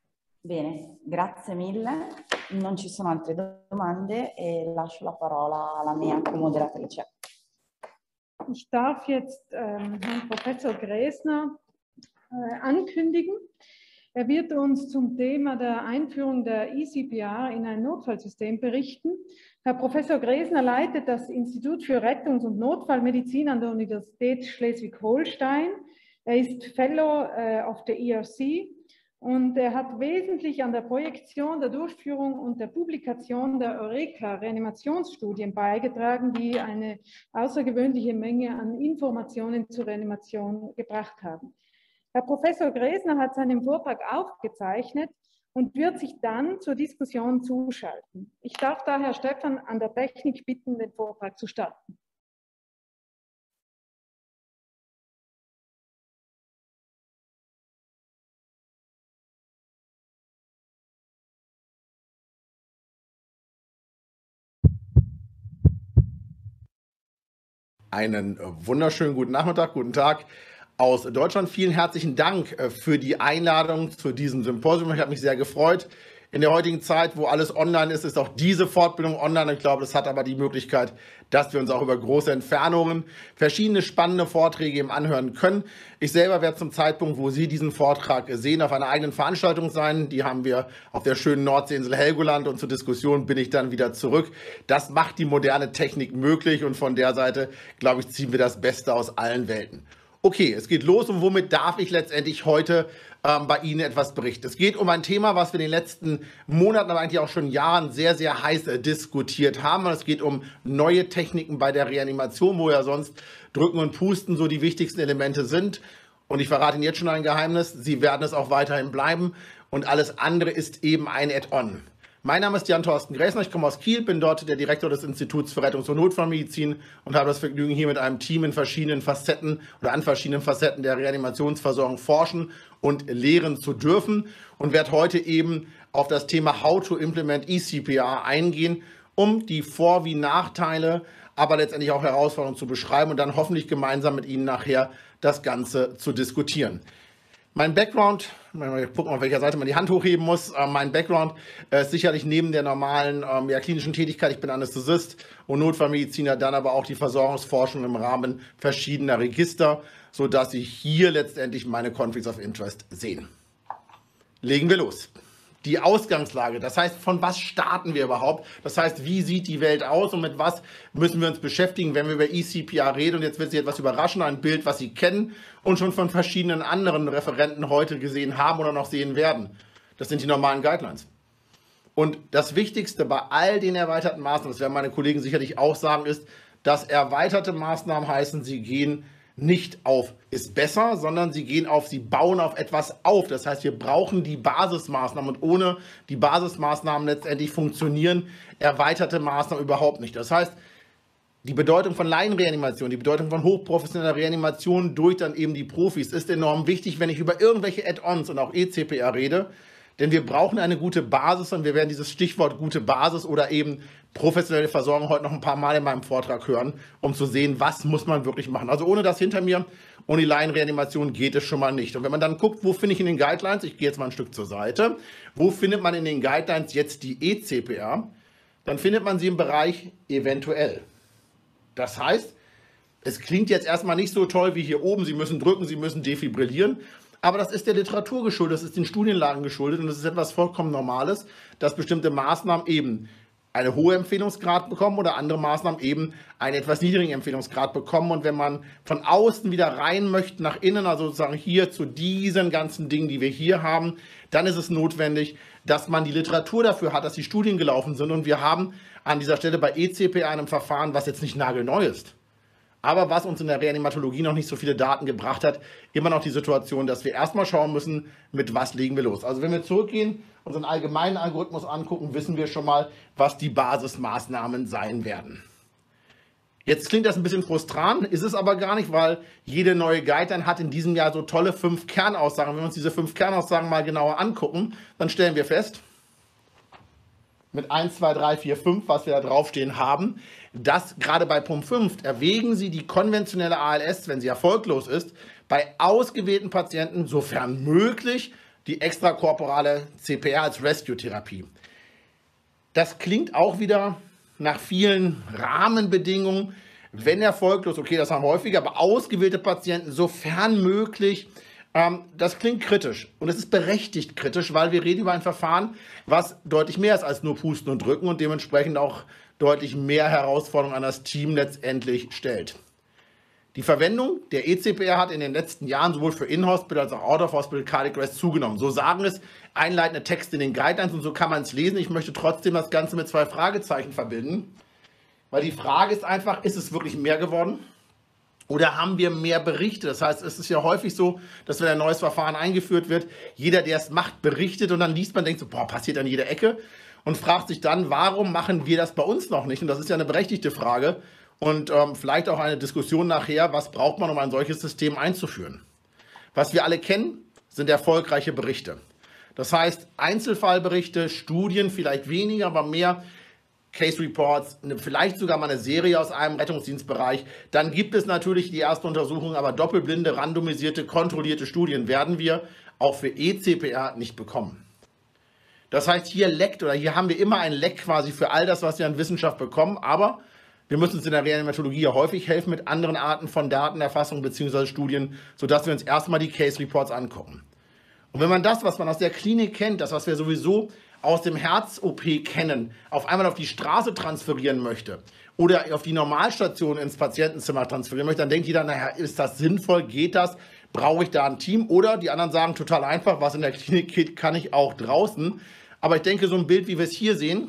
Bene, grazie mille. Non ci sono altre domande e lascio la parola alla mia co-moderatrice. Ich darf jetzt ähm, Herrn Professor Gräsner äh, ankündigen. Er wird uns zum Thema der Einführung der E C P R in ein Notfallsystem berichten. Herr Professor Gräsner leitet das Institut für Rettungs- und Notfallmedizin an der Universität Schleswig-Holstein. Er ist Fellow äh, of the E R C und er hat wesentlich an der Projektion, der Durchführung und der Publikation der Eureka-Reanimationsstudien beigetragen, die eine außergewöhnliche Menge an Informationen zur Reanimation gebracht haben. Herr Professor Gräsner hat seinen Vortrag aufgezeichnet und wird sich dann zur Diskussion zuschalten. Ich darf daher Stefan an der Technik bitten, den Vortrag zu starten. Einen wunderschönen guten Nachmittag, guten Tag aus Deutschland. Vielen herzlichen Dank für die Einladung zu diesem Symposium. Ich habe mich sehr gefreut. In der heutigen Zeit, wo alles online ist, ist auch diese Fortbildung online. Ich glaube, das hat aber die Möglichkeit, dass wir uns auch über große Entfernungen verschiedene spannende Vorträge eben anhören können. Ich selber werde zum Zeitpunkt, wo Sie diesen Vortrag sehen, auf einer eigenen Veranstaltung sein. Die haben wir auf der schönen Nordseeinsel Helgoland und zur Diskussion bin ich dann wieder zurück. Das macht die moderne Technik möglich und von der Seite, glaube ich, ziehen wir das Beste aus allen Welten. Okay, es geht los und womit darf ich letztendlich heute ähm, bei Ihnen etwas berichten? Es geht um ein Thema, was wir in den letzten Monaten, aber eigentlich auch schon Jahren sehr, sehr heiß äh, diskutiert haben. Und es geht um neue Techniken bei der Reanimation, wo ja sonst Drücken und Pusten so die wichtigsten Elemente sind. Und ich verrate Ihnen jetzt schon ein Geheimnis, sie werden es auch weiterhin bleiben. Und alles andere ist eben ein Add-on. Mein Name ist Jan-Thorsten Gräsner, ich komme aus Kiel, bin dort der Direktor des Instituts für Rettungs- und Notfallmedizin und habe das Vergnügen, hier mit einem Team in verschiedenen Facetten oder an verschiedenen Facetten der Reanimationsversorgung forschen und lehren zu dürfen und werde heute eben auf das Thema How to Implement E C P R eingehen, um die Vor- wie Nachteile, aber letztendlich auch Herausforderungen zu beschreiben und dann hoffentlich gemeinsam mit Ihnen nachher das Ganze zu diskutieren. Mein Background, mal gucken, auf welcher Seite man die Hand hochheben muss. Äh, mein Background äh, ist sicherlich neben der normalen ähm, ja, klinischen Tätigkeit, ich bin Anästhesist und Notfallmediziner, dann aber auch die Versorgungsforschung im Rahmen verschiedener Register, sodass Sie hier letztendlich meine Conflicts of Interest sehen. Legen wir los. Die Ausgangslage, das heißt, von was starten wir überhaupt? Das heißt, wie sieht die Welt aus und mit was müssen wir uns beschäftigen, wenn wir über E C P R reden? Und jetzt wird Sie etwas überraschen, ein Bild, was Sie kennen und schon von verschiedenen anderen Referenten heute gesehen haben oder noch sehen werden. Das sind die normalen Guidelines. Und das Wichtigste bei all den erweiterten Maßnahmen, das werden meine Kollegen sicherlich auch sagen, ist, dass erweiterte Maßnahmen heißen, sie gehen nicht auf ist besser, sondern sie gehen auf, sie bauen auf etwas auf. Das heißt, wir brauchen die Basismaßnahmen und ohne die Basismaßnahmen letztendlich funktionieren erweiterte Maßnahmen überhaupt nicht. Das heißt, die Bedeutung von Laienreanimation, die Bedeutung von hochprofessioneller Reanimation durch dann eben die Profis ist enorm wichtig, wenn ich über irgendwelche Add-ons und auch E C P R rede. Denn wir brauchen eine gute Basis und wir werden dieses Stichwort gute Basis oder eben professionelle Versorgung heute noch ein paar Mal in meinem Vortrag hören, um zu sehen, was muss man wirklich machen. Also ohne das hinter mir, ohne die Laienreanimation geht es schon mal nicht. Und wenn man dann guckt, wo finde ich in den Guidelines, ich gehe jetzt mal ein Stück zur Seite, wo findet man in den Guidelines jetzt die E C P R, dann findet man sie im Bereich eventuell. Das heißt, es klingt jetzt erstmal nicht so toll wie hier oben, Sie müssen drücken, Sie müssen defibrillieren, aber das ist der Literatur geschuldet, das ist den Studienlagen geschuldet und das ist etwas vollkommen Normales, dass bestimmte Maßnahmen eben einen hohen Empfehlungsgrad bekommen oder andere Maßnahmen eben einen etwas niedrigen Empfehlungsgrad bekommen. Und wenn man von außen wieder rein möchte, nach innen, also sozusagen hier zu diesen ganzen Dingen, die wir hier haben, dann ist es notwendig, dass man die Literatur dafür hat, dass die Studien gelaufen sind. Und wir haben an dieser Stelle bei E C P R einem Verfahren, was jetzt nicht nagelneu ist, aber was uns in der Reanimatologie noch nicht so viele Daten gebracht hat, immer noch die Situation, dass wir erstmal schauen müssen, mit was legen wir los. Also wenn wir zurückgehen, unseren allgemeinen Algorithmus angucken, wissen wir schon mal, was die Basismaßnahmen sein werden. Jetzt klingt das ein bisschen frustrant, ist es aber gar nicht, weil jede neue Guideline hat in diesem Jahr so tolle fünf Kernaussagen. Wenn wir uns diese fünf Kernaussagen mal genauer angucken, dann stellen wir fest, mit eins, zwei, drei, vier, fünf, was wir da draufstehen haben, dass gerade bei Punkt fünf erwägen Sie die konventionelle A L S, wenn sie erfolglos ist, bei ausgewählten Patienten, sofern möglich, die extrakorporale C P R als Rescue-Therapie. Das klingt auch wieder nach vielen Rahmenbedingungen, wenn erfolglos, okay, das haben wir häufiger, aber ausgewählte Patienten, sofern möglich, ähm, das klingt kritisch. Und es ist berechtigt kritisch, weil wir reden über ein Verfahren, was deutlich mehr ist als nur Pusten und Drücken und dementsprechend auch deutlich mehr Herausforderungen an das Team letztendlich stellt. Die Verwendung der E C P R hat in den letzten Jahren sowohl für In-Hospital als auch Out-of-Hospital Cardiac Arrest zugenommen. So sagen es einleitende Texte in den Guidelines und so kann man es lesen. Ich möchte trotzdem das Ganze mit zwei Fragezeichen verbinden, weil die Frage ist einfach, ist es wirklich mehr geworden oder haben wir mehr Berichte? Das heißt, es ist ja häufig so, dass wenn ein neues Verfahren eingeführt wird, jeder, der es macht, berichtet und dann liest man, denkt so, boah, passiert an jeder Ecke und fragt sich dann, warum machen wir das bei uns noch nicht? Und das ist ja eine berechtigte Frage. Und ähm, vielleicht auch eine Diskussion nachher, was braucht man, um ein solches System einzuführen. Was wir alle kennen, sind erfolgreiche Berichte. Das heißt, Einzelfallberichte, Studien, vielleicht weniger, aber mehr Case Reports, vielleicht sogar mal eine Serie aus einem Rettungsdienstbereich. Dann gibt es natürlich die erste Untersuchung, aber doppelblinde, randomisierte, kontrollierte Studien werden wir auch für E C P R nicht bekommen. Das heißt, hier leckt oder hier haben wir immer ein Leck quasi für all das, was wir an Wissenschaft bekommen, aber wir müssen uns in der Reanimatologie ja häufig helfen mit anderen Arten von Datenerfassung bzw. Studien, sodass wir uns erstmal die Case Reports angucken. Und wenn man das, was man aus der Klinik kennt, das, was wir sowieso aus dem Herz-O P kennen, auf einmal auf die Straße transferieren möchte oder auf die Normalstation ins Patientenzimmer transferieren möchte, dann denkt jeder, naja, ist das sinnvoll, geht das, brauche ich da ein Team? Oder die anderen sagen total einfach, was in der Klinik geht, kann ich auch draußen. Aber ich denke, so ein Bild, wie wir es hier sehen,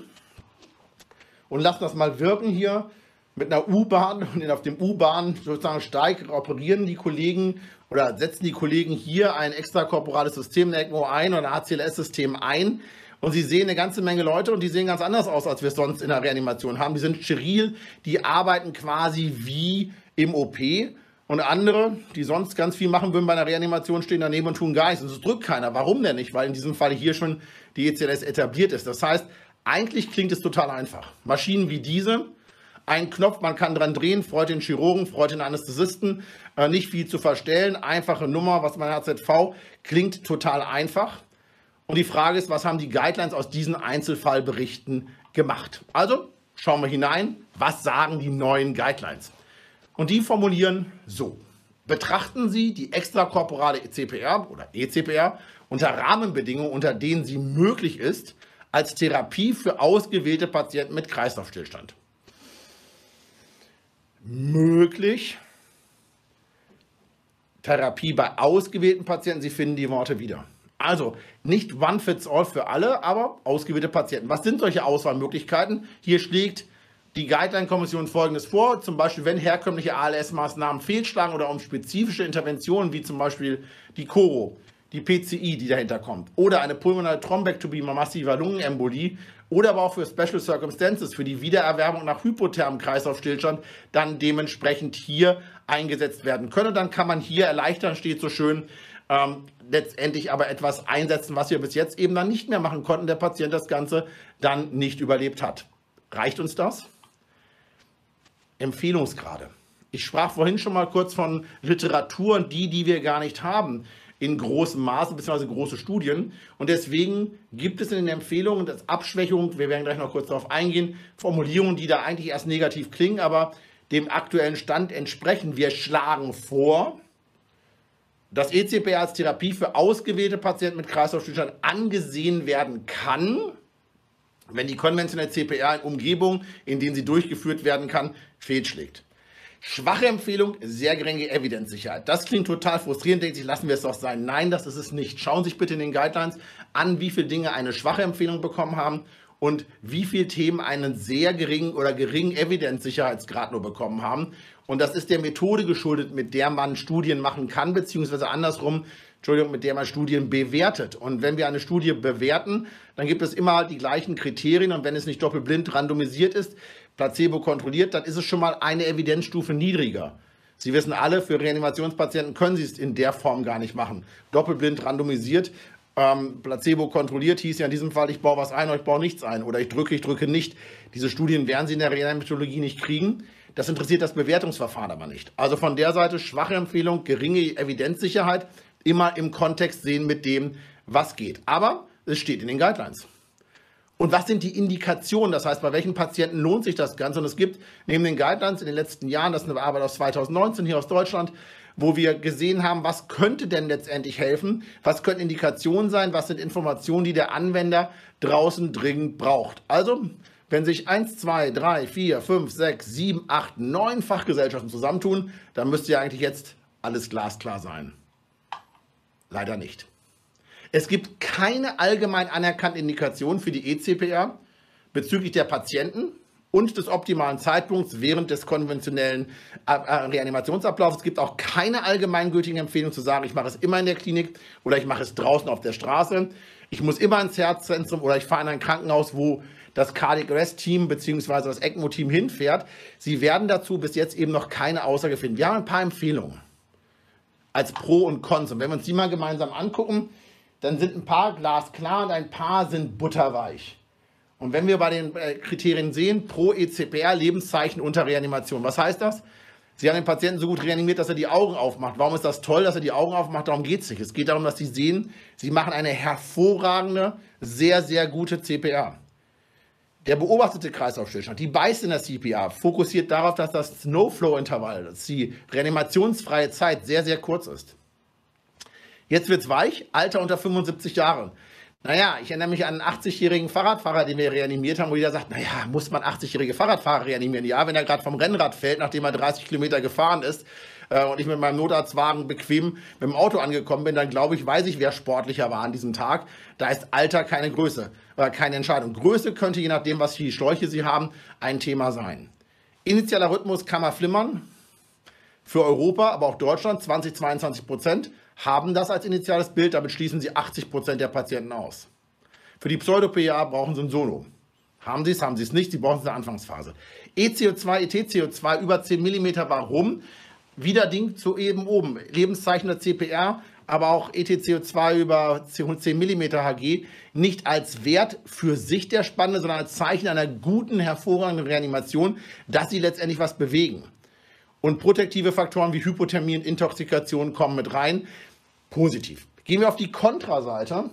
und lassen das mal wirken hier, mit einer U-Bahn und auf dem U-Bahn sozusagen Steig operieren die Kollegen oder setzen die Kollegen hier ein extrakorporales System, ein ECMO ein oder ein A C L S-System ein und sie sehen eine ganze Menge Leute und die sehen ganz anders aus, als wir es sonst in der Reanimation haben. Die sind steril, die arbeiten quasi wie im O P und andere, die sonst ganz viel machen würden bei einer Reanimation, stehen daneben und tun gar nichts und es drückt keiner. Warum denn nicht? Weil in diesem Fall hier schon die E C L S etabliert ist. Das heißt, eigentlich klingt es total einfach. Maschinen wie diese, ein Knopf, man kann dran drehen, freut den Chirurgen, freut den Anästhesisten, äh, nicht viel zu verstellen, einfache Nummer, was man H Z V, klingt total einfach. Und die Frage ist, was haben die Guidelines aus diesen Einzelfallberichten gemacht? Also schauen wir hinein, was sagen die neuen Guidelines? Und die formulieren so: Betrachten Sie die extrakorporale C P R oder E C P R unter Rahmenbedingungen, unter denen sie möglich ist, als Therapie für ausgewählte Patienten mit Kreislaufstillstand. Möglich. Therapie bei ausgewählten Patienten, Sie finden die Worte wieder. Also nicht one fits all für alle, aber ausgewählte Patienten. Was sind solche Auswahlmöglichkeiten? Hier schlägt die Guideline-Kommission Folgendes vor, zum Beispiel wenn herkömmliche A L S-Maßnahmen fehlschlagen oder um spezifische Interventionen wie zum Beispiel die Choro, die P C I, die dahinter kommt, oder eine pulmonale Thrombektomie bei massiver Lungenembolie oder aber auch für Special Circumstances, für die Wiedererwärmung nach hypothermem Kreislaufstillstand, dann dementsprechend hier eingesetzt werden können. Und dann kann man hier erleichtern, steht so schön, ähm, letztendlich aber etwas einsetzen, was wir bis jetzt eben dann nicht mehr machen konnten, der Patient das Ganze dann nicht überlebt hat. Reicht uns das? Empfehlungsgrade. Ich sprach vorhin schon mal kurz von Literatur, die, die wir gar nicht haben, in großem Maße, beziehungsweise große Studien. Und deswegen gibt es in den Empfehlungen das Abschwächung, wir werden gleich noch kurz darauf eingehen, Formulierungen, die da eigentlich erst negativ klingen, aber dem aktuellen Stand entsprechen. Wir schlagen vor, dass E C P R als Therapie für ausgewählte Patienten mit Kreislaufstillstand angesehen werden kann, wenn die konventionelle C P R in Umgebungen, in denen sie durchgeführt werden kann, fehlschlägt. Schwache Empfehlung, sehr geringe Evidenzsicherheit. Das klingt total frustrierend, denkt sich, lassen wir es doch sein. Nein, das ist es nicht. Schauen Sie sich bitte in den Guidelines an, wie viele Dinge eine schwache Empfehlung bekommen haben und wie viele Themen einen sehr geringen oder geringen Evidenzsicherheitsgrad nur bekommen haben. Und das ist der Methode geschuldet, mit der man Studien machen kann, beziehungsweise andersrum, Entschuldigung, mit der man Studien bewertet. Und wenn wir eine Studie bewerten, dann gibt es immer die gleichen Kriterien und wenn es nicht doppelblind randomisiert ist, Placebo kontrolliert, dann ist es schon mal eine Evidenzstufe niedriger. Sie wissen alle, für Reanimationspatienten können Sie es in der Form gar nicht machen. Doppelblind randomisiert, ähm, Placebo kontrolliert hieß ja in diesem Fall, ich baue was ein oder ich baue nichts ein oder ich drücke, ich drücke nicht. Diese Studien werden Sie in der Reanimatologie nicht kriegen. Das interessiert das Bewertungsverfahren aber nicht. Also von der Seite schwache Empfehlung, geringe Evidenzsicherheit, immer im Kontext sehen mit dem, was geht. Aber es steht in den Guidelines. Und was sind die Indikationen? Das heißt, bei welchen Patienten lohnt sich das Ganze? Und es gibt neben den Guidelines in den letzten Jahren, das ist eine Arbeit aus zweitausendneunzehn hier aus Deutschland, wo wir gesehen haben, was könnte denn letztendlich helfen? Was könnten Indikationen sein? Was sind Informationen, die der Anwender draußen dringend braucht? Also, wenn sich eins, zwei, drei, vier, fünf, sechs, sieben, acht, neun Fachgesellschaften zusammentun, dann müsste ja eigentlich jetzt alles glasklar sein. Leider nicht. Es gibt keine allgemein anerkannte Indikation für die E C P R bezüglich der Patienten und des optimalen Zeitpunkts während des konventionellen Reanimationsablaufs. Es gibt auch keine allgemeingültige Empfehlung zu sagen, ich mache es immer in der Klinik oder ich mache es draußen auf der Straße. Ich muss immer ins Herzzentrum oder ich fahre in ein Krankenhaus, wo das Cardiac Arrest Team bzw. das ECMO Team hinfährt. Sie werden dazu bis jetzt eben noch keine Aussage finden. Wir haben ein paar Empfehlungen als Pro und Cons. Und wenn wir uns die mal gemeinsam angucken, dann sind ein paar glasklar und ein paar sind butterweich. Und wenn wir bei den Kriterien sehen, pro E C P R Lebenszeichen unter Reanimation. Was heißt das? Sie haben den Patienten so gut reanimiert, dass er die Augen aufmacht. Warum ist das toll, dass er die Augen aufmacht? Darum geht es nicht. Es geht darum, dass Sie sehen, Sie machen eine hervorragende, sehr, sehr gute C P R. Der beobachtete Kreislaufstillstand, die Beiß in der C P R, fokussiert darauf, dass das No-Flow-Intervall, dass die reanimationsfreie Zeit sehr, sehr kurz ist. Jetzt wird es weich, Alter unter fünfundsiebzig Jahren. Naja, ich erinnere mich an einen achtzigjährigen Fahrradfahrer, den wir reanimiert haben, wo jeder sagt, naja, muss man achtzigjährige Fahrradfahrer reanimieren? Ja, wenn er gerade vom Rennrad fällt, nachdem er dreißig Kilometer gefahren ist äh, und ich mit meinem Notarztwagen bequem mit dem Auto angekommen bin, dann glaube ich, weiß ich, wer sportlicher war an diesem Tag. Da ist Alter keine Größe, oder keine Entscheidung. Größe könnte, je nachdem, was für die Schläuche Sie haben, ein Thema sein. Initialer Rhythmus kann man flimmern. Für Europa, aber auch Deutschland, zwanzig, zweiundzwanzig Prozent. Haben das als initiales Bild, damit schließen Sie achtzig Prozent der Patienten aus. Für die Pseudo-P A brauchen Sie ein Sono. Haben Sie es, haben Sie es nicht, Sie brauchen es in der Anfangsphase. E C O zwei, E T C O zwei über zehn Millimeter, warum? Wieder Ding zu eben oben. Lebenszeichen der C P R, aber auch E T C O zwei über zehn Millimeter H G, nicht als Wert für sich der Spanne, sondern als Zeichen einer guten, hervorragenden Reanimation, dass Sie letztendlich was bewegen. Und protektive Faktoren wie Hypothermie und Intoxikation kommen mit rein. Positiv. Gehen wir auf die Kontraseite.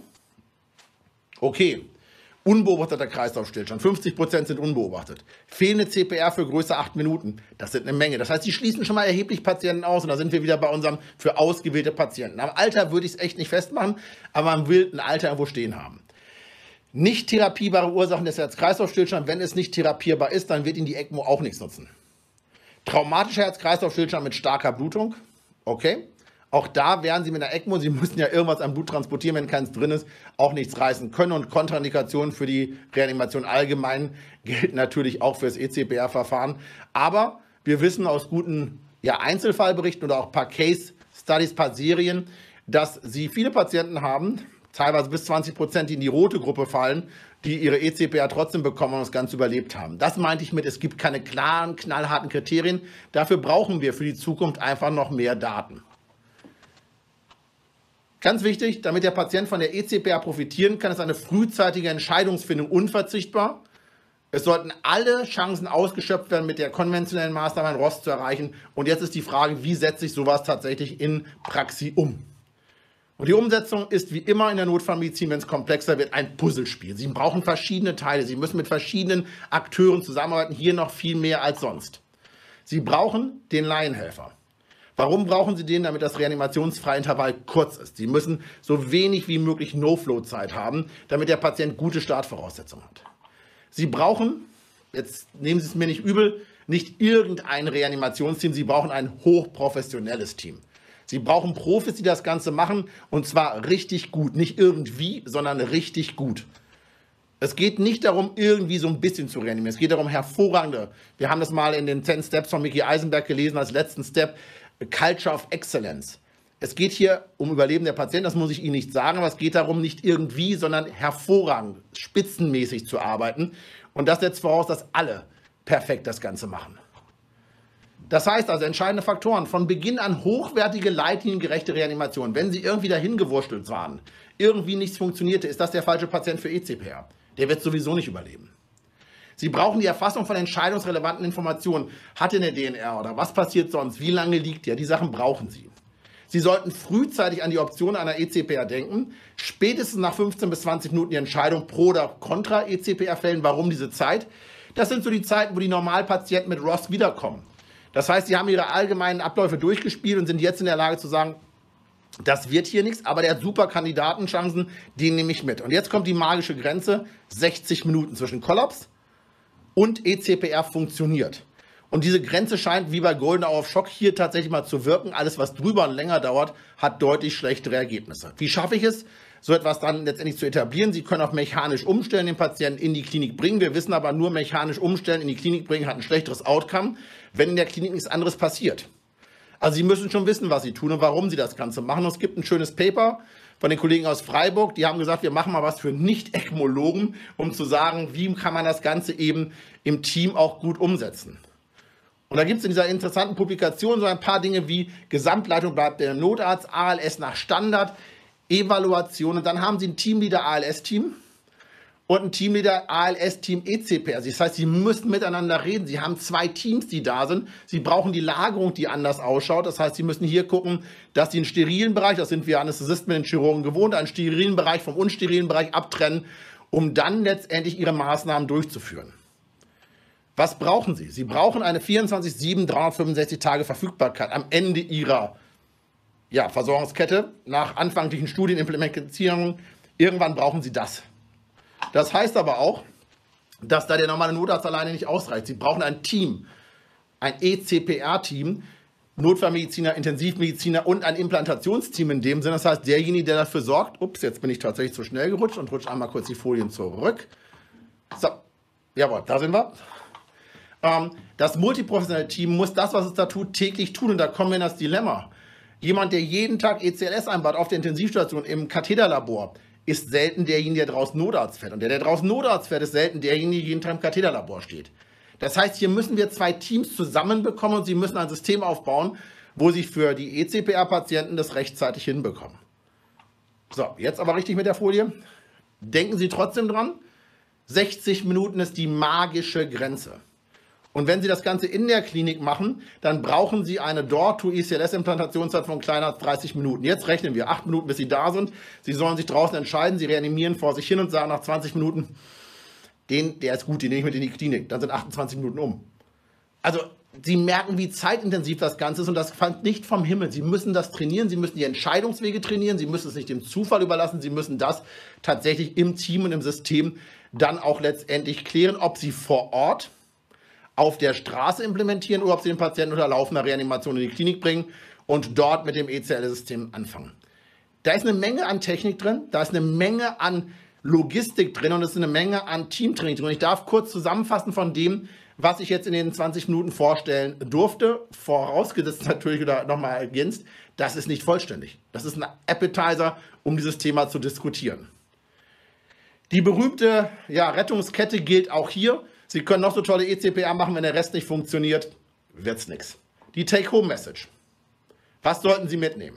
Okay, unbeobachteter Kreislaufstillstand. fünfzig Prozent sind unbeobachtet. Fehlende C P R für größer acht Minuten. Das sind eine Menge. Das heißt, Sie schließen schon mal erheblich Patienten aus. Und da sind wir wieder bei unserem für ausgewählte Patienten. Am Alter würde ich es echt nicht festmachen, aber man will ein Alter irgendwo stehen haben. Nicht therapiebare Ursachen des Herz-Kreislauf-Stillstands. Wenn es nicht therapierbar ist, dann wird Ihnen die ECMO auch nichts nutzen. Traumatischer Herz-Kreislauf-Stillstand mit starker Blutung. Okay. Auch da wären Sie mit der ECMO, Sie müssen ja irgendwas an Blut transportieren, wenn keins drin ist, auch nichts reißen können. Und Kontraindikationen für die Reanimation allgemein gelten natürlich auch für das E C P R-Verfahren. Aber wir wissen aus guten ja, Einzelfallberichten oder auch ein paar Case-Studies, ein paar Serien, dass Sie viele Patienten haben, teilweise bis zwanzig Prozent, die in die rote Gruppe fallen, die ihre E C P R trotzdem bekommen und das Ganze überlebt haben. Das meinte ich mit, es gibt keine klaren, knallharten Kriterien. Dafür brauchen wir für die Zukunft einfach noch mehr Daten. Ganz wichtig, damit der Patient von der E C P R profitieren kann, ist eine frühzeitige Entscheidungsfindung unverzichtbar. Es sollten alle Chancen ausgeschöpft werden, mit der konventionellen Maßnahme ein R O S zu erreichen. Und jetzt ist die Frage, wie setze ich sowas tatsächlich in Praxis um? Und die Umsetzung ist wie immer in der Notfallmedizin, wenn es komplexer wird, ein Puzzlespiel. Sie brauchen verschiedene Teile. Sie müssen mit verschiedenen Akteuren zusammenarbeiten, hier noch viel mehr als sonst. Sie brauchen den Laienhelfer. Warum brauchen Sie den? Damit das reanimationsfreie Intervall kurz ist. Sie müssen so wenig wie möglich No-Flow-Zeit haben, damit der Patient gute Startvoraussetzungen hat. Sie brauchen, jetzt nehmen Sie es mir nicht übel, nicht irgendein Reanimationsteam, Sie brauchen ein hochprofessionelles Team. Sie brauchen Profis, die das Ganze machen, und zwar richtig gut. Nicht irgendwie, sondern richtig gut. Es geht nicht darum, irgendwie so ein bisschen zu reanimieren. Es geht darum, hervorragende. Wir haben das mal in den zehn Steps von Micky Eisenberg gelesen als letzten Step. Culture of Excellence. Es geht hier um Überleben der Patienten, das muss ich Ihnen nicht sagen, aber es geht darum, nicht irgendwie, sondern hervorragend, spitzenmäßig zu arbeiten. Und das setzt voraus, dass alle perfekt das Ganze machen. Das heißt also, entscheidende Faktoren, von Beginn an hochwertige, leitliniengerechte Reanimation. Wenn Sie irgendwie dahin gewurstelt waren, irgendwie nichts funktionierte, ist das der falsche Patient für E C P R. Der wird sowieso nicht überleben. Sie brauchen die Erfassung von entscheidungsrelevanten Informationen. Hat er eine D N R oder was passiert sonst? Wie lange liegt er? Die Sachen brauchen Sie. Sie sollten frühzeitig an die Option einer E C P R denken, spätestens nach fünfzehn bis zwanzig Minuten die Entscheidung pro oder contra E C P R fällen. Warum diese Zeit? Das sind so die Zeiten, wo die Normalpatienten mit R O S wiederkommen. Das heißt, sie haben ihre allgemeinen Abläufe durchgespielt und sind jetzt in der Lage zu sagen, das wird hier nichts, aber der hat super Kandidatenchancen, den nehme ich mit. Und jetzt kommt die magische Grenze, sechzig Minuten zwischen Kollaps und E C P R funktioniert. Und diese Grenze scheint wie bei Golden Hour of Shock hier tatsächlich mal zu wirken. Alles, was drüber und länger dauert, hat deutlich schlechtere Ergebnisse. Wie schaffe ich es, so etwas dann letztendlich zu etablieren? Sie können auch mechanisch umstellen, den Patienten in die Klinik bringen. Wir wissen aber, nur mechanisch umstellen, in die Klinik bringen, hat ein schlechteres Outcome, wenn in der Klinik nichts anderes passiert. Also Sie müssen schon wissen, was Sie tun und warum Sie das Ganze machen. Und es gibt ein schönes Paper von den Kollegen aus Freiburg, die haben gesagt, wir machen mal was für Nicht-ECMologen, um zu sagen, wie kann man das Ganze eben im Team auch gut umsetzen. Und da gibt es in dieser interessanten Publikation so ein paar Dinge wie Gesamtleitung bleibt der Notarzt, A L S nach Standard, Evaluation. Und dann haben Sie ein Teamleader A L S-Team und ein Teamleader A L S-Team E C P R. Das heißt, Sie müssen miteinander reden. Sie haben zwei Teams, die da sind. Sie brauchen die Lagerung, die anders ausschaut. Das heißt, Sie müssen hier gucken, dass Sie einen sterilen Bereich, das sind wir Anästhesisten mit den Chirurgen gewohnt, einen sterilen Bereich vom unsterilen Bereich abtrennen, um dann letztendlich Ihre Maßnahmen durchzuführen. Was brauchen Sie? Sie brauchen eine vierundzwanzig sieben, dreihundertfünfundsechzig Tage Verfügbarkeit am Ende Ihrer ja, Versorgungskette, nach anfänglichen Studienimplementierung. Irgendwann brauchen Sie das. Das heißt aber auch, dass da der normale Notarzt alleine nicht ausreicht. Sie brauchen ein Team, ein E C P R-Team, Notfallmediziner, Intensivmediziner und ein Implantationsteam in dem Sinne. Das heißt, derjenige, der dafür sorgt, ups, jetzt bin ich tatsächlich zu schnell gerutscht und rutsche einmal kurz die Folien zurück. So, jawohl, da sind wir. Das multiprofessionelle Team muss das, was es da tut, täglich tun. Und da kommen wir in das Dilemma. Jemand, der jeden Tag E C L S einbaut auf der Intensivstation im Katheterlabor, ist selten derjenige, der draußen Notarzt fährt. Und der, der draußen Notarzt fährt, ist selten derjenige, der jeden Tag im Katheterlabor steht. Das heißt, hier müssen wir zwei Teams zusammenbekommen und sie müssen ein System aufbauen, wo sie für die E C P R-Patienten das rechtzeitig hinbekommen. So, jetzt aber richtig mit der Folie. Denken Sie trotzdem dran, sechzig Minuten ist die magische Grenze. Und wenn Sie das Ganze in der Klinik machen, dann brauchen Sie eine Door-to-E C L S-Implantationszeit von kleiner als dreißig Minuten. Jetzt rechnen wir acht Minuten, bis Sie da sind. Sie sollen sich draußen entscheiden. Sie reanimieren vor sich hin und sagen nach zwanzig Minuten, den, der ist gut, den nehme ich mit in die Klinik. Dann sind achtundzwanzig Minuten um. Also Sie merken, wie zeitintensiv das Ganze ist und das fällt nicht vom Himmel. Sie müssen das trainieren, Sie müssen die Entscheidungswege trainieren, Sie müssen es nicht dem Zufall überlassen, Sie müssen das tatsächlich im Team und im System dann auch letztendlich klären, ob Sie vor Ort auf der Straße implementieren oder ob Sie den Patienten unter laufender Reanimation in die Klinik bringen und dort mit dem E C L S-System anfangen. Da ist eine Menge an Technik drin, da ist eine Menge an Logistik drin und es ist eine Menge an Teamtraining drin. Und ich darf kurz zusammenfassen von dem, was ich jetzt in den zwanzig Minuten vorstellen durfte, vorausgesetzt natürlich oder nochmal ergänzt, das ist nicht vollständig. Das ist ein Appetizer, um dieses Thema zu diskutieren. Die berühmte ja, Rettungskette gilt auch hier. Sie können noch so tolle E C P R machen, wenn der Rest nicht funktioniert, wird's nichts. Die Take-Home-Message. Was sollten Sie mitnehmen?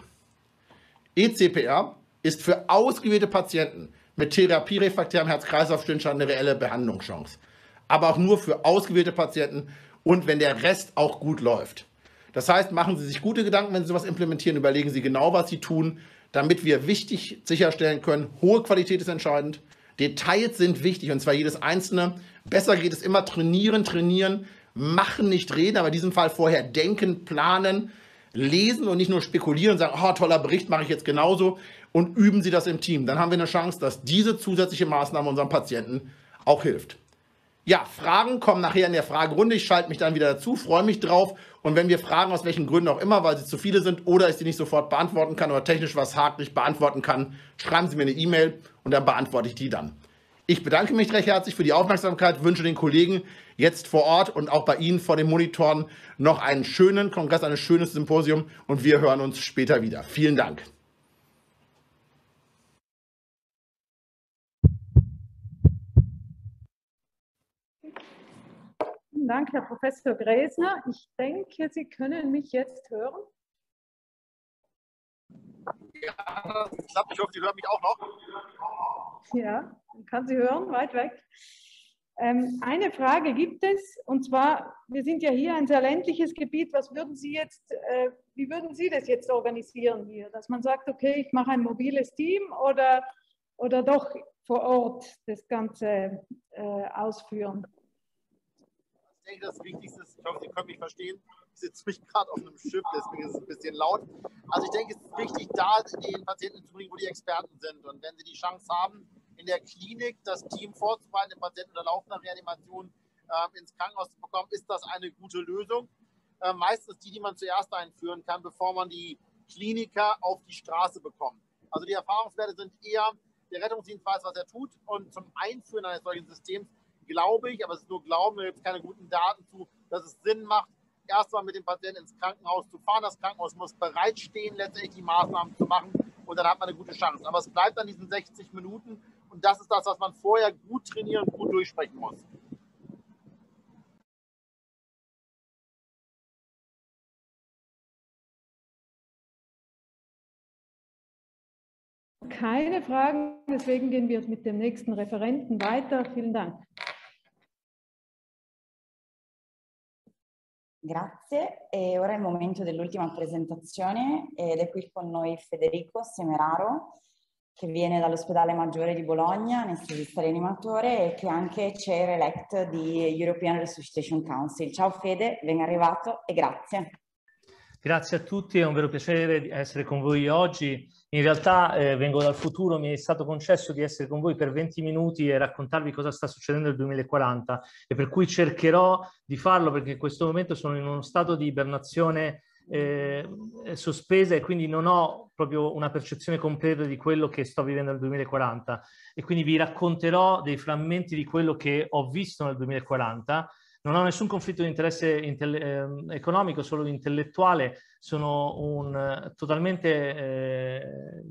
E C P R ist für ausgewählte Patienten mit therapierefraktärem Herz-Kreislauf-Stillstand eine reelle Behandlungschance. Aber auch nur für ausgewählte Patienten und wenn der Rest auch gut läuft. Das heißt, machen Sie sich gute Gedanken, wenn Sie sowas implementieren, überlegen Sie genau, was Sie tun, damit wir wichtig sicherstellen können, hohe Qualität ist entscheidend, Details sind wichtig und zwar jedes einzelne. Besser geht es immer trainieren, trainieren, machen, nicht reden, aber in diesem Fall vorher denken, planen, lesen und nicht nur spekulieren und sagen, oh, toller Bericht, mache ich jetzt genauso und üben Sie das im Team. Dann haben wir eine Chance, dass diese zusätzliche Maßnahme unserem Patienten auch hilft. Ja, Fragen kommen nachher in der Fragerunde. Ich schalte mich dann wieder dazu, freue mich drauf. Und wenn wir Fragen aus welchen Gründen auch immer, weil sie zu viele sind oder ich sie nicht sofort beantworten kann oder technisch was hakt nicht beantworten kann, schreiben Sie mir eine E-Mail und dann beantworte ich die dann. Ich bedanke mich recht herzlich für die Aufmerksamkeit, wünsche den Kollegen jetzt vor Ort und auch bei Ihnen vor den Monitoren noch einen schönen Kongress, ein schönes Symposium und wir hören uns später wieder. Vielen Dank. Vielen Dank, Herr Professor Gräsner. Ich denke, Sie können mich jetzt hören. Ja, ich glaube, ich hoffe, Sie hören mich auch noch. Ja, man kann Sie hören, weit weg. Ähm, eine Frage gibt es, und zwar, wir sind ja hier ein sehr ländliches Gebiet, was würden Sie jetzt, äh, wie würden Sie das jetzt organisieren hier? Dass man sagt, okay, ich mache ein mobiles Team oder, oder doch vor Ort das Ganze äh, ausführen? Ich denke, das Wichtigste ist, ich hoffe, Sie können mich verstehen, ich sitze mich gerade auf einem Schiff, deswegen ist es ein bisschen laut. Also ich denke, es ist wichtig, da den Patienten zu bringen, wo die Experten sind. Und wenn sie die Chance haben, in der Klinik das Team vorzubereiten, den Patienten unter laufender Reanimation äh, ins Krankenhaus zu bekommen, ist das eine gute Lösung. Äh, meistens die, die man zuerst einführen kann, bevor man die Kliniker auf die Straße bekommt. Also die Erfahrungswerte sind eher, der Rettungsdienst weiß, was er tut. Und zum Einführen eines solchen Systems glaube ich, aber es ist nur Glauben, da gibt es keine guten Daten zu, dass es Sinn macht, erstmal mit dem Patienten ins Krankenhaus zu fahren. Das Krankenhaus muss bereitstehen, letztendlich die Maßnahmen zu machen und dann hat man eine gute Chance. Aber es bleibt an diesen sechzig Minuten und das ist das, was man vorher gut trainieren und gut durchsprechen muss. Keine Fragen, deswegen gehen wir mit dem nächsten Referenten weiter. Vielen Dank. Grazie, e ora è il momento dell'ultima presentazione ed è qui con noi Federico Semeraro, che viene dall'ospedale Maggiore di Bologna, anestesista rianimatore e che è anche Chair Elect di European Resuscitation Council. Ciao Fede, ben arrivato e grazie. Grazie a tutti, è un vero piacere essere con voi oggi. In realtà eh, vengo dal futuro, mi è stato concesso di essere con voi per venti minuti e raccontarvi cosa sta succedendo nel duemilaquaranta e per cui cercherò di farlo perché in questo momento sono in uno stato di ibernazione eh, sospesa e quindi non ho proprio una percezione completa di quello che sto vivendo nel duemilaquaranta e quindi vi racconterò dei frammenti di quello che ho visto nel duemilaquaranta. Non ho nessun conflitto di interesse eh, economico, solo intellettuale. Sono un totalmente eh,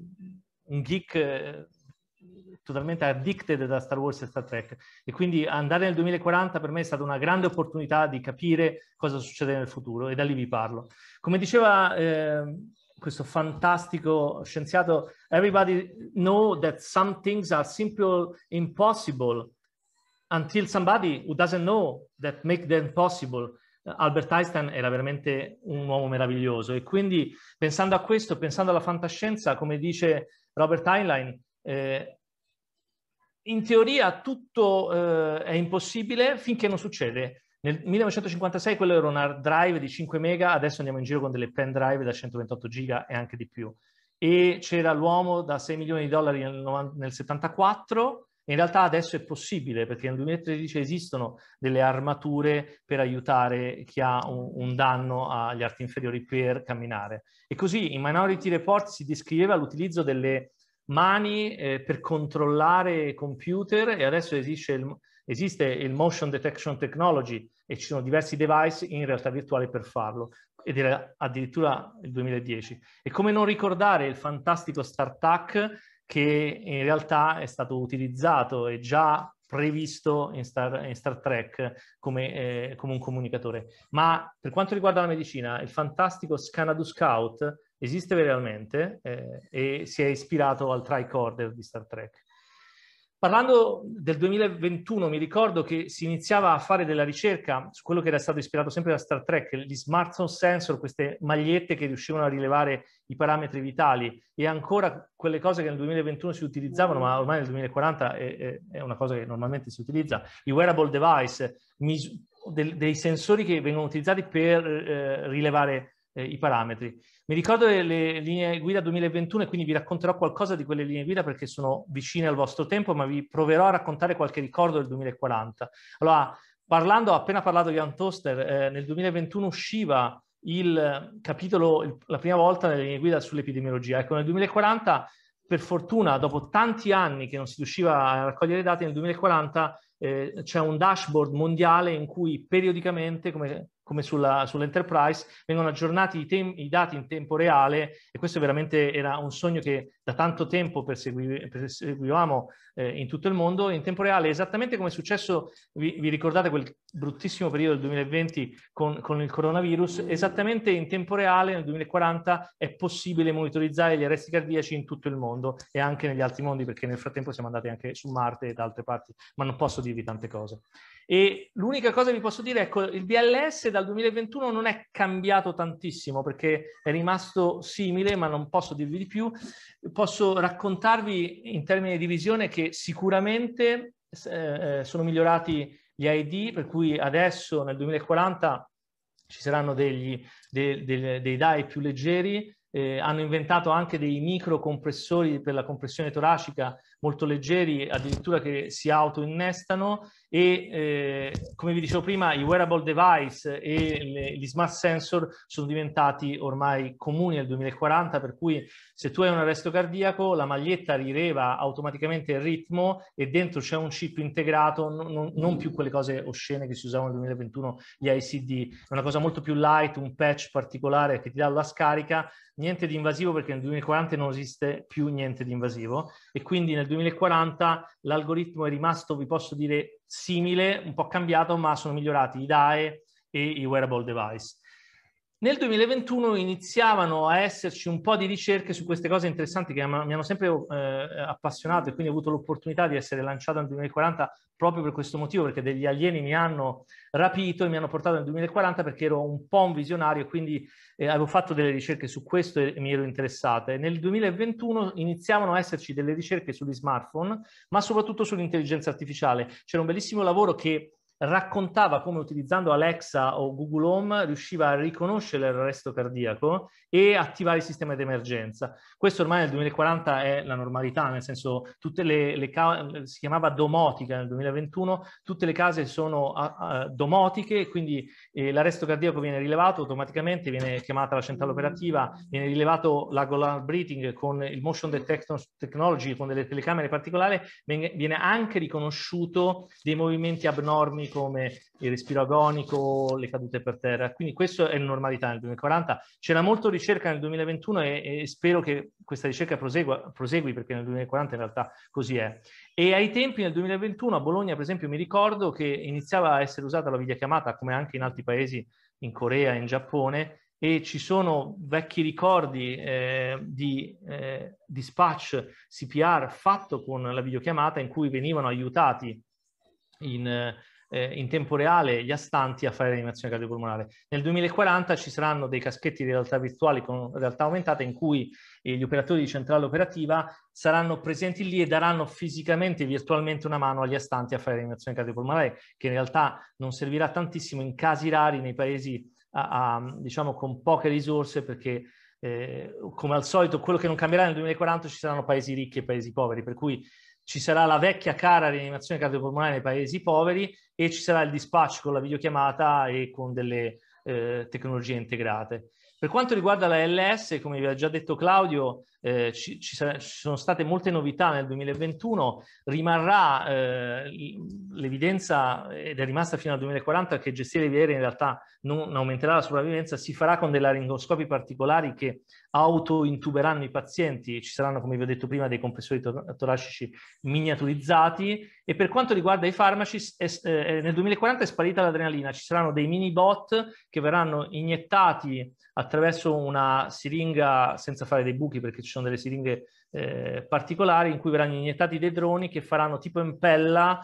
un geek, eh, totalmente addicted da Star Wars e Star Trek. E quindi andare nel duemilaquaranta per me è stata una grande opportunità di capire cosa succede nel futuro e da lì vi parlo. Come diceva eh, questo fantastico scienziato, everybody know that some things are simple impossible until somebody who doesn't know that make them possible. Albert Einstein era veramente un uomo meraviglioso e quindi pensando a questo, pensando alla fantascienza, come dice Robert Heinlein, eh, in teoria tutto eh, è impossibile finché non succede. Nel millenovecentocinquantasei quello era un hard drive di cinque mega, adesso andiamo in giro con delle pen drive da centoventotto giga e anche di più. E c'era l'uomo da sei milioni di dollari nel, nel settantaquattro. In realtà adesso è possibile perché nel duemilatredici esistono delle armature per aiutare chi ha un, un danno agli arti inferiori per camminare. E così in Minority Report si descriveva l'utilizzo delle mani eh, per controllare computer e adesso esiste il, esiste il Motion Detection Technology e ci sono diversi device in realtà virtuale per farlo. Ed era addirittura il duemiladieci. E come non ricordare il fantastico StarTAC che in realtà è stato utilizzato e già previsto in Star, in Star Trek come, eh, come un comunicatore. Ma per quanto riguarda la medicina, il fantastico Scanadu Scout esiste realmente eh, e si è ispirato al tricorder di Star Trek. Parlando del duemilaventuno, mi ricordo che si iniziava a fare della ricerca su quello che era stato ispirato sempre da Star Trek, gli smartphone sensor, queste magliette che riuscivano a rilevare i parametri vitali e ancora quelle cose che nel duemilaventuno si utilizzavano, ma ormai nel duemilaquaranta è, è, è una cosa che normalmente si utilizza, i wearable device, dei, dei sensori che vengono utilizzati per eh, rilevare eh, i parametri. Mi ricordo le, le linee guida duemilaventuno e quindi vi racconterò qualcosa di quelle linee guida perché sono vicine al vostro tempo, ma vi proverò a raccontare qualche ricordo del duemilaquaranta. Allora, parlando, ho appena parlato di Ian Toaster, eh, nel duemilaventuno usciva il capitolo, il, la prima volta nelle linee guida sull'epidemiologia. Ecco, nel duemilaquaranta, per fortuna, dopo tanti anni che non si riusciva a raccogliere dati, nel duemilaquaranta eh, c'è un dashboard mondiale in cui periodicamente, come come sulla, sull'Enterprise, vengono aggiornati i, i dati in tempo reale, e questo veramente era un sogno che da tanto tempo persegui perseguivamo eh, in tutto il mondo, in tempo reale, esattamente come è successo, vi, vi ricordate quel bruttissimo periodo del duemilaventi con, con il coronavirus, esattamente in tempo reale nel duemilaquaranta è possibile monitorizzare gli arresti cardiaci in tutto il mondo e anche negli altri mondi, perché nel frattempo siamo andati anche su Marte e da altre parti, ma non posso dirvi tante cose. E l'unica cosa che vi posso dire, ecco, il B L S dal duemilaventuno non è cambiato tantissimo perché è rimasto simile, ma non posso dirvi di più. Posso raccontarvi in termini di visione che sicuramente eh, sono migliorati gli I D, per cui adesso nel duemilaquaranta ci saranno degli, de, de, dei D A I più leggeri. Eh, hanno inventato anche dei microcompressori per la compressione toracica molto leggeri, addirittura che si autoinnestano, e eh, come vi dicevo prima i wearable device e le, gli smart sensor sono diventati ormai comuni nel duemilaquaranta, per cui se tu hai un arresto cardiaco la maglietta rileva automaticamente il ritmo e dentro c'è un chip integrato, non, non, non più quelle cose oscene che si usavano nel duemilaventuno, gli I C D, è una cosa molto più light, un patch particolare che ti dà la scarica. Niente di invasivo, perché nel duemilaquaranta non esiste più niente di invasivo, e quindi nel duemilaquaranta l'algoritmo è rimasto, vi posso dire, simile, un po' cambiato, ma sono migliorati i D A E e i wearable device. Nel duemilaventuno iniziavano a esserci un po' di ricerche su queste cose interessanti che mi hanno sempre eh, appassionato, e quindi ho avuto l'opportunità di essere lanciato nel duemilaquaranta proprio per questo motivo, perché degli alieni mi hanno rapito e mi hanno portato nel duemilaquaranta perché ero un po' un visionario e quindi eh, avevo fatto delle ricerche su questo e mi ero interessata. E nel duemilaventuno iniziavano a esserci delle ricerche sugli smartphone, ma soprattutto sull'intelligenza artificiale. C'era un bellissimo lavoro che raccontava come utilizzando Alexa o Google Home riusciva a riconoscere l'arresto cardiaco e attivare il sistema di emergenza. Questo ormai nel duemilaquaranta è la normalità, nel senso tutte le, le case, si chiamava domotica nel duemilaventuno, tutte le case sono a, a, domotiche, quindi eh, l'arresto cardiaco viene rilevato automaticamente, viene chiamata la centrale operativa, viene rilevato l'agolar breathing con il motion detection technology, con delle telecamere particolari, viene, viene anche riconosciuto dei movimenti abnormi come il respiro agonico, le cadute per terra. Quindi questo è normalità nel duemilaquaranta. C'era molta ricerca nel duemilaventuno e, e spero che questa ricerca prosegua, prosegui, perché nel duemilaquaranta in realtà così è. E ai tempi nel duemilaventuno a Bologna, per esempio, mi ricordo che iniziava a essere usata la videochiamata, come anche in altri paesi, in Corea e in Giappone, e ci sono vecchi ricordi eh, di eh, dispatch C P R fatto con la videochiamata, in cui venivano aiutati in eh, in tempo reale gli astanti a fare l'animazione cardiopolmonare. Nel duemilaquaranta ci saranno dei caschetti di realtà virtuali con realtà aumentata in cui eh, gli operatori di centrale operativa saranno presenti lì e daranno fisicamente, virtualmente, una mano agli astanti a fare l'animazione cardiopolmonare, che in realtà non servirà tantissimo in casi rari nei paesi a, a, diciamo con poche risorse, perché eh, come al solito quello che non cambierà nel duemilaquaranta, ci saranno paesi ricchi e paesi poveri, per cui ci sarà la vecchia cara rianimazione cardiopolmonare nei paesi poveri e ci sarà il dispatch con la videochiamata e con delle eh, tecnologie integrate. Per quanto riguarda la L S, come vi ha già detto Claudio, eh, ci, ci, sarà, ci sono state molte novità nel duemilaventuno, rimarrà eh, l'evidenza, ed è rimasta fino al duemilaquaranta, che gestire i aerei in realtà non aumenterà la sopravvivenza, si farà con dei laringoscopi particolari che autointuberanno i pazienti, ci saranno, come vi ho detto prima, dei compressori tor toracici miniaturizzati. E per quanto riguarda i farmaci, è, eh, nel duemilaquaranta è sparita l'adrenalina, ci saranno dei mini bot che verranno iniettati attraverso una siringa, senza fare dei buchi perché ci sono delle siringhe eh, particolari, in cui verranno iniettati dei droni che faranno tipo impella,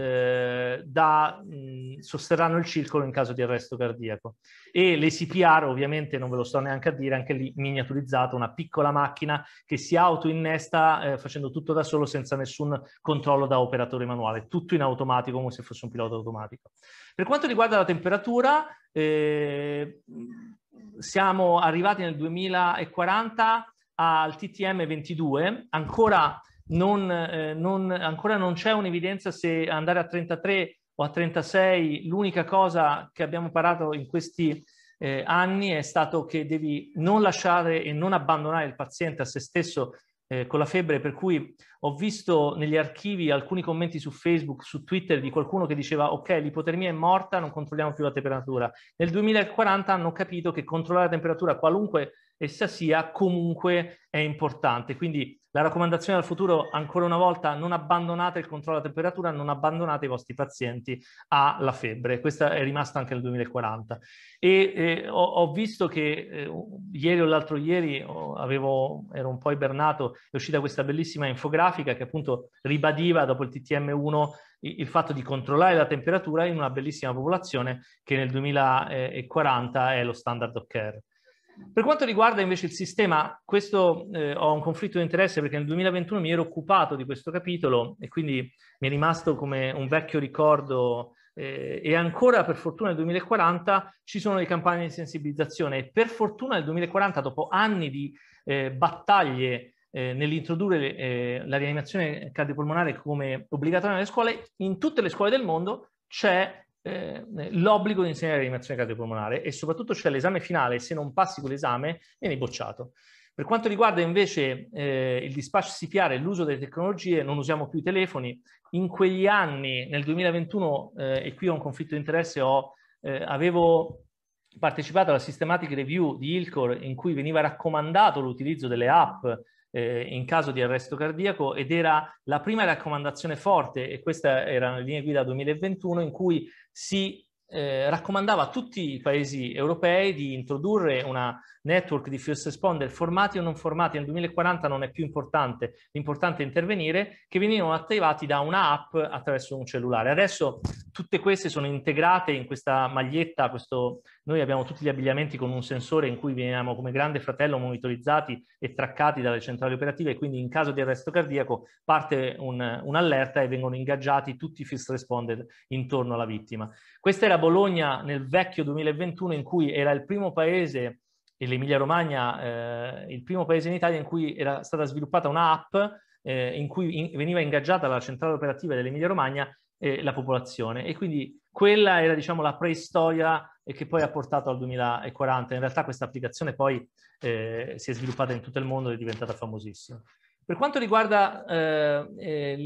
eh, da, mh, sosterranno il circolo in caso di arresto cardiaco. E le C P R, ovviamente non ve lo sto neanche a dire, anche lì miniaturizzato, una piccola macchina che si autoinnesta eh, facendo tutto da solo, senza nessun controllo da operatore manuale, tutto in automatico, come se fosse un pilota automatico. Per quanto riguarda la temperatura, eh, siamo arrivati nel duemilaquaranta al T T M ventidue, ancora non, eh, non, ancora non c'è un'evidenza se andare a trentatré o a trentasei. L'unica cosa che abbiamo imparato in questi eh, anni è stato che devi non lasciare e non abbandonare il paziente a se stesso eh, con la febbre, per cui ho visto negli archivi alcuni commenti su Facebook, su Twitter di qualcuno che diceva ok, l'ipotermia è morta, non controlliamo più la temperatura. Nel duemilaquaranta hanno capito che controllare la temperatura, qualunque essa sia, comunque è importante. Quindi la raccomandazione al futuro, ancora una volta, non abbandonate il controllo della temperatura, non abbandonate i vostri pazienti alla febbre. Questa è rimasta anche nel duemilaquaranta. E eh, ho, ho visto che eh, ieri o l'altro ieri oh, avevo, ero un po' ibernato, è uscita questa bellissima infografica che appunto ribadiva dopo il T T M uno il, il fatto di controllare la temperatura in una bellissima popolazione che nel duemilaquaranta è lo standard of care. Per quanto riguarda invece il sistema, questo eh, ho un conflitto di interesse perché nel duemilaventuno mi ero occupato di questo capitolo e quindi mi è rimasto come un vecchio ricordo eh, e ancora per fortuna nel duemilaquaranta ci sono le campagne di sensibilizzazione e per fortuna nel duemilaquaranta, dopo anni di eh, battaglie eh, nell'introdurre eh, la rianimazione cardiopolmonare come obbligatoria nelle scuole, in tutte le scuole del mondo c'è Eh, l'obbligo di insegnare rianimazione cardiopolmonare e soprattutto c'è l'esame finale, se non passi quell'esame vieni bocciato. Per quanto riguarda invece eh, il dispatch C P R e l'uso delle tecnologie, non usiamo più i telefoni. In quegli anni, nel duemilaventuno, eh, e qui ho un conflitto di interesse, ho, eh, avevo partecipato alla systematic review di I L C O R in cui veniva raccomandato l'utilizzo delle app Eh, in caso di arresto cardiaco ed era la prima raccomandazione forte, e questa era le linee guida duemilaventuno, in cui si eh, raccomandava a tutti i paesi europei di introdurre una network di first responder formati o non formati. Nel duemilaquaranta non è più importante, l'importante è intervenire, che venivano attivati da una app attraverso un cellulare. Adesso tutte queste sono integrate in questa maglietta, questo, noi abbiamo tutti gli abbigliamenti con un sensore in cui veniamo come grande fratello monitorizzati e traccati dalle centrali operative e quindi in caso di arresto cardiaco parte un, un'allerta e vengono ingaggiati tutti i first responder intorno alla vittima. Questa era Bologna nel vecchio duemilaventuno, in cui era il primo paese, e l'Emilia Romagna eh, il primo paese in Italia in cui era stata sviluppata un'app eh, in cui in, veniva ingaggiata la centrale operativa dell'Emilia Romagna eh, la popolazione, e quindi quella era, diciamo, la preistoria e che poi ha portato al duemilaquaranta. In realtà questa applicazione poi eh, si è sviluppata in tutto il mondo e è diventata famosissima. Per quanto riguarda eh, eh,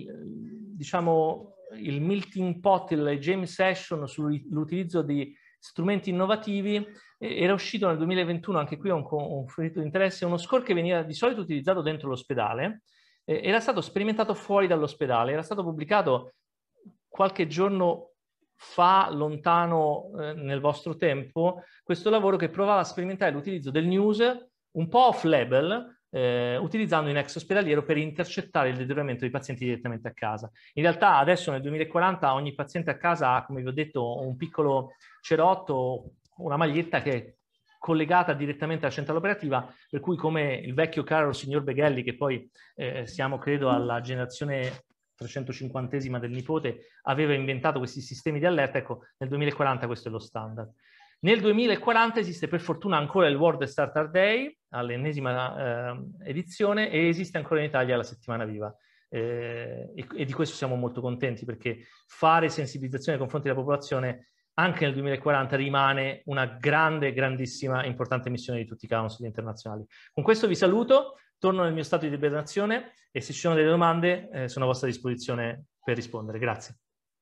diciamo il melting pot, il jam session sull'utilizzo di strumenti innovativi, eh, era uscito nel duemilaventuno, anche qui ho un conflitto di interesse, uno score che veniva di solito utilizzato dentro l'ospedale, eh, era stato sperimentato fuori dall'ospedale, era stato pubblicato qualche giorno fa, lontano eh, nel vostro tempo, questo lavoro che provava a sperimentare l'utilizzo del news un po' off-label, Eh, utilizzando in ex ospedaliero per intercettare il deterioramento dei pazienti direttamente a casa. In realtà adesso nel duemilaquaranta ogni paziente a casa ha, come vi ho detto, un piccolo cerotto, una maglietta che è collegata direttamente alla centrale operativa, per cui come il vecchio caro signor Beghelli, che poi eh, siamo credo alla generazione trecentocinquantesima del nipote, aveva inventato questi sistemi di allerta, ecco, nel duemilaquaranta questo è lo standard. Nel duemilaquaranta esiste per fortuna ancora il World Starter Day, all'ennesima eh, edizione, e esiste ancora in Italia la Settimana Viva. Eh, e, e di questo siamo molto contenti, perché fare sensibilizzazione nei confronti della popolazione anche nel duemilaquaranta rimane una grande, grandissima, importante missione di tutti i council internazionali. Con questo vi saluto, torno nel mio stato di ibernazione e se ci sono delle domande eh, sono a vostra disposizione per rispondere. Grazie.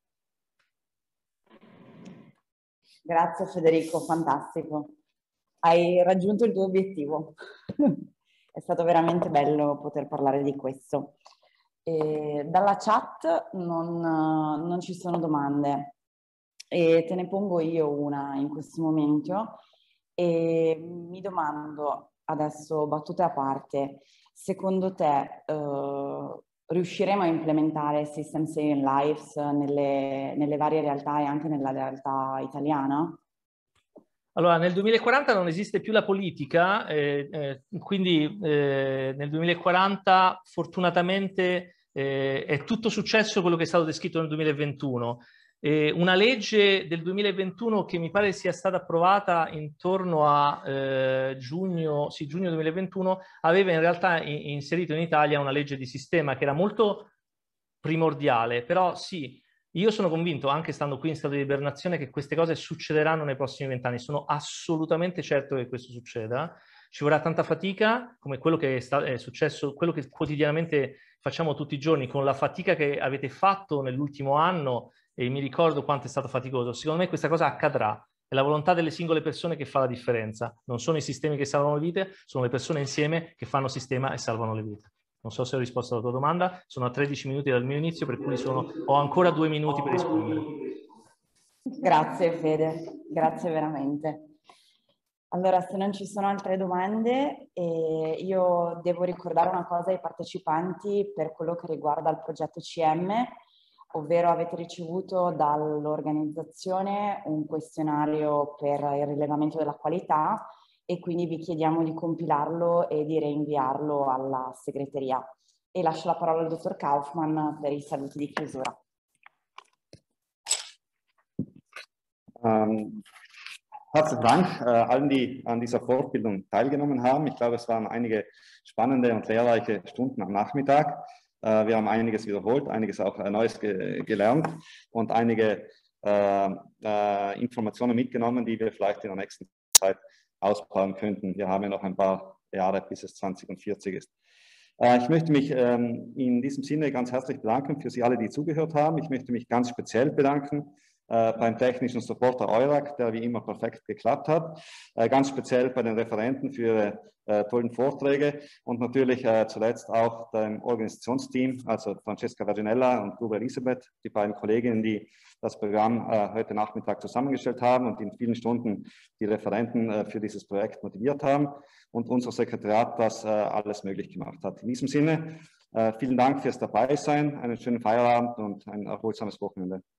Grazie Federico, fantastico. Hai raggiunto il tuo obiettivo. È stato veramente bello poter parlare di questo. E dalla chat non, non ci sono domande e te ne pongo io una in questo momento e mi domando, adesso battute a parte, secondo te eh, riusciremo a implementare System Saving Lives nelle, nelle varie realtà e anche nella realtà italiana? Allora, nel duemilaquaranta non esiste più la politica, eh, eh, quindi eh, nel duemilaquaranta fortunatamente eh, è tutto successo quello che è stato descritto nel duemilaventuno. Eh, una legge del duemilaventuno che mi pare sia stata approvata intorno a eh, giugno, sì, giugno duemilaventuno, aveva in realtà in, inserito in Italia una legge di sistema che era molto primordiale, però sì, io sono convinto, anche stando qui in stato di ibernazione, che queste cose succederanno nei prossimi vent'anni. Sono assolutamente certo che questo succeda. Ci vorrà tanta fatica, come quello che è, sta- è successo, quello che quotidianamente facciamo tutti i giorni, con la fatica che avete fatto nell'ultimo anno, e mi ricordo quanto è stato faticoso. Secondo me questa cosa accadrà. È la volontà delle singole persone che fa la differenza. Non sono i sistemi che salvano le vite, sono le persone insieme che fanno sistema e salvano le vite. Non so se ho risposto alla tua domanda, sono a tredici minuti dal mio inizio, per cui sono, ho ancora due minuti per rispondere. Grazie Fede, grazie veramente. Allora, se non ci sono altre domande, eh, io devo ricordare una cosa ai partecipanti per quello che riguarda il progetto C M, ovvero avete ricevuto dall'organizzazione un questionario per il rilevamento della qualità e quindi vi chiediamo di compilarlo e di reinviarlo alla segreteria. E lascio la parola al dottor Kaufmann per i saluti di chiusura. Um, herzlichen Dank äh, allen, die an dieser Fortbildung teilgenommen haben. Ich glaube, es waren einige spannende und lehrreiche Stunden am Nachmittag. Äh, wir haben einiges wiederholt, einiges auch äh, Neues ge gelernt und einige äh, äh, Informationen mitgenommen, die wir vielleicht in der nächsten Zeit ausbauen könnten. Wir haben ja noch ein paar Jahre, bis es zwanzig vierzig ist. Äh, ich möchte mich ähm, in diesem Sinne ganz herzlich bedanken für Sie alle, die zugehört haben. Ich möchte mich ganz speziell bedanken Äh, beim technischen Supporter Eurac, der wie immer perfekt geklappt hat, äh, ganz speziell bei den Referenten für ihre äh, tollen Vorträge und natürlich äh, zuletzt auch dem Organisationsteam, also Francesca Virginella und Ruba Elisabeth, die beiden Kolleginnen, die das Programm äh, heute Nachmittag zusammengestellt haben und in vielen Stunden die Referenten äh, für dieses Projekt motiviert haben und unser Sekretariat das äh, alles möglich gemacht hat. In diesem Sinne, äh, vielen Dank fürs Dabeisein, einen schönen Feierabend und ein erholsames Wochenende.